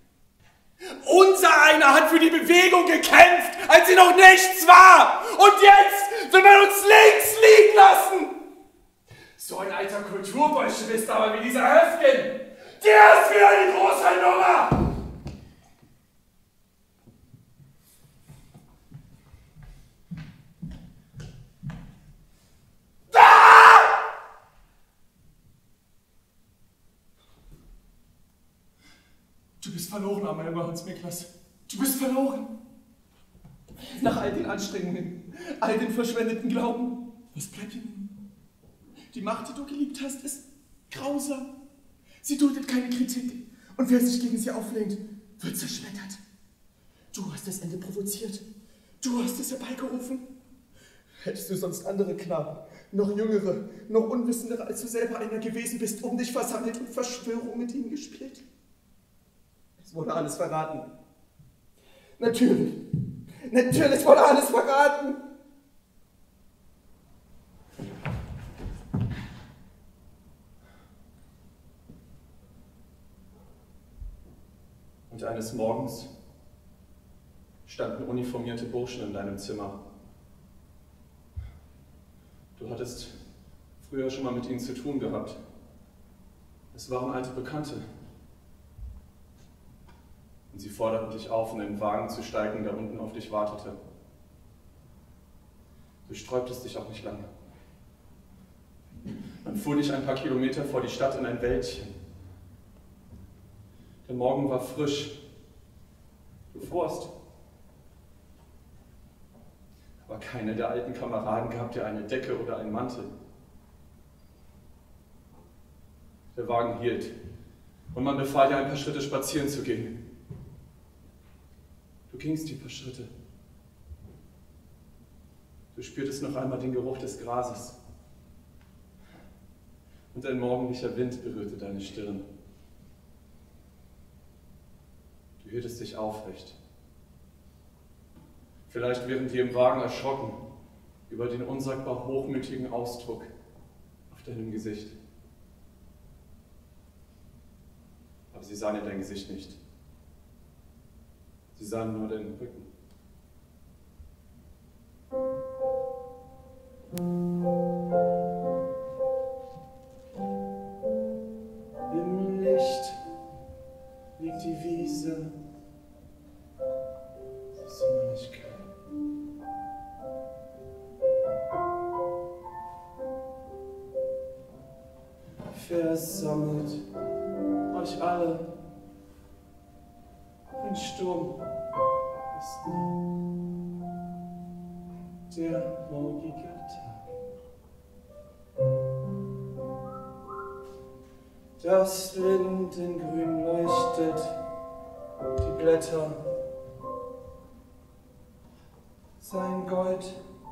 Unser einer hat für die Bewegung gekämpft, als sie noch nichts war. Und jetzt will man uns links liegen lassen. So ein alter Kulturbolschewist aber wie dieser Höfgen, der ist wieder die große Nummer. Du bist verloren, armer junger Hans Miklas. Du bist verloren. Nach all den Anstrengungen, all den verschwendeten Glauben, was bleibt dir nun? Die Macht, die du geliebt hast, ist grausam. Sie duldet keine Kritik. Und wer sich gegen sie auflehnt, wird zerschmettert. Du hast das Ende provoziert. Du hast es herbeigerufen. Hättest du sonst andere Knaben, noch jüngere, noch unwissendere, als du selber einer gewesen bist, um dich versammelt und Verschwörung mit ihnen gespielt? Es wurde alles verraten. Natürlich. Natürlich wurde alles verraten. Und eines Morgens standen uniformierte Burschen in deinem Zimmer. Du hattest früher schon mal mit ihnen zu tun gehabt. Es waren alte Bekannte. Und sie forderten dich auf, in den Wagen zu steigen, der unten auf dich wartete. Du sträubtest dich auch nicht lange. Dann fuhr ich ein paar Kilometer vor die Stadt in ein Wäldchen. Der Morgen war frisch. Du frorst. Aber keiner der alten Kameraden gab dir eine Decke oder einen Mantel. Der Wagen hielt und man befahl dir, ein paar Schritte spazieren zu gehen. Du gingst die paar Schritte. Du spürtest noch einmal den Geruch des Grases. Und ein morgendlicher Wind berührte deine Stirn. Du hieltest dich aufrecht. Vielleicht wären die im Wagen erschrocken über den unsagbar hochmütigen Ausdruck auf deinem Gesicht. Aber sie sahen in dein Gesicht nicht. Sie sahen nur deinen Rücken. Im Licht liegt die Wiese. Sie ist sommerlich grün. Versammelt euch alle. Ein Sturm ist nie der morgige Tag. Das Lindengrün leuchtet, die Blätter sein Gold.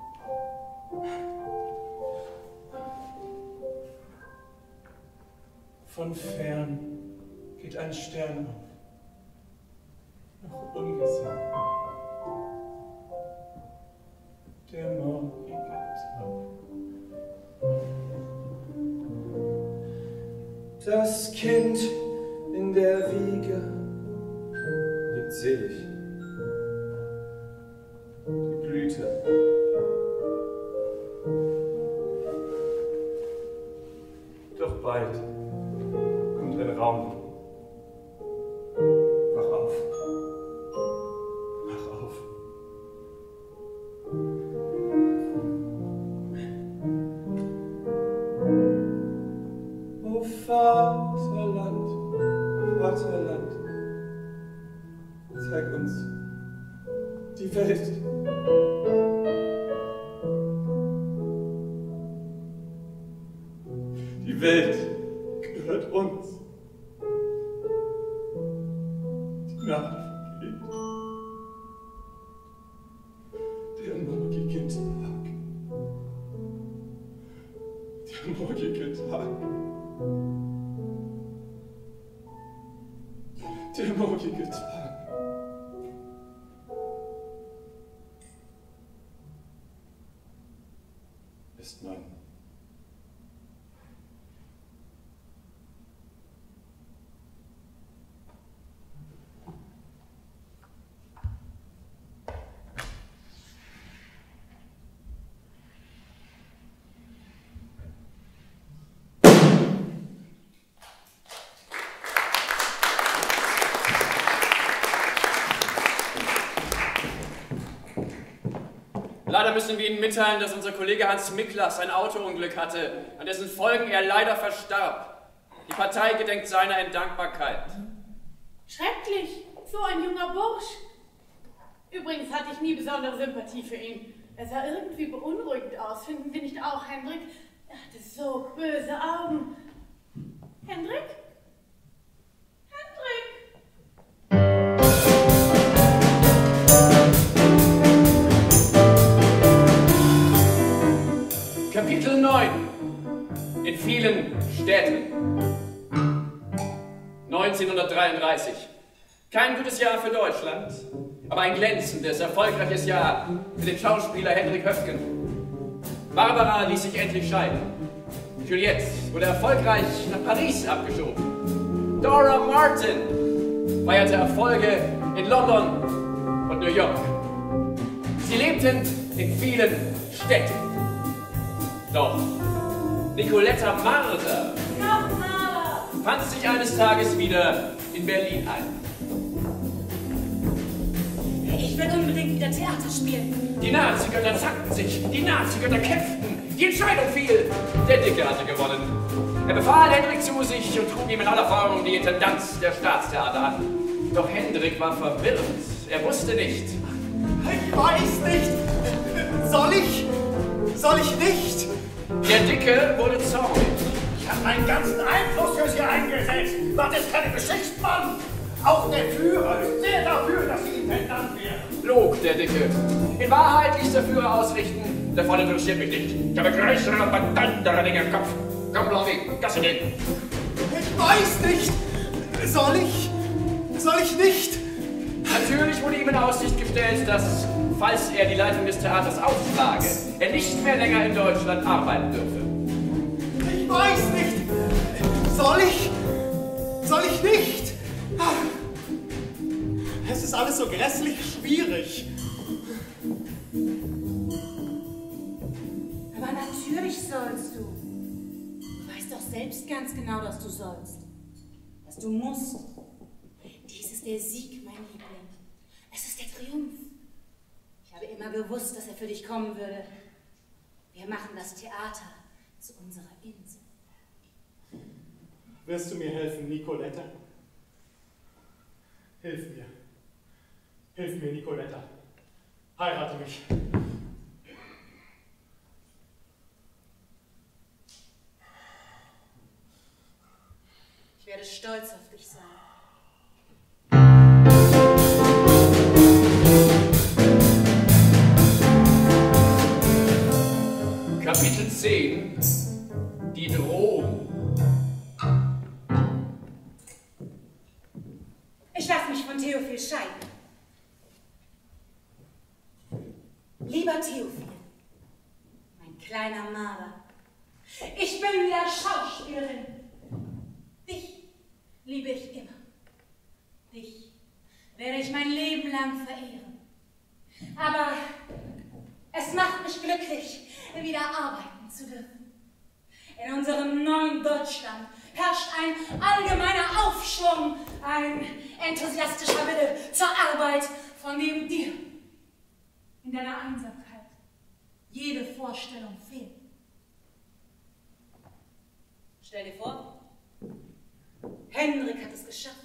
Von fern geht ein Stern auf, noch ungesehen. Der morgige Tag. Das Kind in der Wiege liegt selig. Die Blüte doch bald kommt ein Raum. Wach auf. Wach auf. O Vaterland, Vaterland, zeig uns die Welt. Die Welt gehört uns. Die Nacht vergeht. Der morgige Tag. Der morgige Tag. Der morgige Tag. Ist mein. Leider müssen wir Ihnen mitteilen, dass unser Kollege Hans Miklas ein Autounglück hatte, an dessen Folgen er leider verstarb. Die Partei gedenkt seiner in Dankbarkeit. Schrecklich, so ein junger Bursch. Übrigens hatte ich nie besondere Sympathie für ihn. Er sah irgendwie beunruhigend aus, finden Sie nicht auch, Hendrik? Er hatte so böse Augen. Hendrik? Hendrik? Kapitel neun. In vielen Städten. neunzehnhundertdreiunddreißig. Kein gutes Jahr für Deutschland, aber ein glänzendes, erfolgreiches Jahr für den Schauspieler Hendrik Höfgen. Barbara ließ sich endlich scheiden. Juliette wurde erfolgreich nach Paris abgeschoben. Dora Martin feierte Erfolge in London und New York. Sie lebten in vielen Städten. Doch Nicoletta Marder fand sich eines Tages wieder in Berlin ein. Ich will unbedingt wieder Theater spielen. Die Nazigötter zackten sich, die Nazigötter kämpften, Die Entscheidung fiel. Der Dicke hatte gewonnen. Er befahl Hendrik zu sich und trug ihm in aller Form die Intendanz der Staatstheater an. Doch Hendrik war verwirrt. Er wusste nicht. Ich weiß nicht. Soll ich? Soll ich nicht? Der Dicke wurde zornig. Ich habe meinen ganzen Einfluss für Sie eingesetzt. Das ist keine Geschichte, Mann. Auch der Führer ist sehr dafür, dass Sie Intendant werden. Log der Dicke. In Wahrheit ließ der Führer ausrichten. Der Fall interessiert mich nicht. Ich habe größere und verdammtere Dinge im Kopf. Komm, Lobby, Gasse gehen. Ich weiß nicht. Soll ich? Soll ich nicht? Natürlich wurde ihm in Aussicht gestellt, dass, falls er die Leitung des Theaters aufschlage, er nicht mehr länger in Deutschland arbeiten dürfe. Ich weiß nicht. Soll ich? Soll ich nicht? Es ist alles so grässlich schwierig. Aber natürlich sollst du. Du weißt doch selbst ganz genau, dass du sollst. Dass du musst. Dies ist der Sieg, mein Liebling. Es ist der Triumph. Ich habe immer gewusst, dass er für dich kommen würde. Wir machen das Theater zu unserer Insel. Wirst du mir helfen, Nicoletta? Hilf mir. Hilf mir, Nicoletta. Heirate mich. Ich werde stolz auf dich sein. Kapitel zehn. Die Drohung. Ich lasse mich von Theophil scheiden. Lieber Theophil, mein kleiner Maler, ich bin wieder Schauspielerin. Dich liebe ich immer. Dich werde ich mein Leben lang verehren. Aber es macht mich glücklich, wieder arbeiten zu dürfen. In unserem neuen Deutschland herrscht ein allgemeiner Aufschwung, ein enthusiastischer Wille zur Arbeit, von dem dir in deiner Einsamkeit jede Vorstellung fehlt. Stell dir vor, Hendrik hat es geschafft.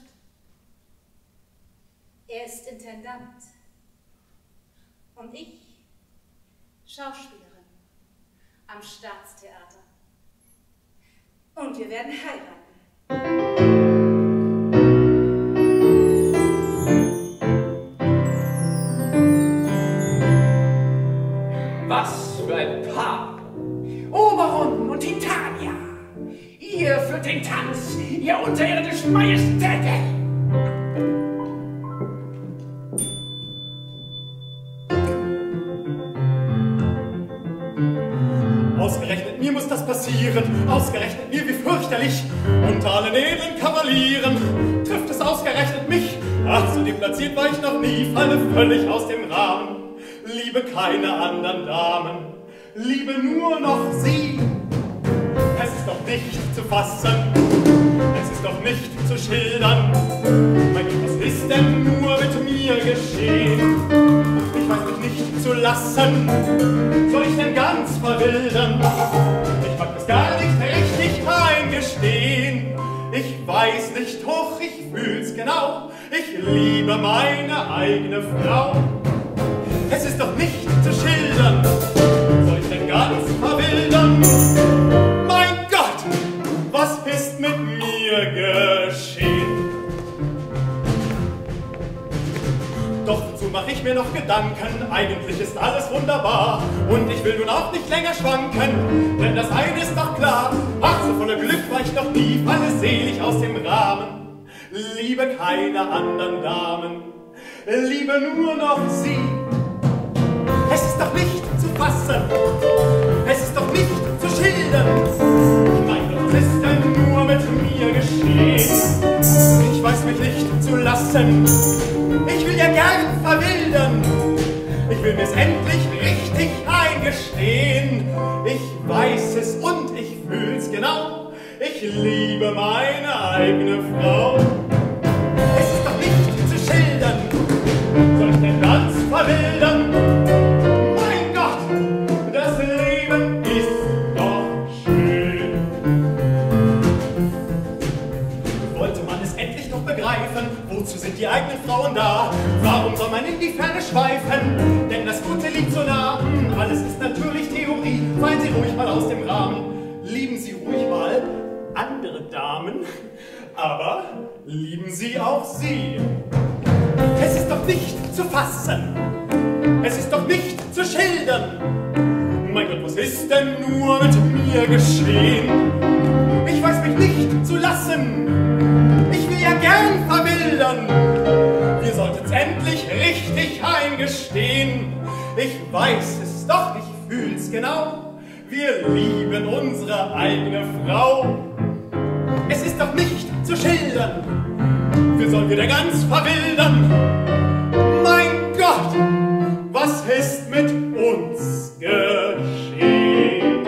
Er ist Intendant und ich Schauspielerin am Staatstheater. Und wir werden heiraten. Was für ein Paar! Oberon und Titania! Ihr führt den Tanz, ihr unterirdischen Majestäte! Ausgerechnet mir muss das passieren, ausgerechnet mir, wie fürchterlich. Unter allen edlen Kavalieren trifft es ausgerechnet mich. Ach, so deplatziert war ich noch nie, falle völlig aus dem Rahmen. Liebe keine anderen Damen, liebe nur noch sie. Es ist doch nicht zu fassen, es ist doch nicht zu schildern. Mein Gott, was ist denn nur mit mir geschehen? Ich weiß mich nicht zu lassen, soll ich denn ganz verwildern? Ich mag das gar nicht richtig eingestehen. Ich weiß nicht, hoch, ich fühl's genau. Ich liebe meine eigene Frau. Es ist doch nicht zu schildern, soll ich denn ganz verwildern? Mein Gott, was ist mit mir geschehen? Doch dazu mach ich mir noch Gedanken, eigentlich ist alles wunderbar. Und ich will nun auch nicht länger schwanken, denn das eine ist doch klar. Ach, so voller Glück war ich noch nie, falle selig aus dem Rahmen. Liebe keine anderen Damen, liebe nur noch sie. Es ist doch nicht zu fassen, es ist doch nicht zu schildern. Mein Gott, was ist denn nur mit mir geschehen? Ich weiß mich nicht zu lassen, ich will ja gern verwildern. Ich will mir's endlich richtig eingestehen. Ich weiß es und ich fühl's genau. Ich liebe meine eigene Frau. Es ist doch nicht zu schildern, soll ich denn ganz verwildern? Mein Gott, das Leben ist doch begreifen, wozu sind die eigenen Frauen da? Warum soll man in die Ferne schweifen? Denn das Gute liegt so nah. Hm, alles ist natürlich Theorie, fallen Sie ruhig mal aus dem Rahmen. Lieben Sie ruhig mal andere Damen, aber lieben Sie auch sie. Es ist doch nicht zu fassen, es ist doch nicht zu schildern. Mein Gott, was ist denn nur mit mir geschehen? Ich weiß mich nicht zu lassen, ich will ja gern verwildern. Wir sollten's endlich richtig eingestehen. Ich weiß es doch, ich fühl's genau. Wir lieben unsere eigene Frau. Es ist doch nicht zu schildern, wir sollen wieder ganz verwildern. Mein Gott, was ist mit uns geschehen?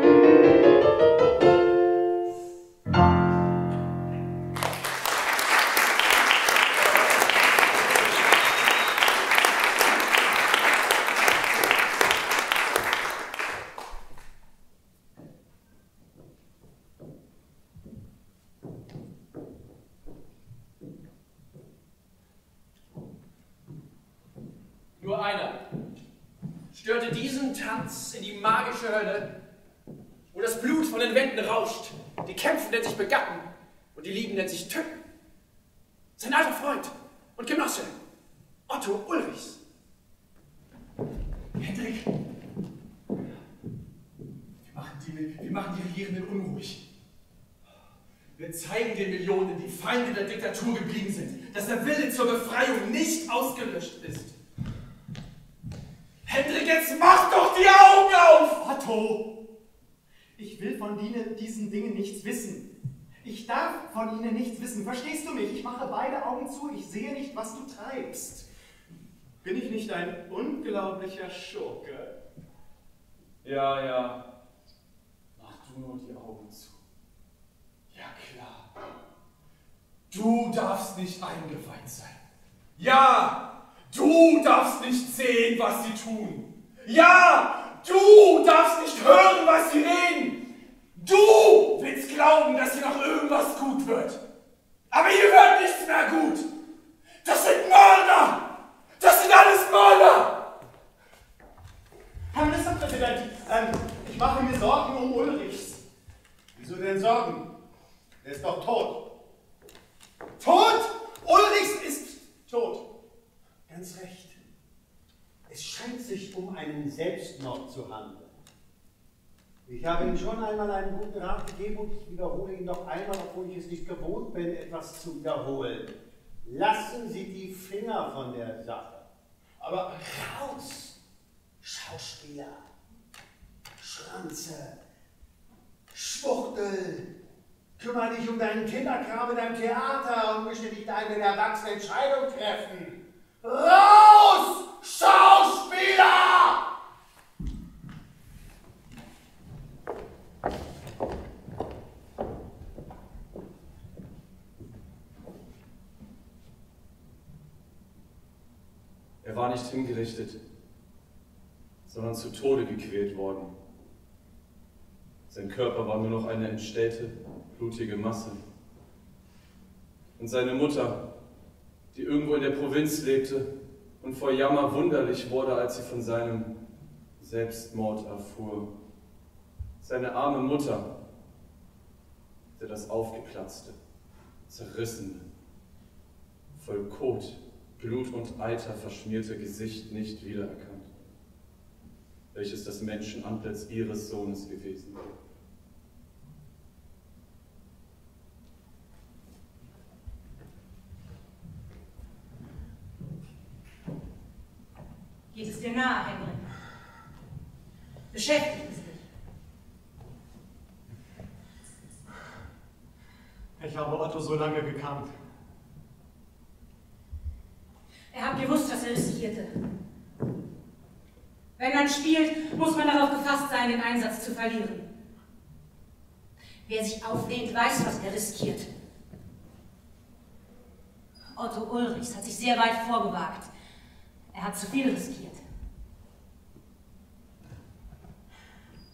Nur einer störte diesen Tanz in die magische Hölle, wo das Blut von den Wänden rauscht, die Kämpfenden sich begatten und die Liebenden sich töten. Sein alter Freund und Genosse, Otto Ulrichs. Hendrik, wir machen die, wir machen die Regierenden unruhig. Wir zeigen den Millionen, die Feinde der Diktatur geblieben sind, dass der Wille zur Befreiung nicht ausgelöscht ist. Hendrik, jetzt mach doch die Augen auf! Otto, ich will von Ihnen diesen Dingen nichts wissen. Ich darf von Ihnen nichts wissen. Verstehst du mich? Ich mache beide Augen zu. Ich sehe nicht, was du treibst. Bin ich nicht ein unglaublicher Schurke? Ja, ja. Mach du nur die Augen zu. Ja, klar. Du darfst nicht eingeweiht sein. Ja! Du darfst nicht sehen, was sie tun. Ja, du darfst nicht hören, was sie reden. Du willst glauben, dass hier noch irgendwas gut wird. Aber hier wird nichts mehr gut. Das sind Mörder. Das sind alles Mörder. Herr Ministerpräsident, ähm, ich mache mir Sorgen um Ulrichs. Wieso denn Sorgen? Er ist doch tot. Tot? Ulrichs ist tot. Ganz recht. Es scheint sich um einen Selbstmord zu handeln. Ich habe Ihnen schon einmal einen guten Rat gegeben und ich wiederhole ihn noch einmal, obwohl ich es nicht gewohnt bin, etwas zu wiederholen. Lassen Sie die Finger von der Sache. Aber raus! Schauspieler, Schranze, Schwuchtel, kümmere dich um deinen Kinderkram in deinem Theater und möchte nicht eine erwachsene Entscheidung treffen. Raus! Schauspieler! Er war nicht hingerichtet, sondern zu Tode gequält worden. Sein Körper war nur noch eine entstellte, blutige Masse. Und seine Mutter, die irgendwo in der Provinz lebte und vor Jammer wunderlich wurde, als sie von seinem Selbstmord erfuhr. Seine arme Mutter, der das aufgeplatzte, zerrissene, voll Kot, Blut und Eiter verschmierte Gesicht nicht wiedererkannt, welches das Menschenantlitz ihres Sohnes gewesen war. Geht es dir nahe, Henrik? Beschäftigt es dich? Ich habe Otto so lange gekannt. Er hat gewusst, was er riskierte. Wenn man spielt, muss man darauf gefasst sein, den Einsatz zu verlieren. Wer sich auflehnt, weiß, was er riskiert. Otto Ulrichs hat sich sehr weit vorgewagt. Er hat zu viel riskiert.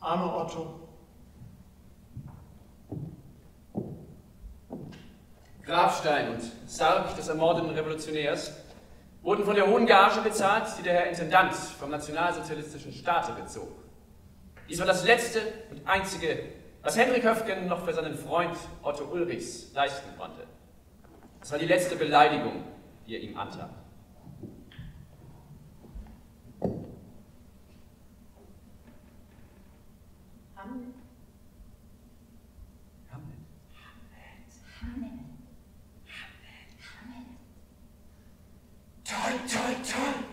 Armer Otto. Grabstein und Sarg des ermordeten Revolutionärs wurden von der hohen Gage bezahlt, die der Herr Intendant vom nationalsozialistischen Staate bezog. Dies war das letzte und einzige, was Hendrik Höfgen noch für seinen Freund Otto Ulrichs leisten konnte. Es war die letzte Beleidigung, die er ihm antat. Hamlet. Hamlet. Hamlet. Hamlet. Toll, toll, toll.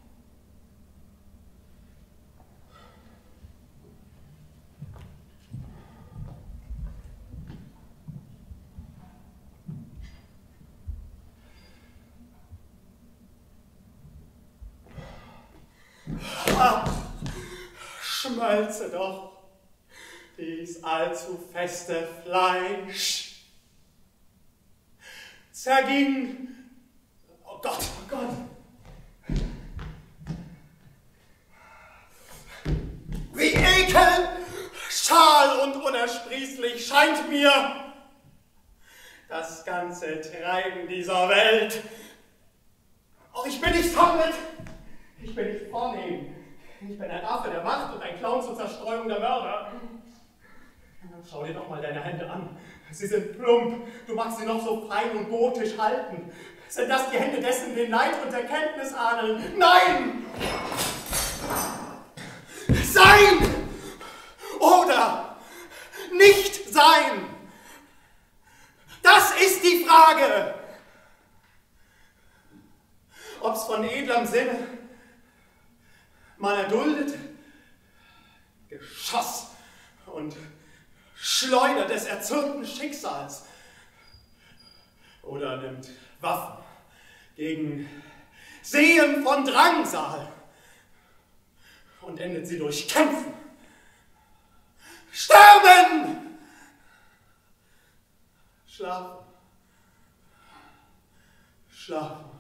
Ach, schmölze doch dies allzu feste Fleisch. Zerging, oh Gott, oh Gott. Wie ekel, schal und unersprießlich scheint mir das ganze Treiben dieser Welt. Oh, ich bin nicht Hamlet. Ich bin nicht vornehm. Ich bin ein Affe der Macht und ein Clown zur Zerstreuung der Mörder. Schau dir doch mal deine Hände an. Sie sind plump. Du magst sie noch so fein und gotisch halten. Sind das die Hände dessen, den Neid und Erkenntnis ahnen? Nein! Sein! Oder nicht sein! Das ist die Frage! Ob's von edlem Sinne man erduldet, Geschoss und Schleuder des erzürnten Schicksals oder nimmt Waffen gegen Seen von Drangsal und endet sie durch Kämpfen, Sterben, Schlafen, Schlafen.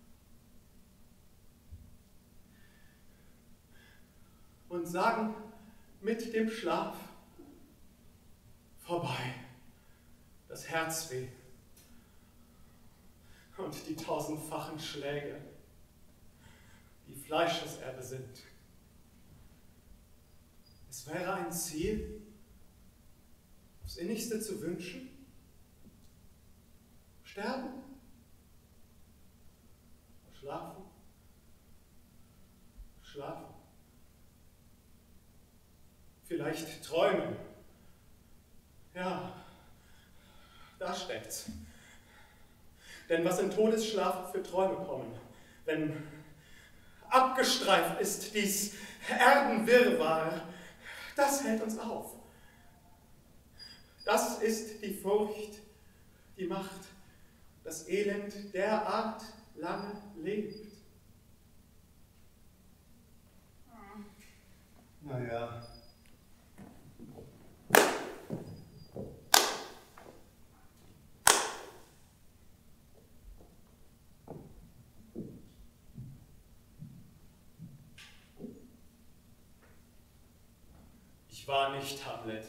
Und sagen mit dem Schlaf vorbei, das Herzweh und die tausendfachen Schläge, die Fleischeserde sind. Es wäre ein Ziel, aufs Innigste zu wünschen, sterben, schlafen, schlafen. Vielleicht träumen. Ja, da steckt's. Denn was im Todesschlaf für Träume kommen, wenn abgestreift ist dies Erdenwirrwarr, das hält uns auf. Das ist die Furcht, die Macht, das Elend derart lange lebt. Naja. Ich war nicht Hamlet.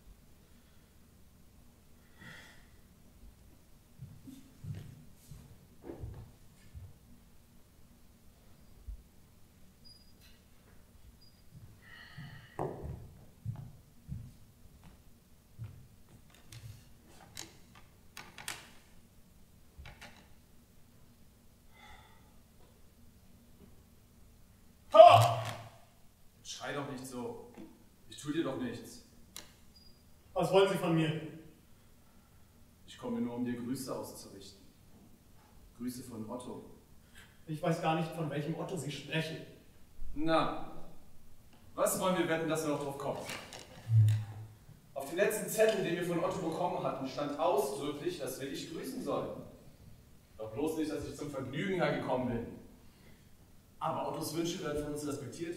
Schrei doch nicht so. Ich tue dir doch nichts. Was wollen Sie von mir? Ich komme nur, um dir Grüße auszurichten. Grüße von Otto. Ich weiß gar nicht, von welchem Otto Sie sprechen. Na, was wollen wir wetten, dass du noch drauf kommst? Auf dem letzten Zettel, den wir von Otto bekommen hatten, stand ausdrücklich, dass wir dich grüßen sollen. Doch bloß nicht, dass ich zum Vergnügen hergekommen bin. Aber Ottos Wünsche werden von uns respektiert.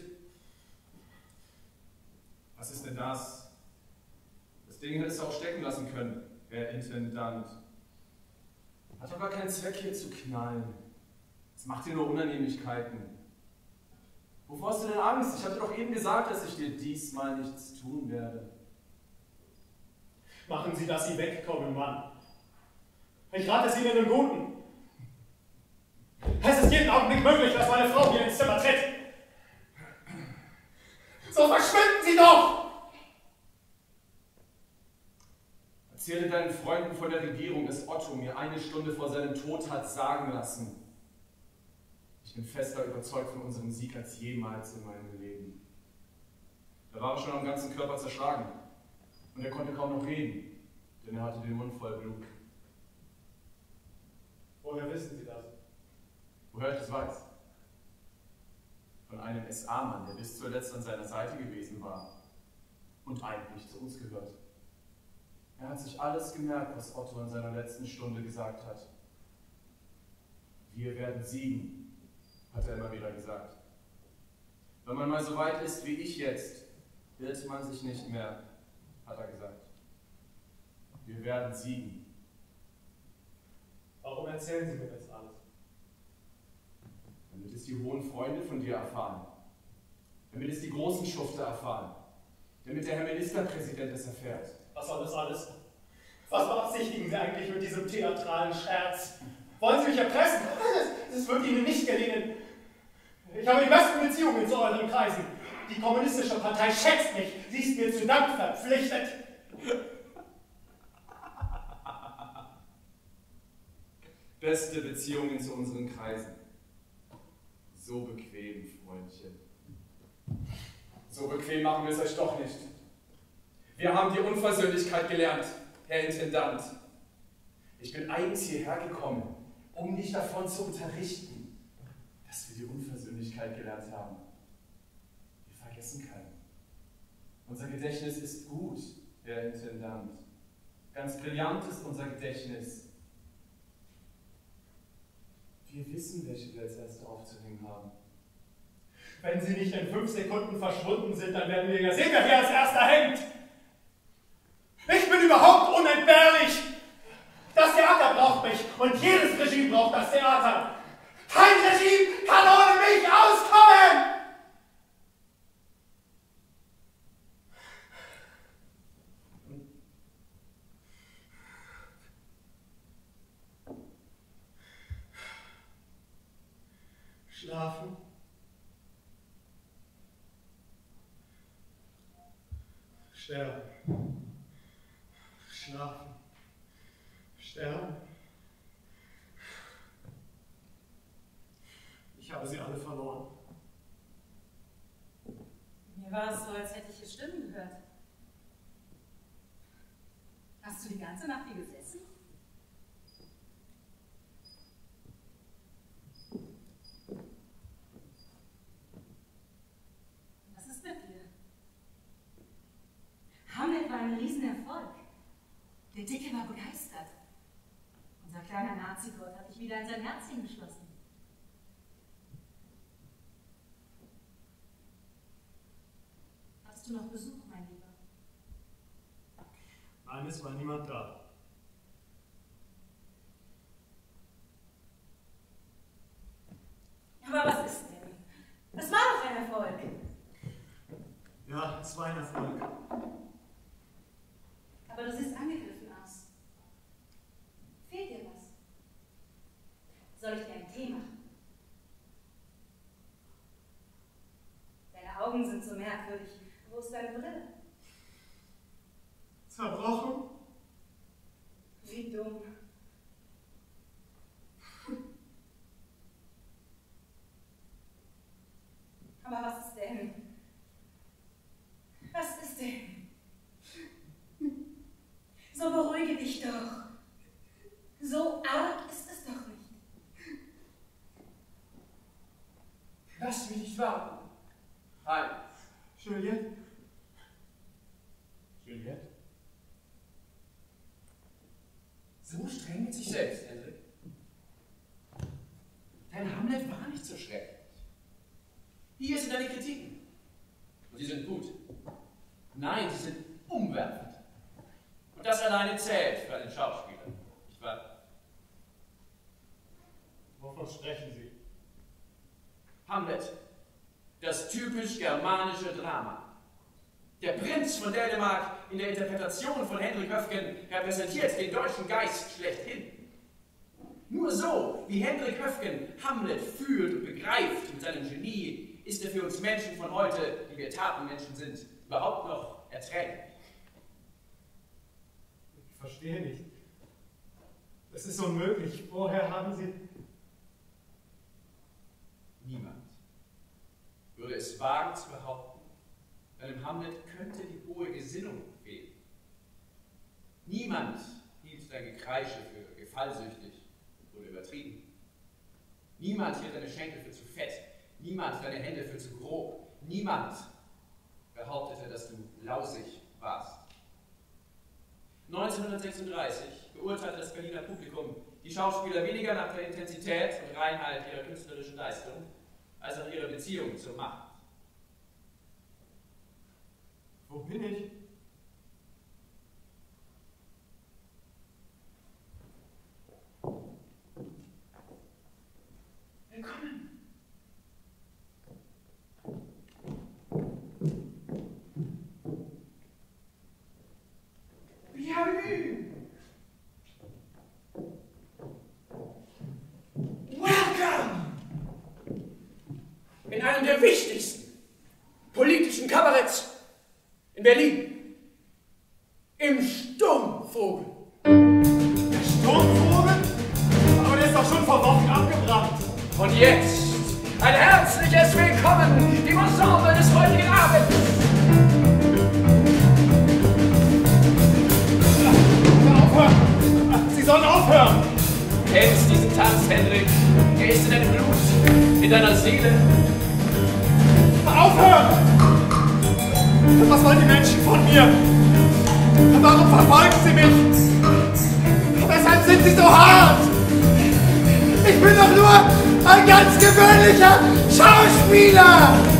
Was ist denn das? Das Ding hättest du auch stecken lassen können, Herr Intendant. Hat doch gar keinen Zweck, hier zu knallen. Es macht dir nur Unannehmlichkeiten. Wovor hast du denn Angst? Ich habe dir doch eben gesagt, dass ich dir diesmal nichts tun werde. Machen Sie, dass Sie wegkommen, Mann. Ich rate es Ihnen im Guten. Es ist jeden Augenblick möglich, dass meine Frau hier ins Zimmer tritt. So verschwinden Sie doch! Erzähle deinen Freunden von der Regierung, dass Otto mir eine Stunde vor seinem Tod hat sagen lassen. Ich bin fester überzeugt von unserem Sieg als jemals in meinem Leben. Er war schon am ganzen Körper zerschlagen und er konnte kaum noch reden, denn er hatte den Mund voll Blut. Woher wissen Sie das? Woher ich das weiß? Von einem S A-Mann, der bis zuletzt an seiner Seite gewesen war und eigentlich zu uns gehört. Er hat sich alles gemerkt, was Otto in seiner letzten Stunde gesagt hat. Wir werden siegen, hat er immer wieder gesagt. Wenn man mal so weit ist wie ich jetzt, irrt man sich nicht mehr, hat er gesagt. Wir werden siegen. Warum erzählen Sie mir das alles? Damit es die hohen Freunde von dir erfahren. Damit es die großen Schufte erfahren. Damit der Herr Ministerpräsident es erfährt. Was soll das alles? Was beabsichtigen Sie eigentlich mit diesem theatralen Scherz? Wollen Sie mich erpressen? Das, das wird Ihnen nicht gelingen. Ich habe die besten Beziehungen zu euren Kreisen. Die kommunistische Partei schätzt mich. Sie ist mir zu Dank verpflichtet. Beste Beziehungen zu unseren Kreisen. So bequem, Freundchen. So bequem machen wir es euch doch nicht. Wir haben die Unversöhnlichkeit gelernt, Herr Intendant. Ich bin eigens hierher gekommen, um dich davon zu unterrichten, dass wir die Unversöhnlichkeit gelernt haben. Wir vergessen keinen. Unser Gedächtnis ist gut, Herr Intendant. Ganz brillant ist unser Gedächtnis. Wir wissen, welche wir als Erste aufzuhängen haben. Wenn Sie nicht in fünf Sekunden verschwunden sind, dann werden wir ja sehen, wer hier als Erster hängt. Ich bin überhaupt unentbehrlich. Das Theater braucht mich und jedes Regime braucht das Theater. Kein Regime kann ohne mich auskommen! Schlafen. Sterben. Schlafen. Sterben. Ich habe sie alle verloren. Mir war es so, als hätte ich Stimmen gehört. Hast du die ganze Nacht hier gesessen? Was ist mit dir? Hamlet war ein Riesenerfolg. Der Dicke war begeistert. Unser kleiner Nazi-Gott hat dich wieder in sein Herz hingeschlossen. Hast du noch Besuch, mein Lieber? Nein, es war niemand da. Aber was ist denn? Das war doch ein Erfolg. Ja, es war ein Erfolg. Aber du siehst angegriffen aus. Fehlt dir was? Soll ich dir einen Tee machen? Deine Augen sind so merkwürdig. Wo ist deine Brille? Zerbrochen? Wie dumm. Aber was ist denn? Was ist denn? So beruhige dich doch. So arg ist es doch nicht. Lass mich nicht warten. Hi. Juliette? Juliette? So streng mit sich selbst, Hendrik. Dein Hamlet war nicht so schrecklich. Hier sind deine Kritiken. Und die sind gut. Nein, sie sind umwerfend. Und das alleine zählt für einen Schauspieler. Nicht wahr? Wovon sprechen Sie? Hamlet. Das typisch germanische Drama. Der Prinz von Dänemark in der Interpretation von Hendrik Höfgen repräsentiert den deutschen Geist schlechthin. Nur so, wie Hendrik Höfgen Hamlet fühlt und begreift mit seinem Genie, ist er für uns Menschen von heute, die wir Tatenmenschen sind, überhaupt noch erträglich. Ich verstehe nicht. Das ist unmöglich. Woher haben Sie... Niemand würde es wagen zu behaupten, einem Hamlet könnte die hohe Gesinnung fehlen. Niemand hielt dein Gekreische für gefallsüchtig oder übertrieben. Niemand hielt deine Schenkel für zu fett, niemand deine Hände für zu grob, niemand behauptete, dass du lausig warst. neunzehnhundertsechsunddreißig beurteilte das Berliner Publikum die Schauspieler weniger nach der Intensität und Reinheit ihrer künstlerischen Leistung, als nach ihrer Beziehung zur Macht. Wo bin ich? Willkommen! Bienvenue! Welcome! In einem der wichtigsten politischen Kabaretts in Berlin. Im Sturmvogel. Der Sturmvogel? Aber der ist doch schon vor Wochen abgebrannt. Und jetzt ein herzliches Willkommen im Ensemble des heutigen Abends. Aufhören! Sie sollen aufhören! Du kennst diesen Tanz, Hendrik. Er ist in deinem Blut, in deiner Seele. Aufhören! Was wollen die Menschen von mir? Warum verfolgen sie mich? Weshalb sind sie so hart? Ich bin doch nur ein ganz gewöhnlicher Schauspieler!